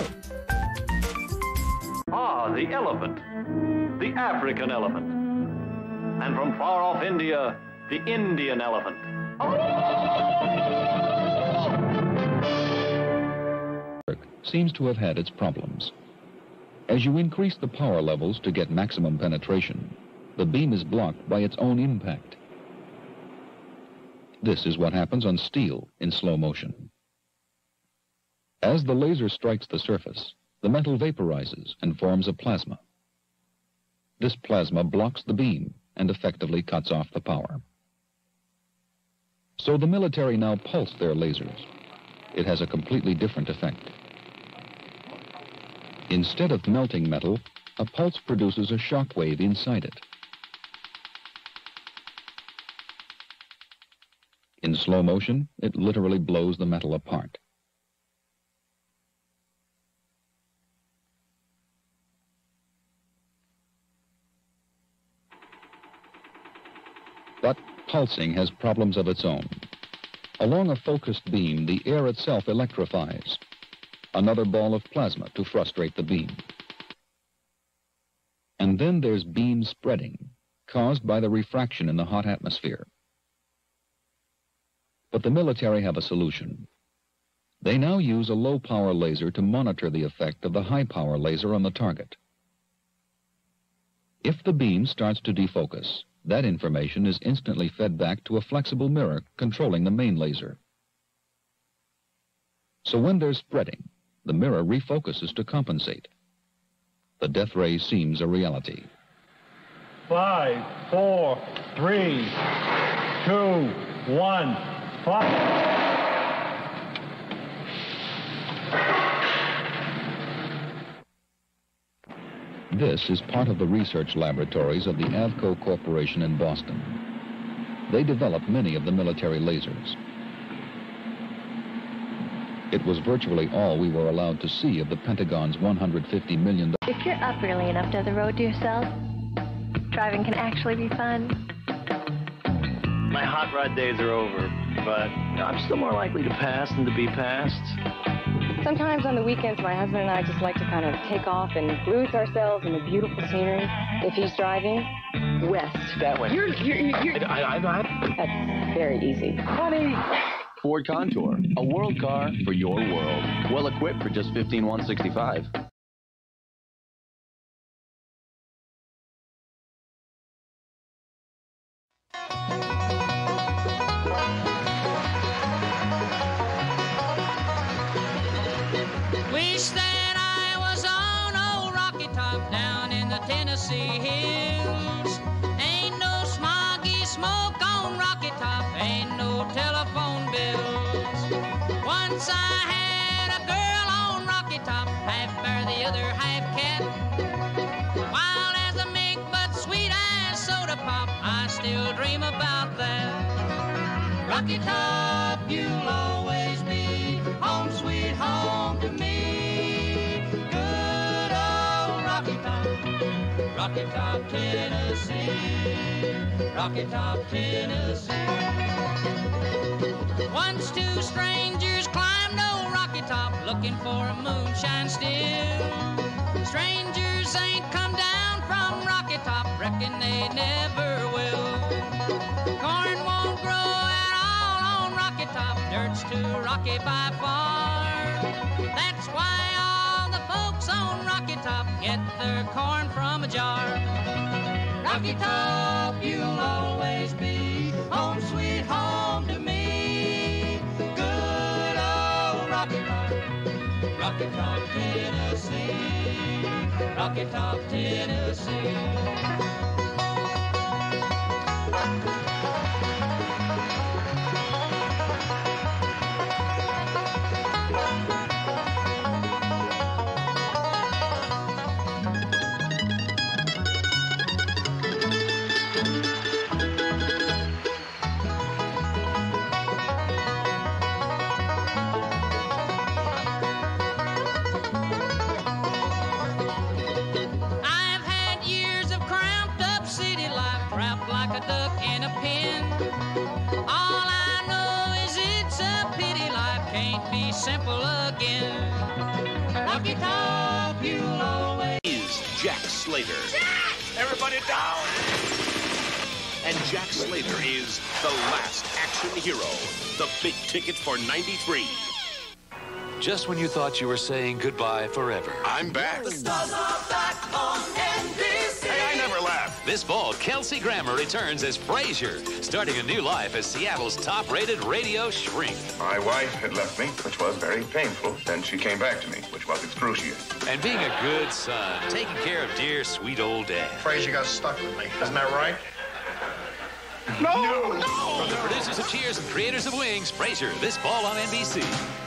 Ah, the elephant. The African elephant. And from far off India, the Indian elephant. Seems to have had its problems. As you increase the power levels to get maximum penetration, the beam is blocked by its own impact. This is what happens on steel in slow motion. As the laser strikes the surface, the metal vaporizes and forms a plasma. This plasma blocks the beam and effectively cuts off the power. So the military now pulse their lasers. It has a completely different effect. Instead of melting metal, a pulse produces a shock wave inside it. In slow motion, it literally blows the metal apart. But pulsing has problems of its own. Along a focused beam, the air itself electrifies. Another ball of plasma to frustrate the beam. And then there's beam spreading, caused by the refraction in the hot atmosphere. But the military have a solution. They now use a low-power laser to monitor the effect of the high-power laser on the target. If the beam starts to defocus, that information is instantly fed back to a flexible mirror controlling the main laser. So when there's spreading, the mirror refocuses to compensate. The death ray seems a reality. 5, 4, 3, 2, 1, fire! This is part of the research laboratories of the Avco Corporation in Boston. They developed many of the military lasers. It was virtually all we were allowed to see of the Pentagon's $150 million. If you're up early enough to have the road to yourself, driving can actually be fun. My hot rod days are over, but I'm still more likely to pass than to be passed. Sometimes on the weekends, my husband and I just like to kind of take off and lose ourselves in the beautiful scenery. If he's driving, west. That way. That's very easy. Honey! Ford Contour, a world car for your world. Well equipped for just $15,165. Wish that I was on old Rocky Top down in the Tennessee hills. Ain't no smoggy smoke on Rocky Top, ain't no telephone bills. Once I had a girl on Rocky Top, half bear, the other half cat. Wild as a mink, but sweet as soda pop, I still dream about that. Rocky Top, you'll always be home, sweet home to me. Good old Rocky Top, Rocky Top, Tennessee, Rocky Top, Tennessee. Once two strangers climbed old Rocky Top, looking for a moonshine still. Strangers ain't come down from Rocky Top, reckon they never will. Corn won't grow at all on Rocky Top, dirt's too rocky by far. That's why all the folks on Rocky Top get their corn from a jar. Rocky Top, you'll always be home sweet home to me. Good old Rocky Top, Rocky Top, Tennessee. Rocky Top, Tennessee. Simple again. Rocky Top, you'll always is Jack Slater. Jack! Everybody down! And Jack Slater is the last action hero. The big ticket for '93. Just when you thought you were saying goodbye forever. I'm back. The stars are back on NBC. Hey, I never left. This fall, Kelsey Grammer returns as Frasier, starting a new life as Seattle's top-rated radio shrink. My wife had left me, which was very painful. Then she came back to me, which was excruciating. And being a good son, taking care of dear, sweet old dad. Frasier got stuck with me. Isn't that right? No! From the producers of Cheers and creators of Wings, Frasier, this fall on NBC.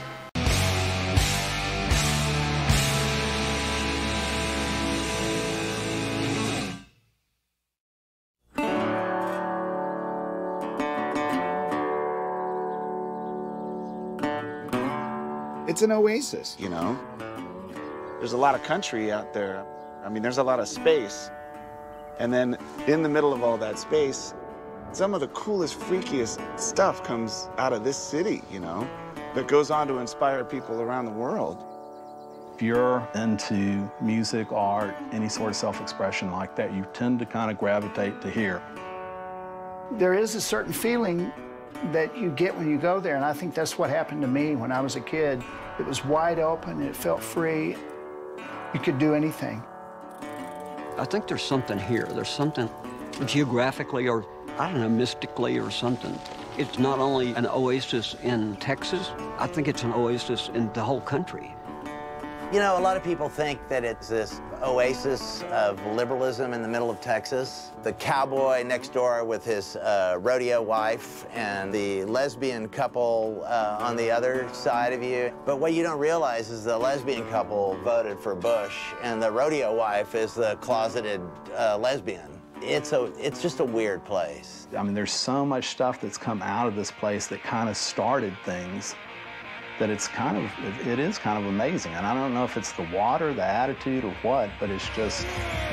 It's an oasis, you know? There's a lot of country out there. I mean, there's a lot of space. And then in the middle of all that space, some of the coolest, freakiest stuff comes out of this city, you know, that goes on to inspire people around the world. If you're into music, art, any sort of self-expression like that, you tend to kind of gravitate to here. There is a certain feeling that you get when you go there, and I think that's what happened to me when I was a kid. It was wide open, it felt free. You could do anything. I think there's something here. There's something geographically or, I don't know, mystically or something. It's not only an oasis in Texas, I think it's an oasis in the whole country. You know, a lot of people think that it's this oasis of liberalism in the middle of Texas. The cowboy next door with his rodeo wife and the lesbian couple on the other side of you. But what you don't realize is the lesbian couple voted for Bush and the rodeo wife is the closeted lesbian. It's just a weird place. I mean, there's so much stuff that's come out of this place that kind of started things that it is kind of amazing. And I don't know if it's the water, the attitude, or what, but it's just...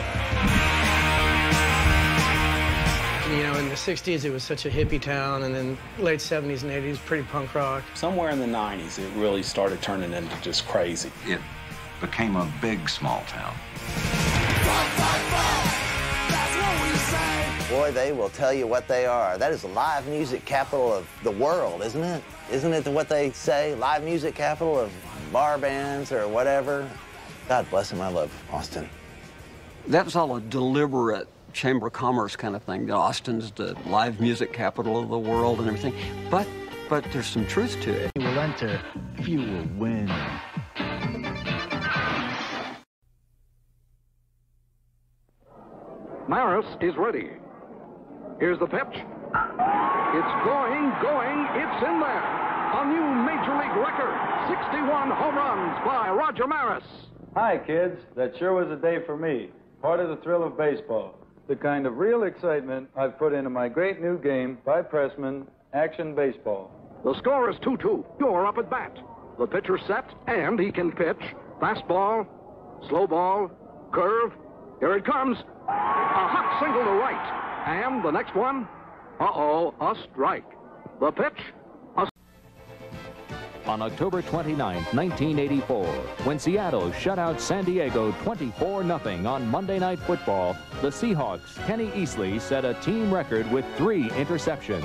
You know, in the 60s, it was such a hippie town, and then late 70s and 80s, pretty punk rock. Somewhere in the 90s, it really started turning into just crazy. It became a big small town. Boy, they will tell you what they are. That is the live music capital of the world, isn't it? Isn't it what they say? Live music capital of bar bands or whatever. God bless them, I love Austin. That's all a deliberate Chamber of Commerce kind of thing. Austin's the live music capital of the world and everything. But there's some truth to it. You will enter, few will win. Maris is ready. Here's the pitch. It's going, it's in there. A new Major League record, 61 home runs by Roger Maris. Hi, kids. That sure was a day for me. Part of the thrill of baseball. The kind of real excitement I've put into my great new game by Pressman, Action Baseball. The score is 2-2. You're up at bat. The pitcher's set, and he can pitch. Fastball, slow ball, curve. Here it comes. A hot single to right. And the next one, a strike. The pitch, on October 29, 1984, when Seattle shut out San Diego 24-0 on Monday Night Football. The Seahawks' Kenny Easley set a team record with 3 interceptions.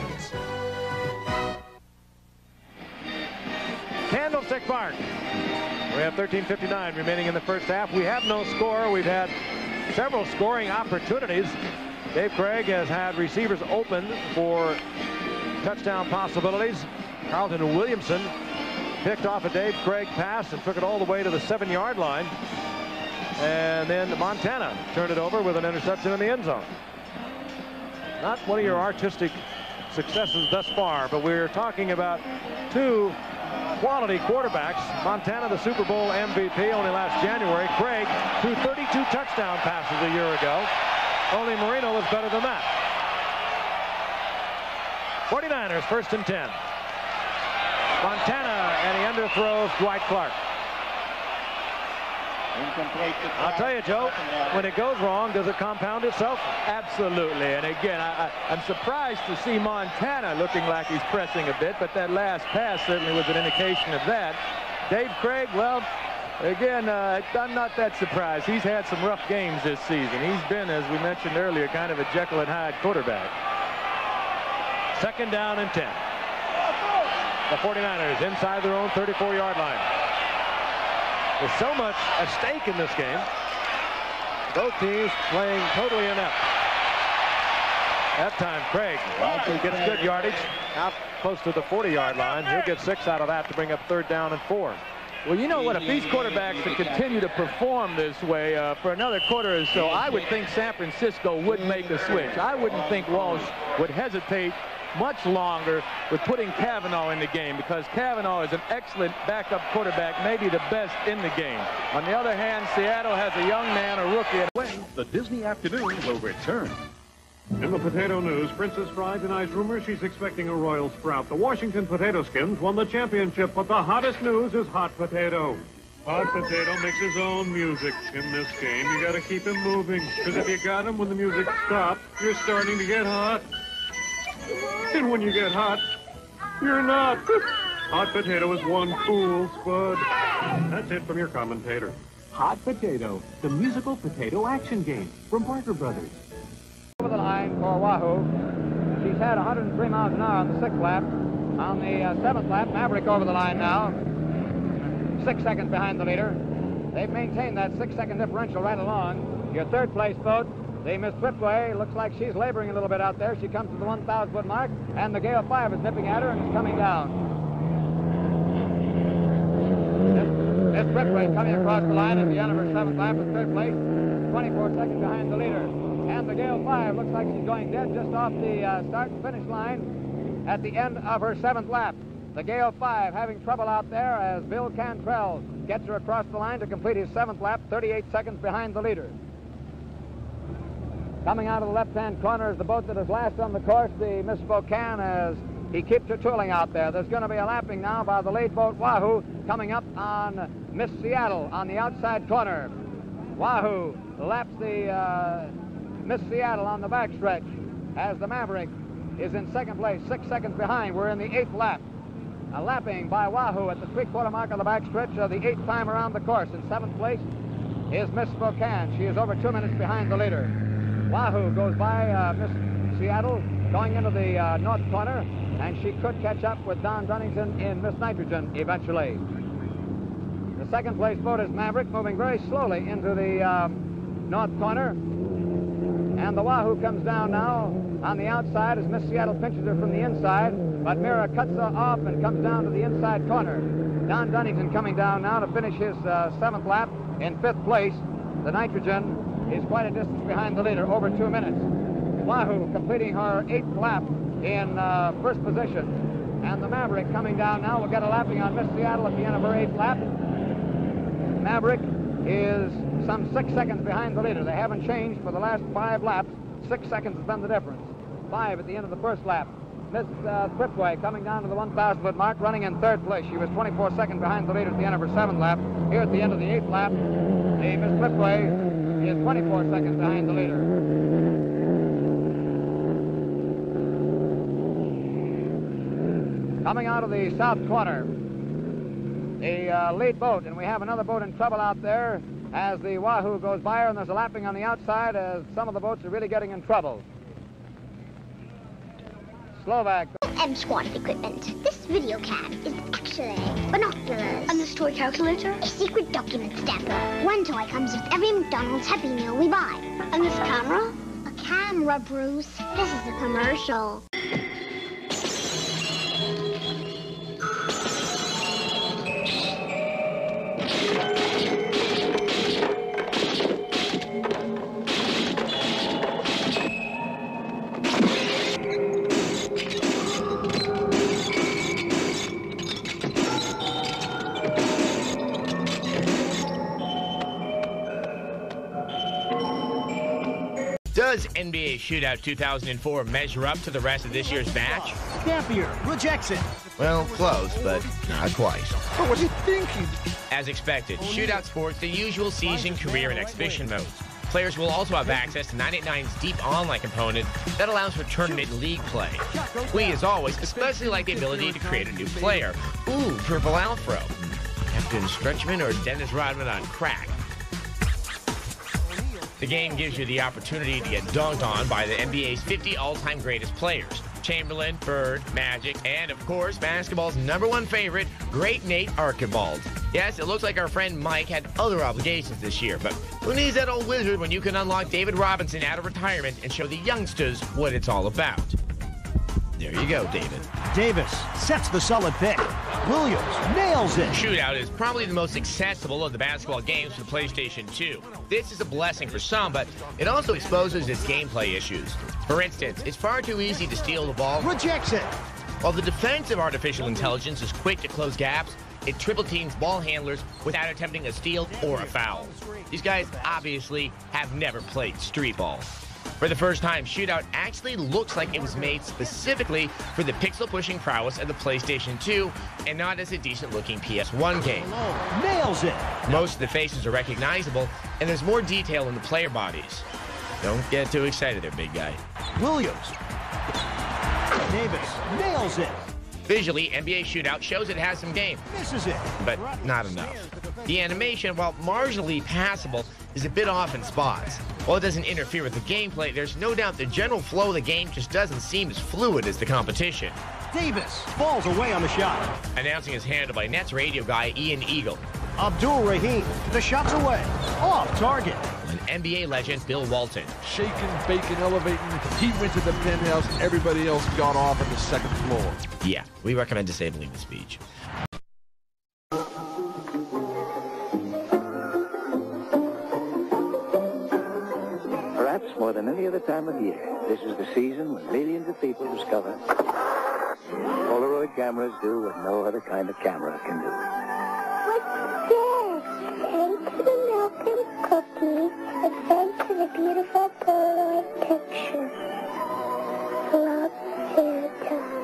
Candlestick Park. We have 13:59 remaining in the first half. We have no score. We've had several scoring opportunities. Dave Craig has had receivers open for touchdown possibilities. Carlton Williamson picked off a Dave Craig pass and took it all the way to the 7-yard line. And then Montana turned it over with an interception in the end zone. Not one of your artistic successes thus far, but we're talking about 2 quality quarterbacks. Montana, the Super Bowl MVP only last January. Craig, 2 32 touchdown passes a year ago. Only Marino was better than that. 49ers, 1st and 10. Montana, and he underthrows Dwight Clark. I'll tell you, Joe, when it goes wrong, does it compound itself? Absolutely. And again, I'm surprised to see Montana looking like he's pressing a bit, but that last pass certainly was an indication of that. Dave Craig, well, again, I'm not that surprised. He's had some rough games this season. He's been, as we mentioned earlier, kind of a Jekyll and Hyde quarterback. 2nd down and 10. The 49ers inside their own 34-yard line. There's so much at stake in this game. Both teams playing totally inept. That time, Craig gets good yardage out close to the 40-yard line. He'll get 6 out of that to bring up 3rd down and 4. Well, you know what? If these quarterbacks could continue to perform this way for another quarter or so, I would think San Francisco would make a switch. I wouldn't think Walsh would hesitate much longer with putting Cavanaugh in the game, because Cavanaugh is an excellent backup quarterback, maybe the best in the game. On the other hand, Seattle has a young man, a rookie. The Disney afternoon will return. In the potato news, Princess Bride denies rumors she's expecting a royal sprout. The Washington Potato Skins won the championship, but the hottest news is Hot Potato. Hot Potato makes his own music. In this game, you got to keep him moving, because if you got him when the music stops, you're starting to get hot. And when you get hot, you're not. Hot Potato is one fool's bud. That's it from your commentator. Hot Potato, the musical potato action game from Parker Brothers. Over the line for Wahoo. She's had 103 miles an hour on the 6th lap. On the 7th lap, Maverick over the line now. 6 seconds behind the leader. They've maintained that 6-second differential right along. Your 3rd place boat, the Miss Swiftway, looks like she's laboring a little bit out there. She comes to the 1,000-foot mark, and the Gale 5 is nipping at her and is coming down. Miss Swiftway coming across the line at the end of her 7th lap in 3rd place, 24 seconds behind the leader. And the Gale 5 looks like she's going dead just off the start and finish line at the end of her 7th lap. The Gale 5 having trouble out there as Bill Cantrell gets her across the line to complete his 7th lap, 38 seconds behind the leader. Coming out of the left-hand corner is the boat that is last on the course, the Miss Spokane, as he keeps her tooling out there. There's going to be a lapping now by the late boat Wahoo coming up on Miss Seattle on the outside corner. Wahoo laps the Miss Seattle on the backstretch as the Maverick is in 2nd place, 6 seconds behind. We're in the 8th lap. A lapping by Wahoo at the 3/4 mark of the backstretch of the 8th time around the course. In 7th place is Miss Spokane. She is over 2 minutes behind the leader. Wahoo goes by Miss Seattle going into the north corner, and she could catch up with Don Dunnington in Miss Nitrogen eventually. The 2nd place boat is Maverick, moving very slowly into the north corner, and the Wahoo comes down now on the outside as Miss Seattle pinches her from the inside, but Mira cuts her off and comes down to the inside corner. Don Dunnington coming down now to finish his 7th lap in 5th place. The Nitrogen is quite a distance behind the leader, over 2 minutes. Wahoo completing her 8th lap in 1st position. And the Maverick coming down now will get a lapping on Miss Seattle at the end of her 8th lap. Maverick is some 6 seconds behind the leader. They haven't changed for the last 5 laps. 6 seconds has been the difference. 5 at the end of the 1st lap. Miss Swiftway coming down to the 1,000-foot mark, running in 3rd place. She was 24 seconds behind the leader at the end of her 7th lap. Here at the end of the 8th lap, the Miss Swiftway is 24 seconds behind the leader. Coming out of the south corner, the lead boat, and we have another boat in trouble out there as the Wahoo goes by her, and there's a lapping on the outside as some of the boats are really getting in trouble. Slovak. M squad of equipment. This video cam is actually binoculars. And this toy calculator? A secret document stamper. One toy comes with every McDonald's Happy Meal we buy. And this camera? A camera, Bruce. This is a commercial. Does NBA Shootout 2004 measure up to the rest of this year's batch? Dampier rejects it. Well, close, but not quite. But what's he thinking? As expected, Shootout sports the usual season, career, and exhibition modes. Players will also have access to 989's deep online component that allows for tournament league play. We, as always, especially like the ability to create a new player. Ooh, Purple Alfro. Captain Stretchman or Dennis Rodman on crack. The game gives you the opportunity to get dunked on by the NBA's 50 all-time greatest players. Chamberlain, Bird, Magic, and of course, basketball's #1 favorite, Great Nate Archibald. Yes, it looks like our friend Mike had other obligations this year, but who needs that old wizard when you can unlock David Robinson out of retirement and show the youngsters what it's all about? There you go, David. Davis sets the solid pick. Williams nails it. Shootout is probably the most accessible of the basketball games for PlayStation 2. This is a blessing for some, but it also exposes its gameplay issues. For instance, it's far too easy to steal the ball. Rejects it. While the defensive artificial intelligence is quick to close gaps, it triple teams ball handlers without attempting a steal or a foul. These guys obviously have never played street ball. For the first time, Shootout actually looks like it was made specifically for the pixel-pushing prowess of the PlayStation 2 and not as a decent-looking PS1 game. Nails it. Most of the faces are recognizable, and there's more detail in the player bodies. Don't get too excited there, big guy. Williams. Davis nails it. Visually, NBA Shootout shows it has some game. Misses it. But not enough. The animation, while marginally passable, is a bit off in spots. While it doesn't interfere with the gameplay, there's no doubt the general flow of the game just doesn't seem as fluid as the competition. Davis falls away on the shot. Announcing his handle by Nets radio guy Ian Eagle. Abdul Rahim, the shot's away. Off target. And NBA legend Bill Walton. Shaking, baking, elevating. He went to the penthouse. Everybody else got off at the second floor. Yeah, we recommend disabling the speech. Perhaps more than any other time of year, this is the season when millions of people discover Polaroid cameras do what no other kind of camera can do. Thanks to the milk and cookies, and thanks to the beautiful Polaroid picture. Love, Santa.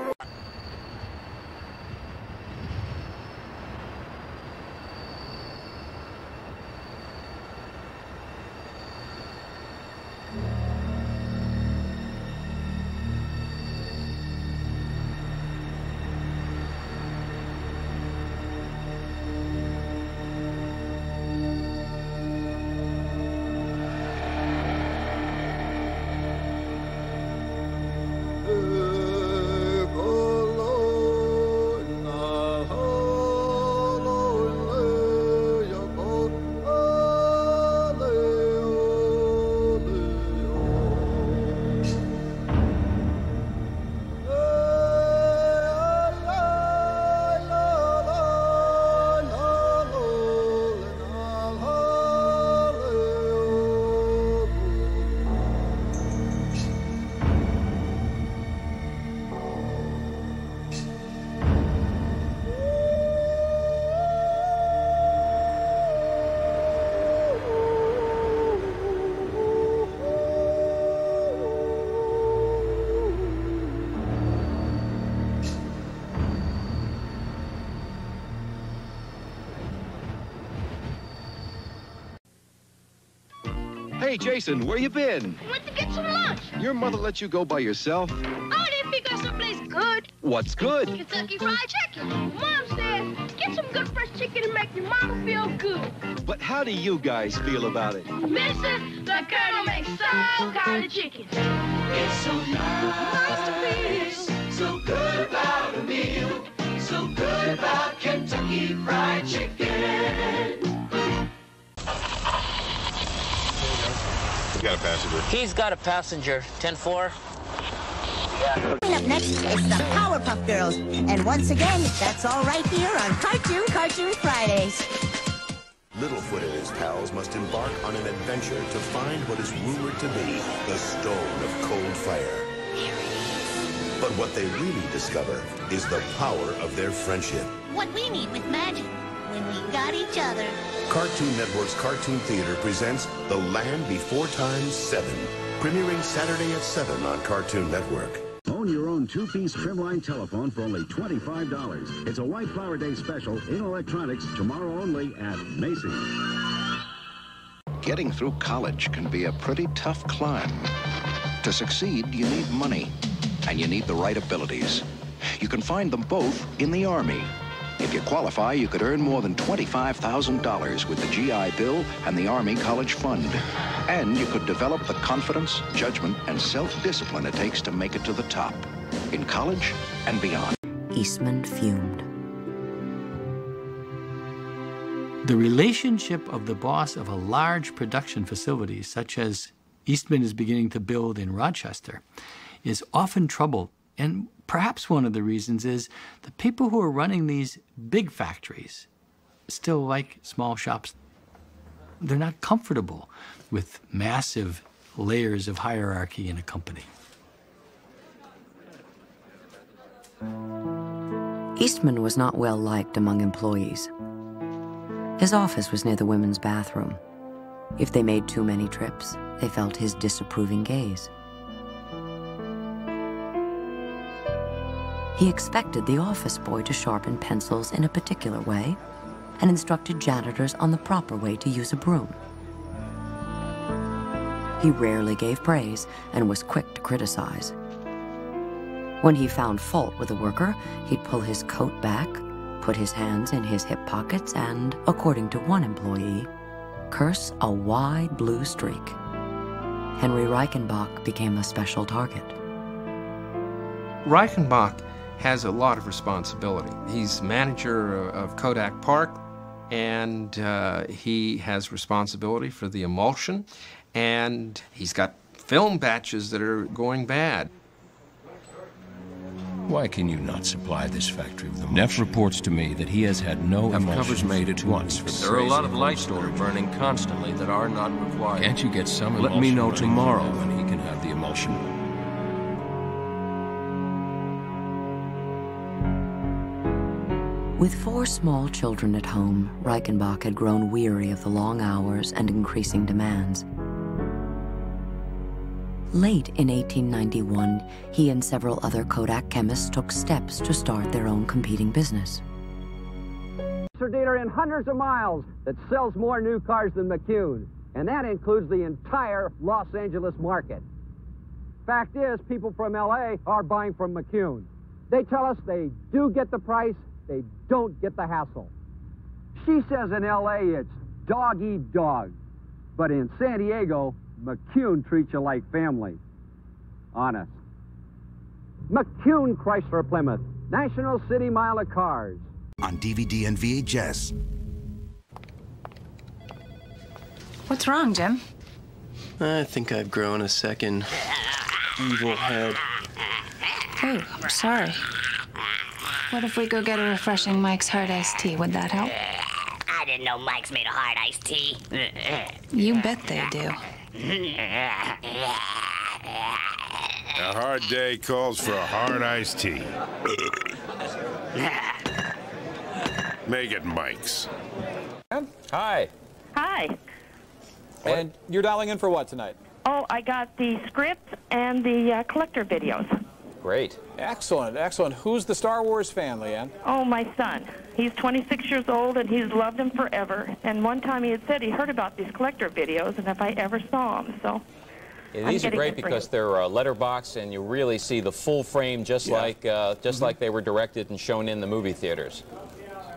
Hey, Jason, where you been? Went to get some lunch. Your mother let you go by yourself? Oh, didn't we go someplace good? What's good? Kentucky Fried Chicken. Mom said, Get some good fresh chicken and make your mama feel good. But how do you guys feel about it? This is the Colonel makes some kind of chicken. It's so nice to feel so good about a meal, so good about Kentucky Fried Chicken. We've got a passenger. He's got a passenger. 10-4. Coming up next, it's the Powerpuff Girls. And once again, that's all right here on Cartoon Fridays. Littlefoot and his pals must embark on an adventure to find what is rumored to be the Stone of Cold Fire. But what they really discover is the power of their friendship. What we need with magic when we got each other. Cartoon Network's Cartoon Theater presents The Land Before Time 7, premiering Saturday at 7 on Cartoon Network. Own your own two-piece trimline telephone for only $25. It's a White Flower Day special in electronics tomorrow only at Macy's. Getting through college can be a pretty tough climb. To succeed, you need money, and you need the right abilities. You can find them both in the Army. If you qualify, you could earn more than $25,000 with the GI Bill and the Army College Fund. And you could develop the confidence, judgment, and self-discipline it takes to make it to the top, in college and beyond. Eastman fumed. The relationship of the boss of a large production facility, such as Eastman is beginning to build in Rochester, is often troubled. And perhaps one of the reasons is the people who are running these big factories still like small shops. They're not comfortable with massive layers of hierarchy in a company. Eastman was not well liked among employees. His office was near the women's bathroom. If they made too many trips, they felt his disapproving gaze. He expected the office boy to sharpen pencils in a particular way and instructed janitors on the proper way to use a broom. He rarely gave praise and was quick to criticize. When he found fault with a worker, he'd pull his coat back, put his hands in his hip pockets, and, according to one employee, curse a wide blue streak. Henry Reichenbach became a special target. Reichenbach has a lot of responsibility. He's manager of Kodak Park, and he has responsibility for the emulsion, and he's got film batches that are going bad. Why can you not supply this factory with emulsion? Neff reports to me that he has had no covers made at once. There are a lot of lights that are burning constantly that are not required. Can't you get some emulsion? Let me know tomorrow when he can have the emulsion. With 4 small children at home, Reichenbach had grown weary of the long hours and increasing demands. Late in 1891, he and several other Kodak chemists took steps to start their own competing business. Dealer in hundreds of miles that sells more new cars than McCune, and that includes the entire Los Angeles market. Fact is, people from LA are buying from McCune. They tell us they do get the price, they don't get the hassle. She says in LA it's dog eat dog, but in San Diego, McCune treats you like family. Honest. McCune Chrysler Plymouth, National City Mile of Cars. On DVD and VHS. What's wrong, Jim? I think I've grown a second evil head. Oh, I'm sorry. What if we go get a refreshing Mike's Hard Iced Tea? Would that help? I didn't know Mike's made a hard iced tea. You bet they do. A hard day calls for a hard iced tea. Make it Mike's. Hi. Hi. And you're dialing in for what tonight? Oh, I got the script and the collector videos. Great. Excellent, excellent. Who's the Star Wars fan, Leanne? Oh, my son. He's 26 years old, and he's loved them forever. And one time he had said he heard about these collector videos, and if I ever saw them, so... Yeah, these are great because they're letterbox, and you really see the full frame, just like they were directed and shown in the movie theaters.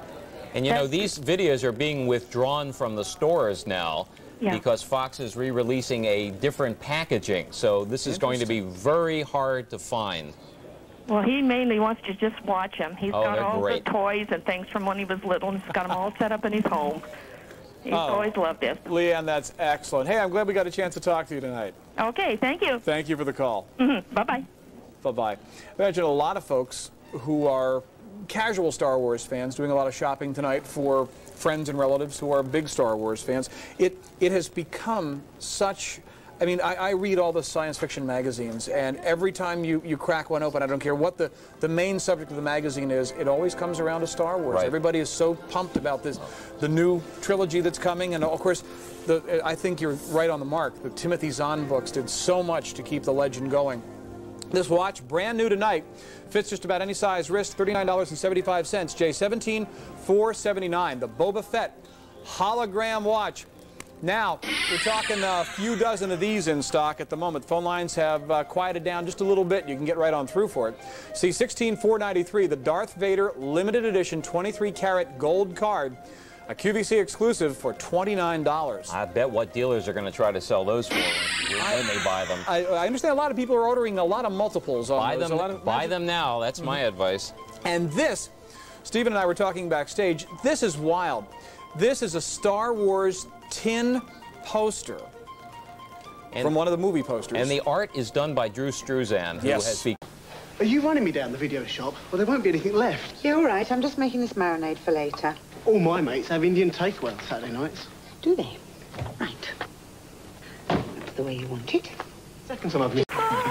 And you know, these videos are being withdrawn from the stores now because Fox is re-releasing a different packaging. So this is going to be very hard to find. Well, he mainly wants to just watch them. He's got all the toys and things from when he was little, and he's got them all set up in his home. He's always loved this. Leanne, that's excellent. Hey, I'm glad we got a chance to talk to you tonight. Okay, thank you. Thank you for the call. Bye-bye. Bye-bye. Imagine a lot of folks who are casual Star Wars fans doing a lot of shopping tonight for friends and relatives who are big Star Wars fans. It has become such... I mean, I read all the science fiction magazines, and every time you crack one open, I don't care what the main subject of the magazine is, it always comes around to Star Wars. Right. Everybody is so pumped about the new trilogy that's coming, and of course, I think you're right on the mark. The Timothy Zahn books did so much to keep the legend going. This watch, brand new tonight, fits just about any size wrist, $39.75, J17 $479. The Boba Fett hologram watch. Now, we're talking a few dozen of these in stock at the moment. Phone lines have quieted down just a little bit. You can get right on through for it. See, $16 $493, the Darth Vader limited edition 23-karat gold card, a QVC exclusive for $29. I bet what dealers are going to try to sell those for when they buy them. I understand a lot of people are ordering a lot of multiples on those. Buy them now. That's my advice. And this, Stephen and I were talking backstage, this is wild. This is a Star Wars tin poster from one of the movie posters. And the art is done by Drew Struzan, who has... Are you running me down the video shop? Well, there won't be anything left. Yeah, all right. I'm just making this marinade for later. All my mates have Indian takeaway on Saturday nights. Do they? Right. That's the way you want it. Second time I've missed.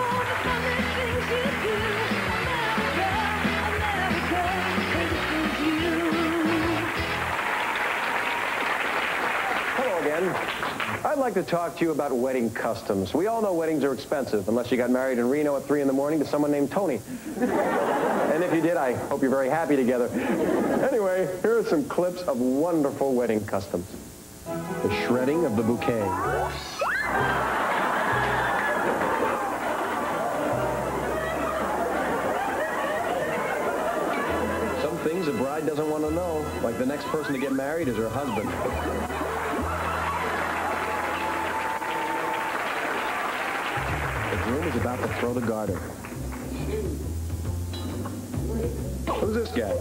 I'd like to talk to you about wedding customs. We all know weddings are expensive, unless you got married in Reno at 3 in the morning to someone named Tony. And if you did, I hope you're very happy together. Anyway, here are some clips of wonderful wedding customs. The shredding of the bouquet. Some things a bride doesn't want to know, like the next person to get married is her husband. The groom is about to throw the garter. Who's this guy?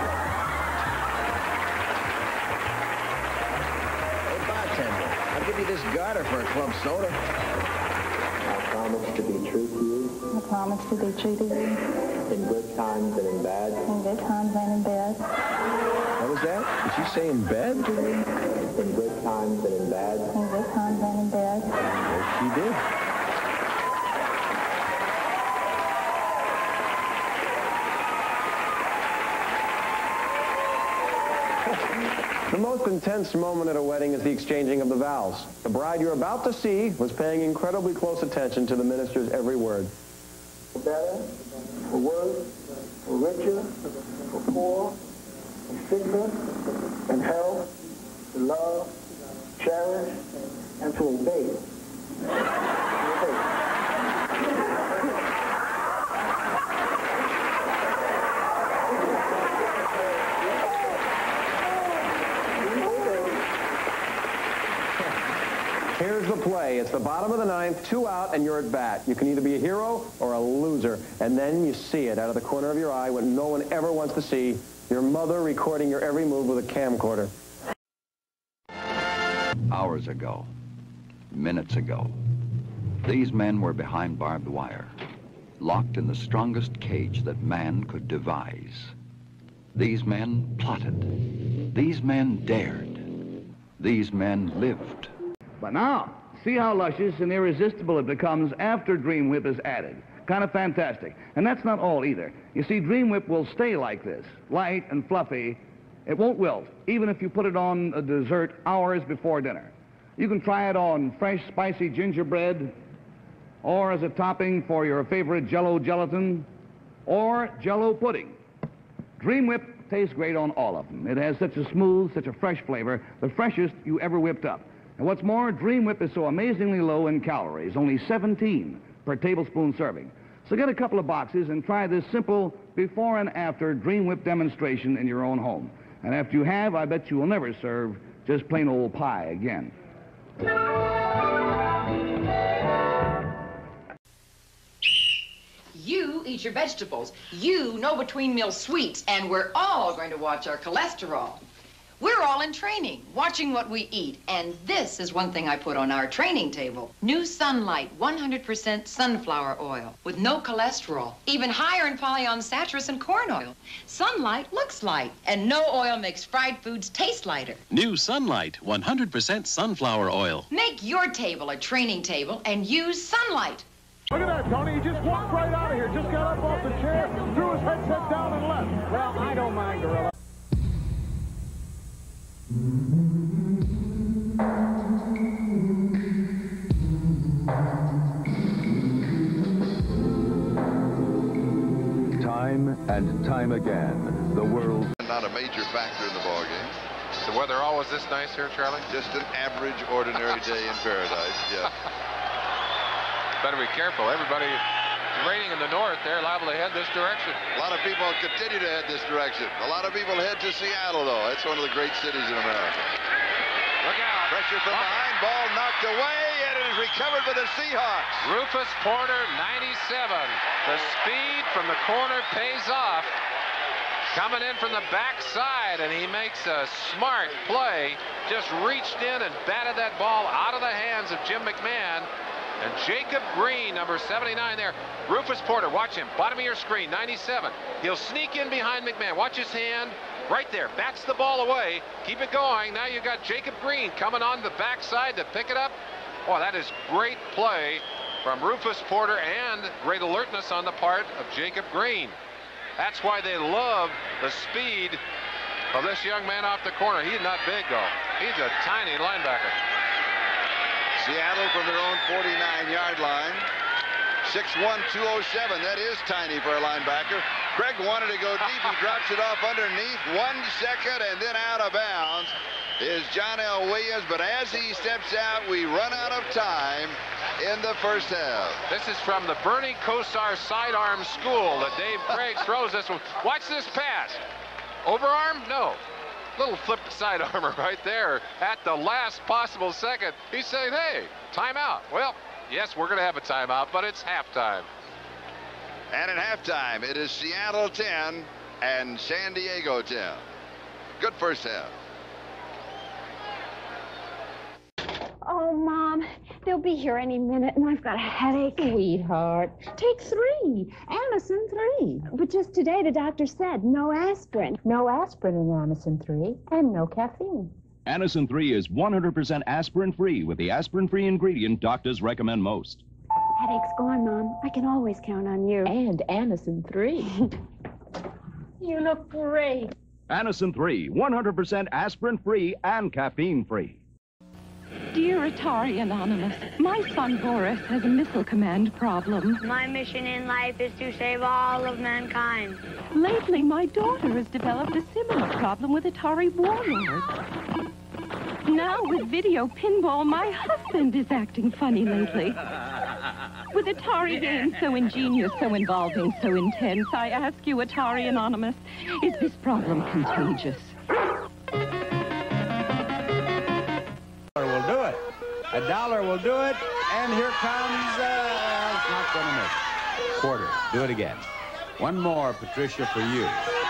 Hey, bartender, I'll give you this garter for a club soda. I promise to be true to you. I promise to be true to you. In good times and in bad. In good times and in bad. What was that? Did she say in bed? In good times and in bad. In good times and in bad. Yes, she did. The most intense moment at a wedding is the exchanging of the vows. The bride you're about to see was paying incredibly close attention to the minister's every word. For better, for worse, for richer, for poor, for sickness, and health, to love, cherish, and to obey. Here's the play. It's the bottom of the ninth, 2 out, and you're at bat. You can either be a hero or a loser. And then you see it out of the corner of your eye when no one ever wants to see. Your mother recording your every move with a camcorder. Hours ago, minutes ago, these men were behind barbed wire, locked in the strongest cage that man could devise. These men plotted. These men dared. These men lived. But now, see how luscious and irresistible it becomes after Dream Whip is added. Kind of fantastic. And that's not all either. You see, Dream Whip will stay like this, light and fluffy. It won't wilt, even if you put it on a dessert hours before dinner. You can try it on fresh, spicy gingerbread, or as a topping for your favorite Jell-O gelatin, or Jell-O pudding. Dream Whip tastes great on all of them. It has such a smooth, such a fresh flavor, the freshest you ever whipped up. And what's more, Dream Whip is so amazingly low in calories, only 17 per tablespoon serving. So get a couple of boxes and try this simple before and after Dream Whip demonstration in your own home. And after you have, I bet you will never serve just plain old pie again. You eat your vegetables. You know between meal sweets, and we're all going to watch our cholesterol. We're all in training, watching what we eat, and this is one thing I put on our training table. New Sunlight, 100% sunflower oil with no cholesterol, even higher in polyunsaturates and corn oil. Sunlight looks light, and no oil makes fried foods taste lighter. New Sunlight, 100% sunflower oil. Make your table a training table and use Sunlight. Look at that, Tony. He just walked right out of here. Just got up off the chair, threw his headset down and left. Well, I don't mind, Gorilla. Time and time again, the world... Not a major factor in the ballgame. The weather always this nice here, Charlie? Just an average, ordinary day in paradise, yeah. Better be careful. Everybody raining in the north, they're liable to head this direction. A lot of people continue to head this direction. A lot of people head to Seattle, though. It's one of the great cities in America. Look out. Pressure from behind. Ball knocked away, and it is recovered by the Seahawks. Rufus Porter, 97. The speed from the corner pays off. Coming in from the backside, and he makes a smart play. Just reached in and batted that ball out of the hands of Jim McMahon. And Jacob Green, number 79 there. Rufus Porter, watch him. Bottom of your screen, 97. He'll sneak in behind McMahon. Watch his hand. Right there. Bats the ball away. Keep it going. Now you've got Jacob Green coming on the backside to pick it up. Oh, that is great play from Rufus Porter and great alertness on the part of Jacob Green. That's why they love the speed of this young man off the corner. He's not big, though. He's a tiny linebacker. Seattle from their own 49-yard line. 6'1", 207. That is tiny for a linebacker. Craig wanted to go deep. He drops it off underneath. 1 second, and then out of bounds is John L. Williams. But as he steps out, we run out of time in the first half. This is from the Bernie Kosar sidearm school that Dave Craig throws this one. Watch this pass. Overarm? No. Little flipped sidearmer right there at the last possible second. He's saying, hey, timeout. Well, yes, we're going to have a timeout, but it's halftime. And at halftime, it is Seattle 10 and San Diego 10. Good first half. Oh, Mom, they'll be here any minute, and I've got a headache. Sweetheart, take 3. Anacin 3. But just today, the doctor said no aspirin. No aspirin in Anacin 3, and no caffeine. Anacin 3 is 100% aspirin-free with the aspirin-free ingredient doctors recommend most. Headache's gone, Mom. I can always count on you. And Anacin 3. You look great. Anacin 3, 100% aspirin-free and caffeine-free. Dear Atari Anonymous, my son Boris has a missile command problem. My mission in life is to save all of mankind. Lately, my daughter has developed a similar problem with Atari Warlord. Now, with video pinball, my husband is acting funny lately. With Atari games so ingenious, so involving, so intense, I ask you, Atari Anonymous, is this problem contagious? Will do it. $1 will do it. And here comes, it's not going to make it. Quarter. Do it again. One more, Patricia, for you.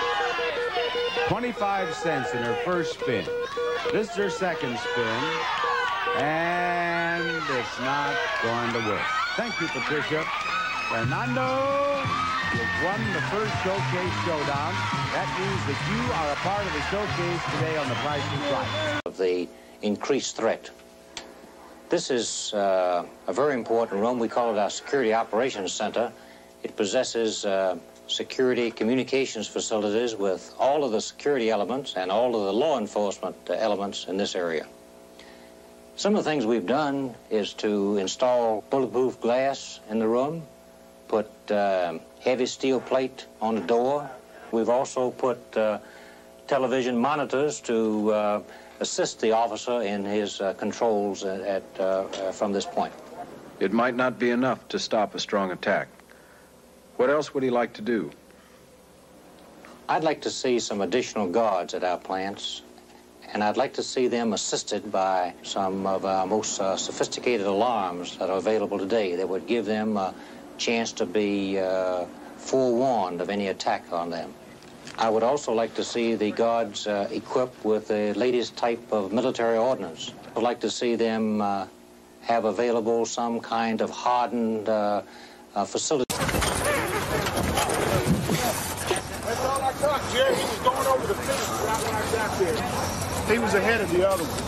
25 cents in her first spin. This is her second spin. And it's not going to work. Thank you, Patricia. Fernando, you've won the first Showcase Showdown. That means that you are a part of the showcase today on The Price is Right. Of the increased threat. This is a very important room. We call it our Security Operations Center. It possesses security communications facilities with all of the security elements and all of the law enforcement elements in this area. Some of the things we've done is to install bulletproof glass in the room, put heavy steel plate on the door. We've also put television monitors to assist the officer in his controls from this point. It might not be enough to stop a strong attack. What else would he like to do? I'd like to see some additional guards at our plants, and I'd like to see them assisted by some of our most sophisticated alarms that are available today that would give them a chance to be forewarned of any attack on them. I would also like to see the guards equipped with the latest type of military ordnance. I'd like to see them have available some kind of hardened facility. That's all I got, Jerry. He was going over the finish right when I got there. He was ahead of the other one.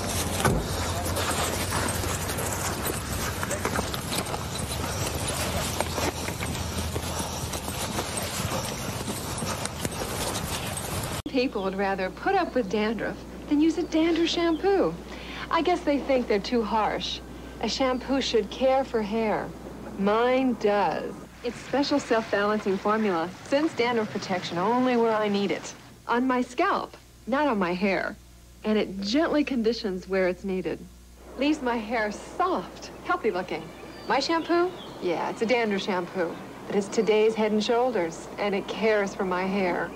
People would rather put up with dandruff than use a dandruff shampoo. I guess they think they're too harsh. A shampoo should care for hair. Mine does. It's special self-balancing formula sends dandruff protection only where I need it. On my scalp, not on my hair. And it gently conditions where it's needed. Leaves my hair soft, healthy looking. My shampoo? Yeah, it's a dandruff shampoo. But it's today's Head and Shoulders, and it cares for my hair.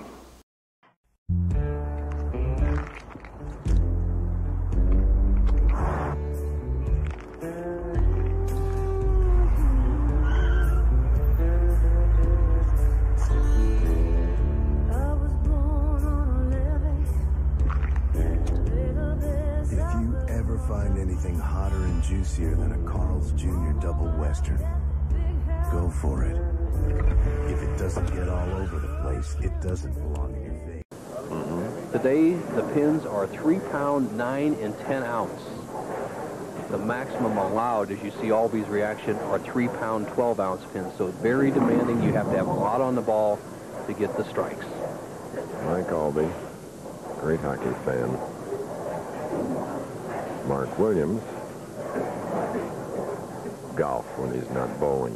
Find anything hotter and juicier than a Carl's Jr. Double Western, go for it. If it doesn't get all over the place, it doesn't belong in your face. Today, the pins are 3 pound, 9 and 10 ounce. The maximum allowed, as you see Albee's reaction, are 3 pound, 12 ounce pins. So it's very demanding. You have to have a lot on the ball to get the strikes. Mike Albee, great hockey fan. Mark Williams, golf when he's not bowling.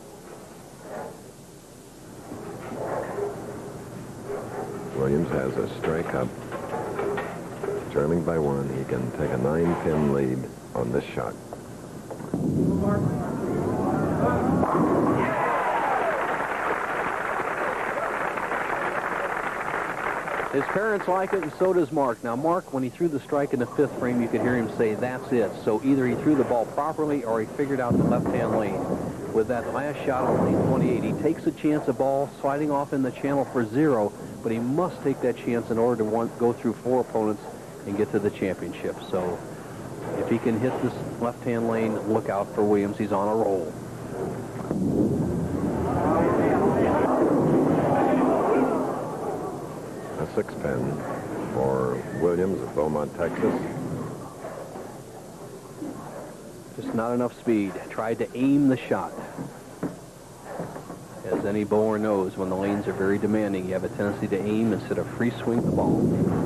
Williams has a strike up. Trailing by 1, he can take a 9-pin lead on this shot. His parents like it, and so does Mark. Now, Mark, when he threw the strike in the 5th frame, you could hear him say, "That's it." So either he threw the ball properly or he figured out the left-hand lane. With that last shot on lane 28, he takes a chance of ball sliding off in the channel for 0, but he must take that chance in order to go through 4 opponents and get to the championship. So if he can hit this left-hand lane, look out for Williams. He's on a roll. A 6-pin for Williams of Beaumont, Texas. Just not enough speed. Tried to aim the shot. As any bowler knows, when the lanes are very demanding, you have a tendency to aim instead of free swing the ball.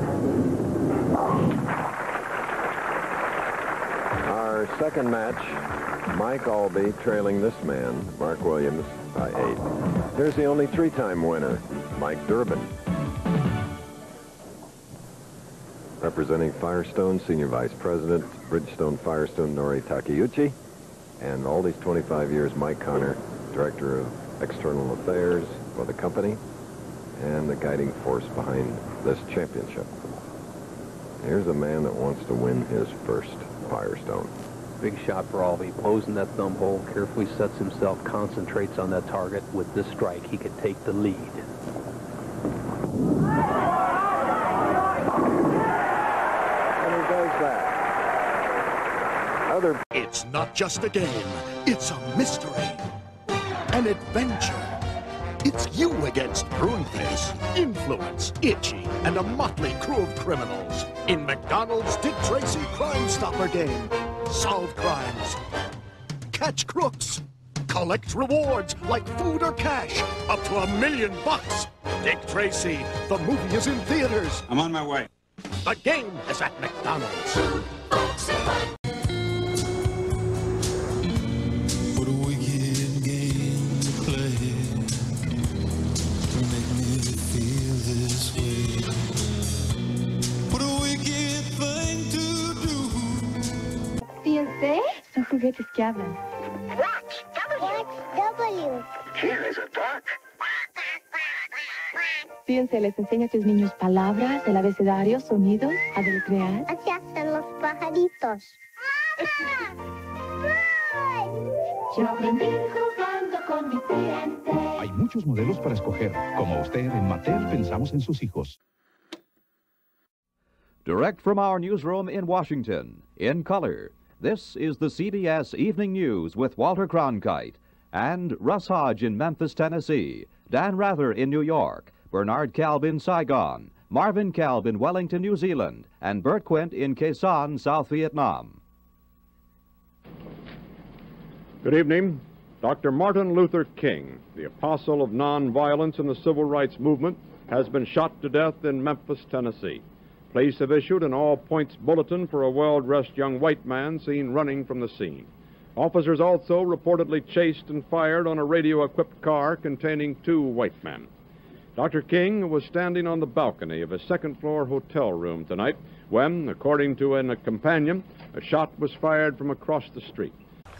Our second match, Mike Albee trailing this man, Mark Williams, by 8. Here's the only 3-time winner, Mike Durbin. Representing Firestone, Senior Vice President, Bridgestone Firestone, Nori Takeuchi. And all these 25 years, Mike Connor, Director of External Affairs for the company, and the guiding force behind this championship. Here's a man that wants to win his first Firestone. Big shot for Albee. Blows in that thumb hole, carefully sets himself, concentrates on that target. With this strike, he could take the lead. It's not just a game, it's a mystery, an adventure. It's you against Pruneface, Influence, Itchy, and a motley crew of criminals in McDonald's Dick Tracy Crime Stopper game. Solve crimes, catch crooks, collect rewards like food or cash, up to $1 million. Dick Tracy, the movie is in theaters. I'm on my way. The game is at McDonald's. Don't forget this Kevin. What's W? Here is a duck. Fíjense, les enseña a tus niños palabras, el abecedario, sonidos, a deletrear. Así hacen los pajaritos. Yo aprendí jugando con mi cliente. Hay muchos modelos para escoger. Como usted, en Mattel pensamos en sus hijos. Direct from our newsroom in Washington, in color, this is the CBS Evening News with Walter Cronkite and Russ Hodge in Memphis, Tennessee, Dan Rather in New York, Bernard Kalb in Saigon, Marvin Kalb in Wellington, New Zealand, and Bert Quint in Quezon, South Vietnam. Good evening. Dr. Martin Luther King, the apostle of nonviolence in the civil rights movement, has been shot to death in Memphis, Tennessee. Police have issued an all-points bulletin for a well-dressed young white man seen running from the scene. Officers also reportedly chased and fired on a radio-equipped car containing 2 white men. Dr. King was standing on the balcony of a second-floor hotel room tonight when, according to a companion, a shot was fired from across the street.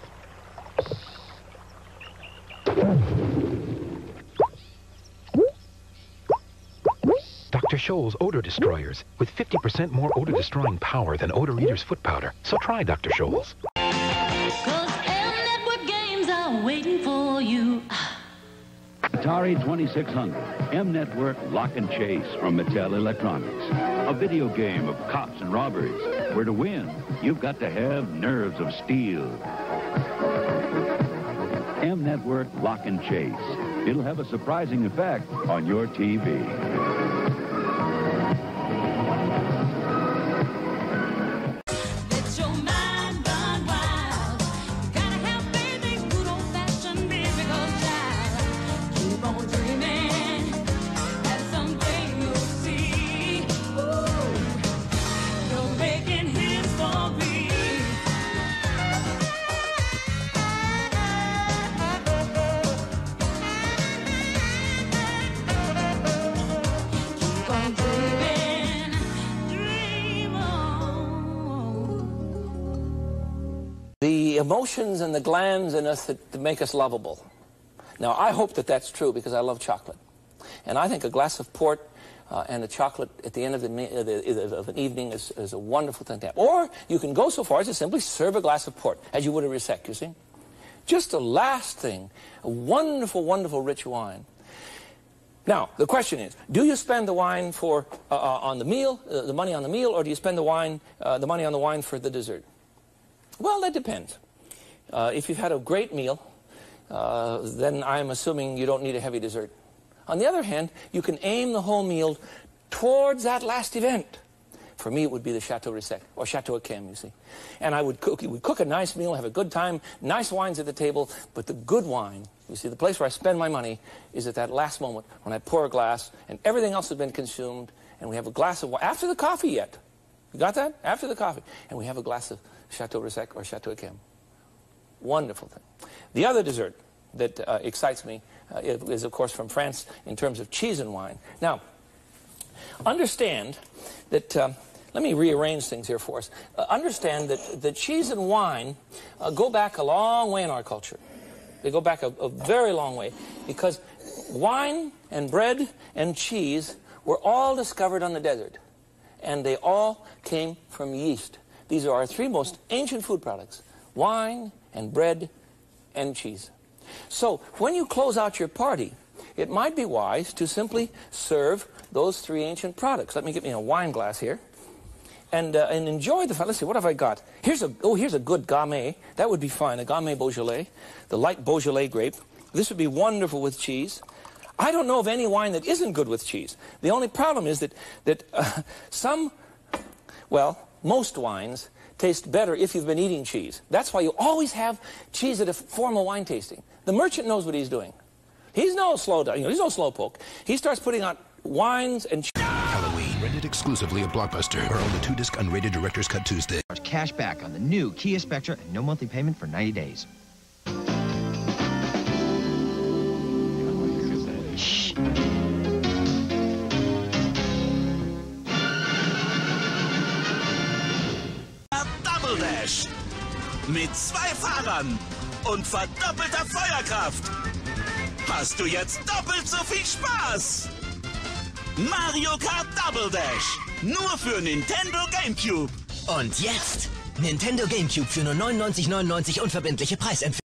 Dr. Scholl's Odor Destroyers, with 50% more odor-destroying power than Odor Eater's foot powder. So try Dr. Scholl's. 'Cause M-Network games are waiting for you. Atari 2600, M-Network Lock and Chase from Mattel Electronics. A video game of cops and robbers, where to win, you've got to have nerves of steel. M-Network Lock and Chase. It'll have a surprising effect on your TV. The emotions and the glands in us that make us lovable. Now, I hope that that's true because I love chocolate. And I think a glass of port and a chocolate at the end of an evening is a wonderful thing to have. Or you can go so far as to simply serve a glass of port, as you would a Risec, you see. Just a last thing, a wonderful, wonderful rich wine. Now, the question is, do you spend the wine for on the meal, the money on the meal, or do you spend the money on the wine for the dessert? Well, that depends. If you've had a great meal, then I'm assuming you don't need a heavy dessert. On the other hand, you can aim the whole meal towards that last event. For me, it would be the Chateau Risec, or Chateau Yquem, you see. And I would cook a nice meal, have a good time, nice wines at the table, but the good wine, you see, the place where I spend my money is at that last moment when I pour a glass and everything else has been consumed, and we have a glass of wine, after the coffee yet. You got that? After the coffee. And we have a glass of Chateau Risec or Chateau Yquem. Wonderful thing. The other dessert that excites me is, of course, from France in terms of cheese and wine. Now, understand that, let me rearrange things here for us. Understand that the cheese and wine go back a long way in our culture. They go back a very long way because wine and bread and cheese were all discovered on the desert. And they all came from yeast. These are our 3 most ancient food products: wine and bread and cheese. So when you close out your party, it might be wise to simply serve those 3 ancient products. Let me get me a wine glass here and enjoy the fun. Let's see, what have I got? Here's a good Gamay. That would be fine, a Gamay Beaujolais, the light Beaujolais grape. This would be wonderful with cheese. I don't know of any wine that isn't good with cheese. The only problem is that most wines taste better if you've been eating cheese. That's why you always have cheese at a formal wine tasting. The merchant knows what he's doing. He's no slowpoke. He starts putting out wines and Halloween, rented exclusively at Blockbuster, or on the 2-disc unrated Director's Cut Tuesday. Cash back on the new Kia Spectra and no monthly payment for 90 days. Shh. Double Dash. Mit 2 Fahrern und verdoppelter Feuerkraft. Hast du jetzt doppelt so viel Spaß? Mario Kart Double Dash. Nur für Nintendo GameCube. Und jetzt Nintendo GameCube für nur 99,99 unverbindliche Preisempfehlung.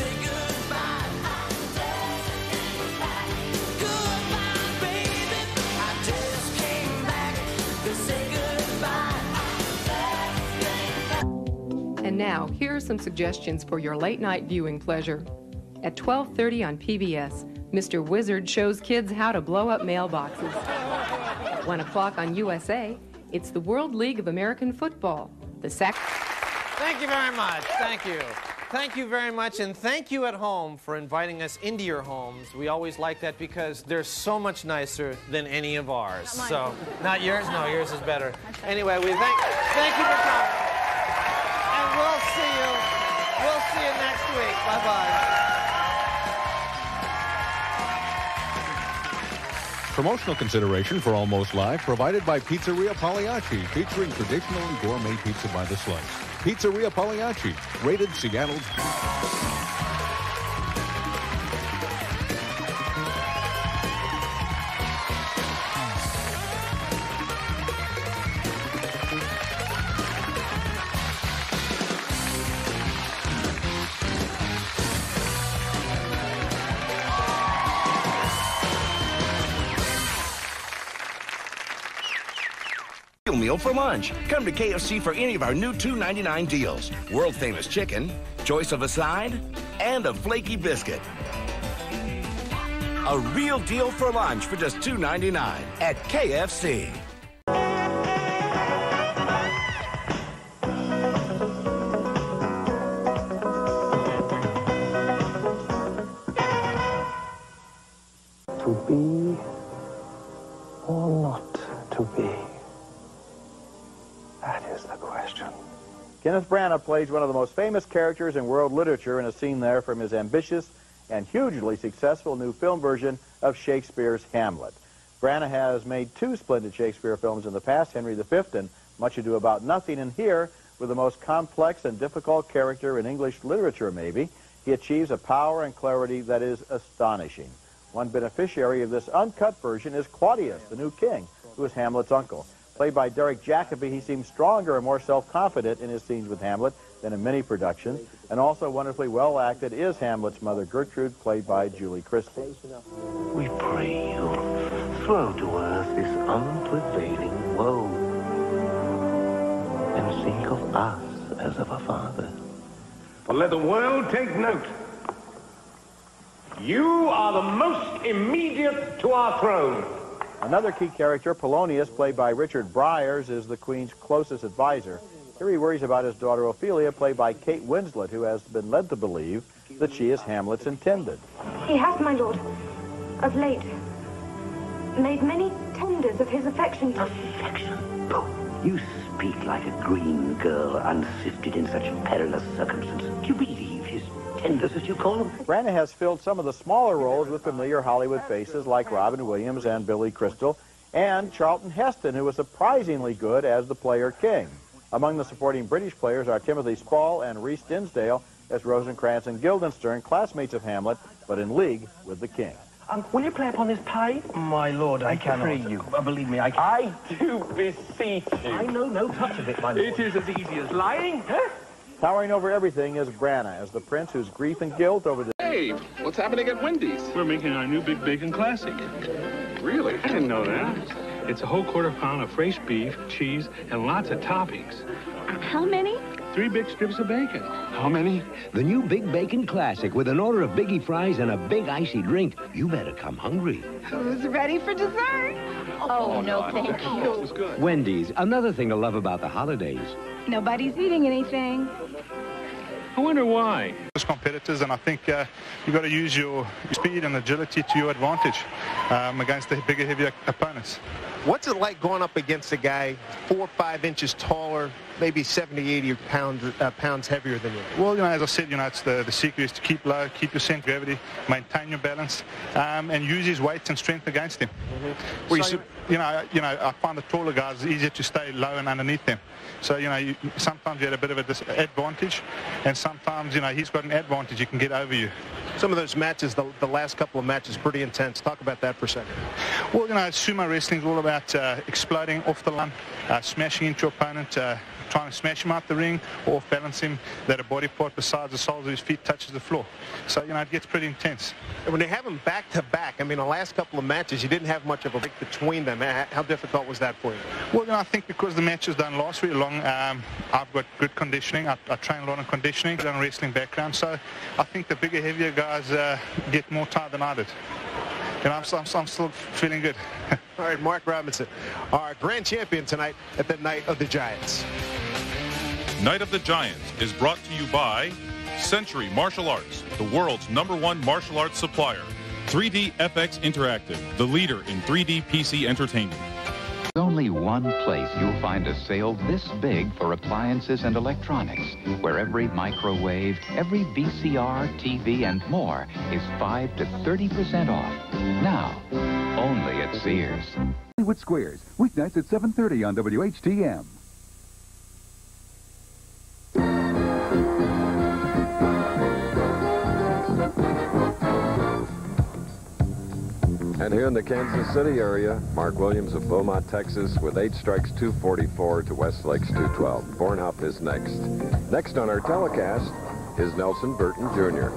And now, here are some suggestions for your late-night viewing pleasure. At 12:30 on PBS, Mr. Wizard shows kids how to blow up mailboxes. At 1 o'clock on USA, it's the World League of American Football. Thank you very much. Thank you. Thank you very much, and thank you at home for inviting us into your homes. We always like that because they're so much nicer than any of ours. So, not yours? No, yours is better. Anyway, we thank you for coming. And we'll see you next week. Bye-bye. Promotional consideration for Almost Live provided by Pizzeria Pagliacci, featuring traditional and gourmet pizza by the slice. Pizzeria Pagliacci, rated Seattle's... Meal for lunch. Come to KFC for any of our new $2.99 deals. World-famous chicken, choice of a side, and a flaky biscuit. A real deal for lunch for just $2.99 at KFC. To be or not to be? That is the question. Kenneth Branagh plays one of the most famous characters in world literature in a scene there from his ambitious and hugely successful new film version of Shakespeare's Hamlet. Branagh has made two splendid Shakespeare films in the past, Henry V and Much Ado About Nothing, and here, with the most complex and difficult character in English literature maybe, he achieves a power and clarity that is astonishing. One beneficiary of this uncut version is Claudius, the new king, who is Hamlet's uncle. Played by Derek Jacobi, he seems stronger and more self-confident in his scenes with Hamlet than in many productions, and also wonderfully well acted is Hamlet's mother, Gertrude, played by Julie Christie. We pray you, throw to earth this unprevailing woe, and think of us as of a father. But let the world take note. You are the most immediate to our throne. Another key character, Polonius, played by Richard Briers, is the Queen's closest advisor. Here he worries about his daughter Ophelia, played by Kate Winslet, who has been led to believe that she is Hamlet's intended. He has, my lord, of late, made many tenders of his affection. Affection? Oh, you speak like a green girl unsifted in such perilous circumstances. Do you believe his tenders, as you call them? Branagh has filled some of the smaller roles with familiar Hollywood faces like Robin Williams and Billy Crystal, and Charlton Heston, who was surprisingly good as the player King. Among the supporting British players are Timothy Spall and Rhys Dinsdale as Rosencrantz and Guildenstern, classmates of Hamlet, but in league with the King. Will you play upon this pie? My lord, I cannot. Pray you. Believe me, I do beseech you. I know no touch of it, my lord. It is as easy as lying, huh? Towering over everything is Branagh as the prince whose grief and guilt over the... Hey, what's happening at Wendy's? We're making our new Big Bacon Classic. Really? I didn't know that. It's a whole quarter-pound of fresh beef, cheese, and lots of toppings. How many? 3 big strips of bacon. How many? The new Big Bacon Classic with an order of Biggie fries and a big icy drink. You better come hungry. Who's ready for dessert? Oh, no, thank you. Wendy's, another thing to love about the holidays. Nobody's eating anything. I wonder why. As competitors, and I think you've got to use your speed and agility to your advantage against the bigger, heavier opponents. What's it like going up against a guy 4 or 5 inches taller, maybe 70, 80 pounds heavier than you? Well, as I said, it's the secret is to keep low, keep your center of gravity, maintain your balance, and use his weight and strength against him. So, I find the taller guys easier to stay low and underneath them. So, sometimes you had a bit of a disadvantage, and sometimes, he's got an advantage. He can get over you. Some of those matches, the last couple of matches, pretty intense. Talk about that for a second. Well, sumo wrestling is all about exploding off the line, smashing into your opponent, trying to smash him out the ring, or balance him that a body part besides the soles of his feet touches the floor. So, it gets pretty intense. And when they have them back-to-back, the last couple of matches, you didn't have much of a break between them. How difficult was that for you? Well, I think because the matches don't last very long, I've got good conditioning. I train a lot on conditioning, done a wrestling background, so I think the bigger, heavier guys get more tired than I did. And I'm still feeling good. All right, Mark Robinson, our grand champion tonight at the Night of the Giants. Night of the Giants is brought to you by Century Martial Arts, the world's #1 martial arts supplier. 3D FX Interactive, the leader in 3D PC entertainment. There's only one place you'll find a sale this big for appliances and electronics, where every microwave, every VCR, TV, and more is 5 to 30% off. Now, only at Sears. Hollywood Squares, weeknights at 7:30 on WHTM. And here in the Kansas City area, Mark Williams of Beaumont, Texas, with 8 strikes, 244 to Westlake's 212. Bornhup is next. Next on our telecast is Nelson Burton Jr.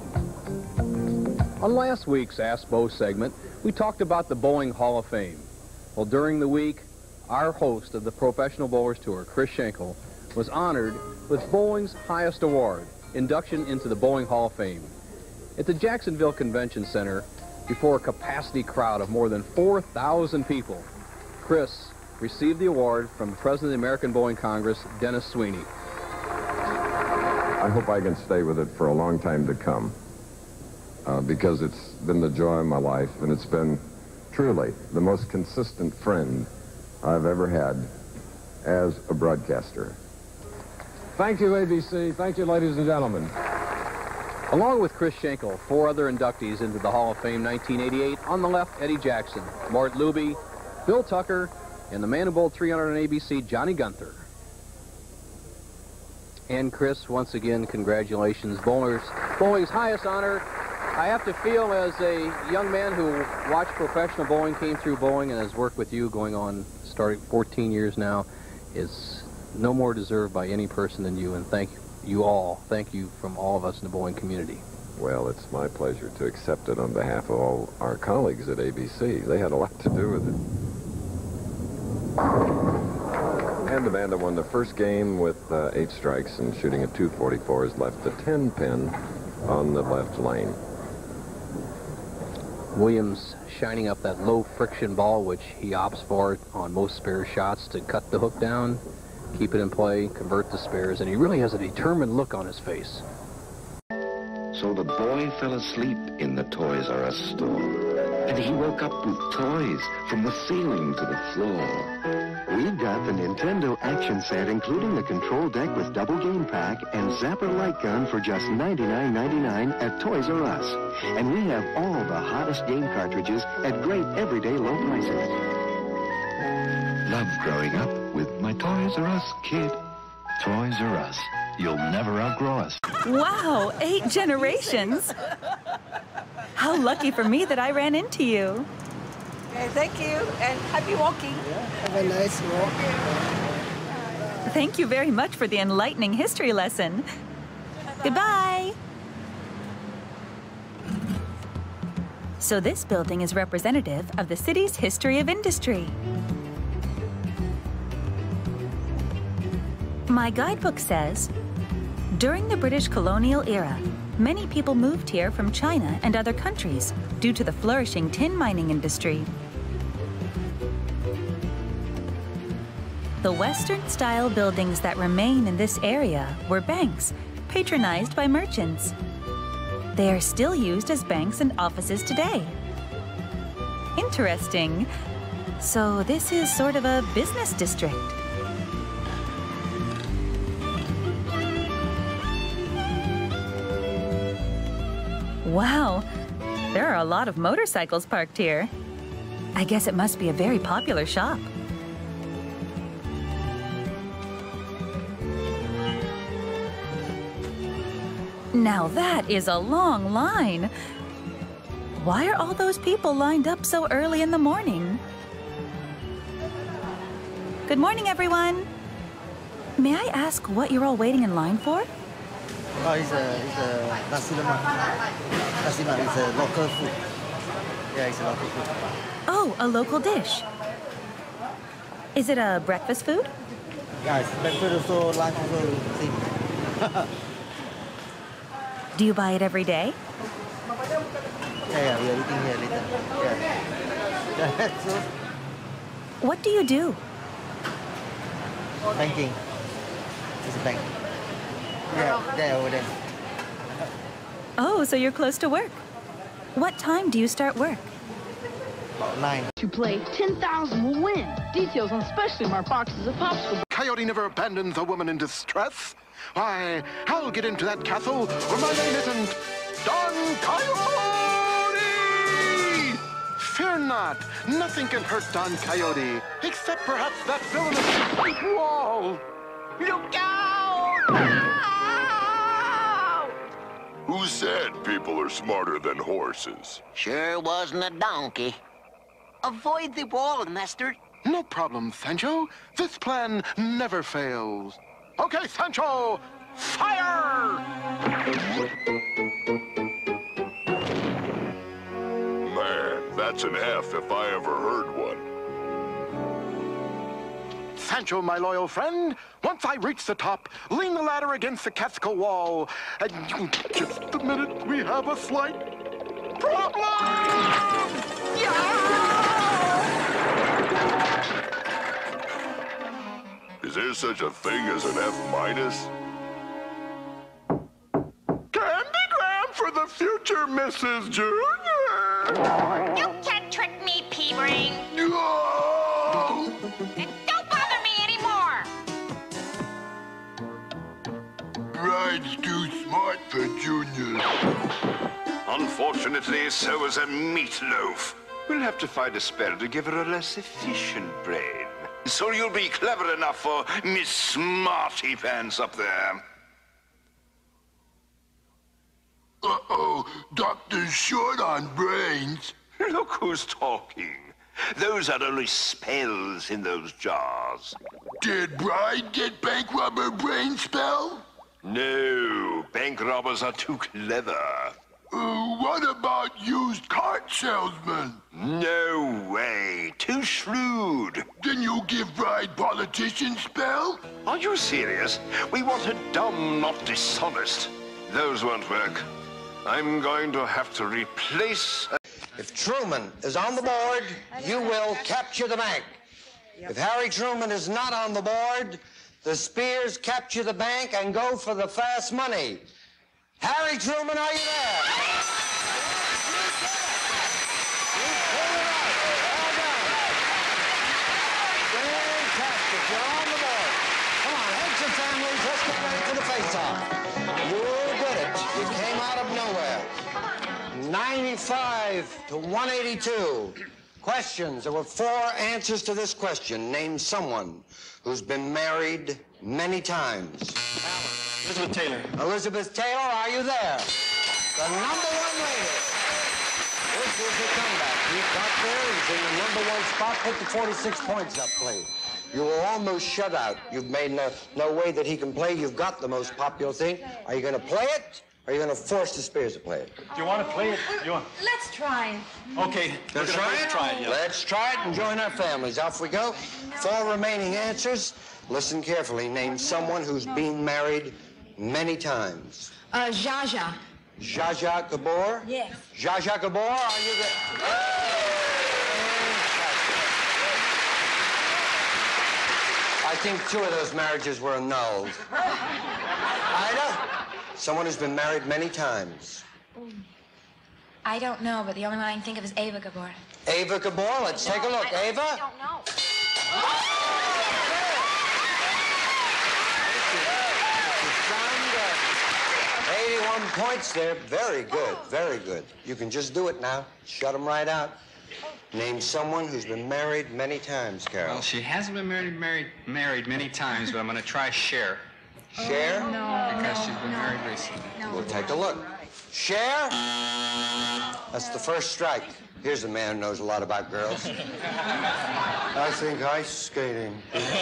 On last week's Ask Bo segment, we talked about the Bowling Hall of Fame. Well, during the week, our host of the Professional Bowlers Tour, Chris Schenkel, was honored with bowling's highest award, induction into the Bowling Hall of Fame. At the Jacksonville Convention Center, before a capacity crowd of more than 4,000 people, Chris received the award from the President of the American Bowling Congress, Dennis Sweeney. I hope I can stay with it for a long time to come, because it's been the joy of my life, and it's been truly the most consistent friend I've ever had as a broadcaster. Thank you, ABC. Thank you, ladies and gentlemen. Along with Chris Schenkel, 4 other inductees into the Hall of Fame 1988. On the left, Eddie Jackson, Mort Luby, Bill Tucker, and the man who bowled 300 on ABC, Johnny Gunther. And Chris, once again, congratulations. Bowling's highest honor. I have to feel, as a young man who watched professional bowling, came through bowling, and has worked with you going on, starting 14 years now, is no more deserved by any person than you, and thank you all. Thank you from all of us in the bowling community. Well, it's my pleasure to accept it on behalf of all our colleagues at ABC. They had a lot to do with it. And the man that won the first game with 8 strikes and shooting a 244 has left the 10 pin on the left lane. Williams shining up that low friction ball, which he opts for on most spare shots, to cut the hook down, keep it in play, convert the spares, and he really has a determined look on his face. So the boy fell asleep in the Toys R Us store, and he woke up with toys from the ceiling to the floor. We've got the Nintendo action set, including the control deck with double game pack and Zapper light gun for just $99.99 at Toys R Us. And we have all the hottest game cartridges at great everyday low prices. Love growing up with my Toys R Us kid. Toys R Us. You'll never outgrow us. Wow, 8 generations. How lucky for me that I ran into you. Okay, thank you, and happy walking. Have a nice walk. Thank you very much for the enlightening history lesson. Goodbye. So this building is representative of the city's history of industry. My guidebook says, during the British colonial era, many people moved here from China and other countries due to the flourishing tin mining industry. The Western-style buildings that remain in this area were banks, patronized by merchants. They are still used as banks and offices today. Interesting. So this is sort of a business district. Wow, there are a lot of motorcycles parked here. I guess it must be a very popular shop. Now that is a long line. Why are all those people lined up so early in the morning? Good morning, everyone. May I ask what you're all waiting in line for? Oh, it's a nasi lemak. Nasi lemak is a local food. Yeah, it's a local food. Oh, a local dish. Is it a breakfast food? Yeah, it's breakfast also, lunch also, same. Do you buy it every day? Yeah, we are eating here later. Yeah. So, what do you do? banking. It's a bank. Yeah, there, over there. Oh, so you're close to work. What time do you start work? About 9. To play, 10,000 will win. Details on specially marked boxes of popsicle. Coyote never abandons a woman in distress. Why, I'll get into that castle where my name isn't Don Coyote! Fear not, nothing can hurt Don Coyote, except perhaps that villainous wall. Look out! Who said people are smarter than horses? Sure wasn't a donkey. Avoid the wall, Master. No problem, Sancho. This plan never fails. Okay, Sancho, fire! Man, that's an F if I ever heard one. Sancho, my loyal friend, once I reach the top, lean the ladder against the castle wall. And just a minute, we have a slight problem! Is there such a thing as an F-? Candygram for the future, Mrs. Junior! You can't trick me, P-Ring. No! And don't bother me anymore. Bride's too smart for Junior. Unfortunately, so is a meatloaf. We'll have to find a spell to give her a less efficient brain. So you'll be clever enough for Miss Smarty Pants up there. Uh-oh, Doctor's short on brains. Look who's talking. Those are only spells in those jars. Did Bride get bank robber brain spell? No, bank robbers are too clever. What about used cart salesman? No way, too shrewd. Then you give Bride politician spell? Are you serious? We want her dumb, not dishonest. Those won't work. I'm going to have to replace... If Truman is on the board, you will capture the bank. If Harry Truman is not on the board, the Spears capture the bank and go for the fast money. Harry Truman, are you there? Fantastic, you're on the board. Come on, heads and families, let's get ready for the face-off. You did it. You came out of nowhere. 95 to 182. Questions. There were 4 answers to this question. Name someone who's been married many times. Elizabeth Taylor. Elizabeth Taylor, are you there? The #1 lady. This is the comeback. He got there. He's in the #1 spot. Put the 46 points up, please. You were almost shut out. You've made no way that he can play. You've got the most popular thing. Are you going to play it? Or are you going to force the Spears to play it? Do you want to play it? Let's try. Okay, Let's try it? Yeah. Let's try it and join our families. Off we go. 4 remaining answers. Listen carefully. Name someone who's been married many times. Zsa Zsa. Zsa Zsa Gabor? Yes. Zsa Zsa Gabor, are you there? I think 2 of those marriages were annulled. Ida? Someone who's been married many times. I don't know, but the only one I can think of is Ava Gabor. Ava Gabor? Let's take a look. Ava? I don't know. 81 points there. Very good, very good. You can just do it now. Shut them right out. Name someone who's been married many times, Carol. Well, she hasn't been married many times, but I'm going to try Cher. Cher? No. Because she's been married recently. No. We'll take a look. Cher? That's the first strike. Here's a man who knows a lot about girls. I think ice skating.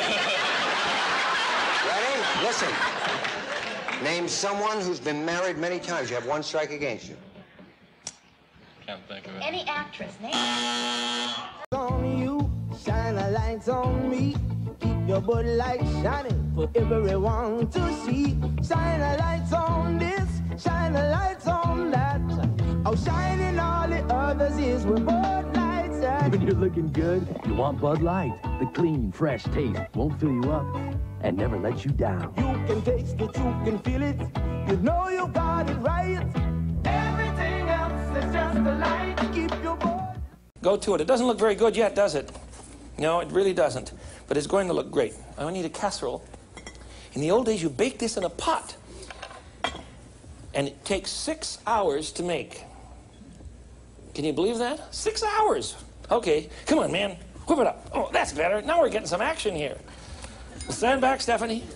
Ready? Listen. Name someone who's been married many times. You have one strike against you. Can't think of it. Any actress, name. On you, shine a light on me. Keep your bud light shining for everyone to see. Shine a light on this, shine a light on that. Oh, shining all the others is where Bud Light's at. When you're looking good, you want Bud Light. The clean, fresh taste won't fill you up and never let you down. You can taste it, you can feel it. You know you got it right. Everything else is just a light. Keep your Bud. Go to it. It doesn't look very good yet, does it? No, it really doesn't. But it's going to look great. I need a casserole. In the old days, you baked this in a pot. And it takes 6 hours to make. Can you believe that? 6 hours. Okay, come on, man. Whip it up. Oh, that's better. Now we're getting some action here. Stand back, Stephanie.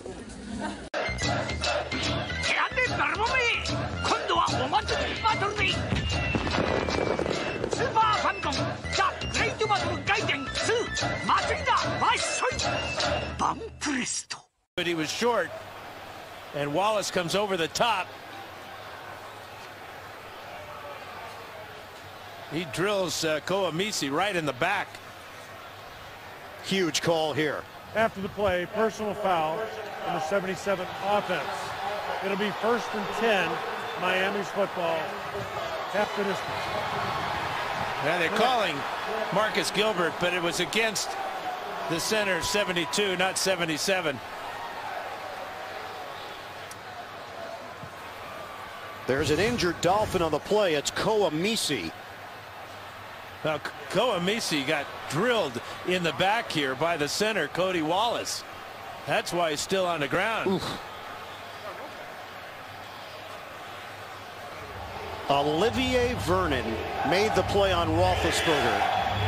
But he was short, and Wallace comes over the top. He drills Kawamisi right in the back. Huge call here. After the play, personal foul on the 77 offense. It'll be 1st and 10, Miami's football. After this. Yeah, they're calling Marcus Gilbert, but it was against the center 72, not 77. There's an injured Dolphin on the play. It's Kawamisi. Now, Kawamisi got drilled in the back here by the center, Cody Wallace. That's why he's still on the ground. Oof. Olivier Vernon made the play on Roethlisberger.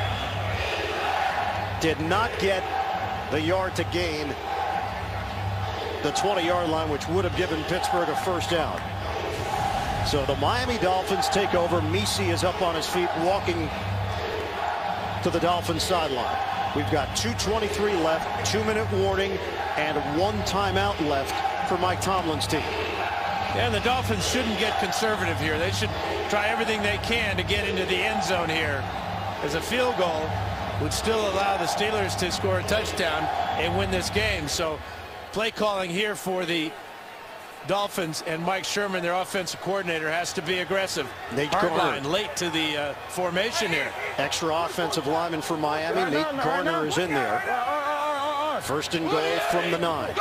Did not get the yard to gain the 20-yard line, which would have given Pittsburgh a first down. So the Miami Dolphins take over. Misi is up on his feet, walking to the Dolphins sideline. We've got 2:23 left, 2-minute warning, and 1 timeout left for Mike Tomlin's team. Yeah, the Dolphins shouldn't get conservative here. They should try everything they can to get into the end zone here, as a field goal would still allow the Steelers to score a touchdown and win this game. So play calling here for the Dolphins, and Mike Sherman, their offensive coordinator, has to be aggressive. Nate Hard Garner line late to the formation here. Extra offensive lineman for Miami. Nate Garner is in there. 1st and goal from the 9.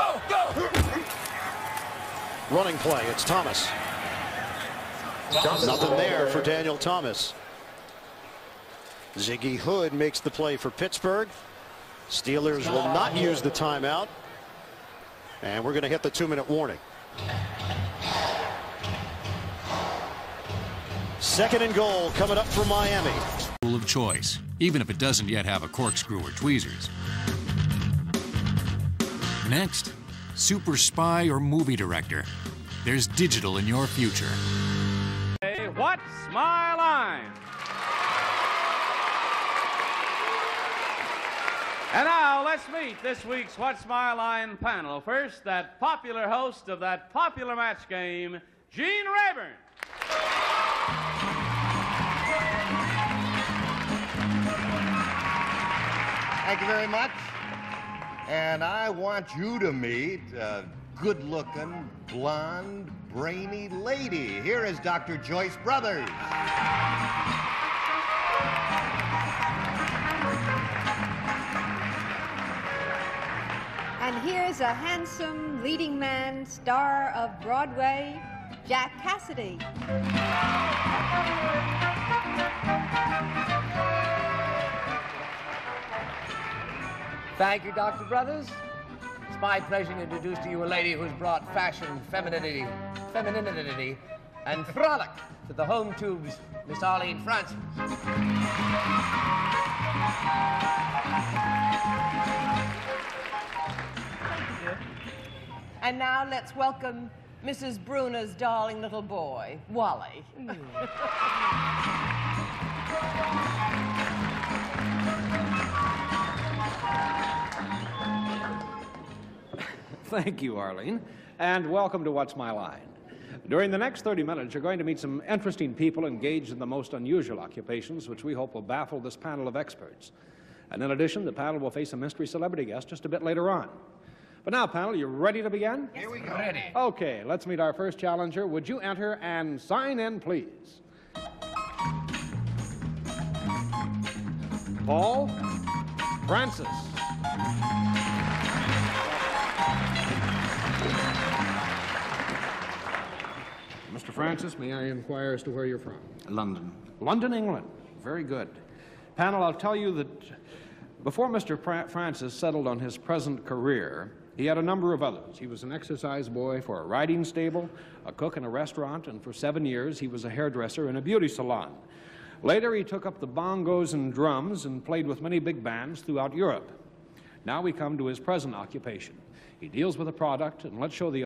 Running play, it's Thomas. Nothing there for Daniel Thomas. Ziggy Hood makes the play for Pittsburgh. Steelers will not use the timeout. And we're going to hit the 2-minute warning. 2nd and goal coming up for Miami. Tool of choice, even if it doesn't yet have a corkscrew or tweezers. Next, super spy or movie director. There's digital in your future. Hey, what's my line? And now let's meet this week's What's My Line panel. First, that popular host of that popular match game, Gene Rayburn. Thank you very much. And I want you to meet a good-looking, blonde, brainy lady. Here is Dr. Joyce Brothers. And here's a handsome leading man, star of Broadway, Jack Cassidy. Thank you, Dr. Brothers. It's my pleasure to introduce to you a lady who's brought fashion, femininity, and frolic to the home tubes, Miss Arlene Francis. And now let's welcome Mrs. Bruner's darling little boy, Wally. Thank you, Arlene, and welcome to What's My Line. During the next 30 minutes, you're going to meet some interesting people engaged in the most unusual occupations, which we hope will baffle this panel of experts. And in addition, the panel will face a mystery celebrity guest just a bit later on. But now, panel, you ready to begin? Here we go. Ready. Okay, let's meet our first challenger. Would you enter and sign in, please? Paul Francis. Mr. Francis, may I inquire as to where you're from? London. London, England. Very good. Panel, I'll tell you that before Mr. Francis settled on his present career, he had a number of others. He was an exercise boy for a riding stable, a cook in a restaurant, and for 7 years he was a hairdresser in a beauty salon. Later he took up the bongos and drums and played with many big bands throughout Europe. Now we come to his present occupation. He deals with a product, and let's show the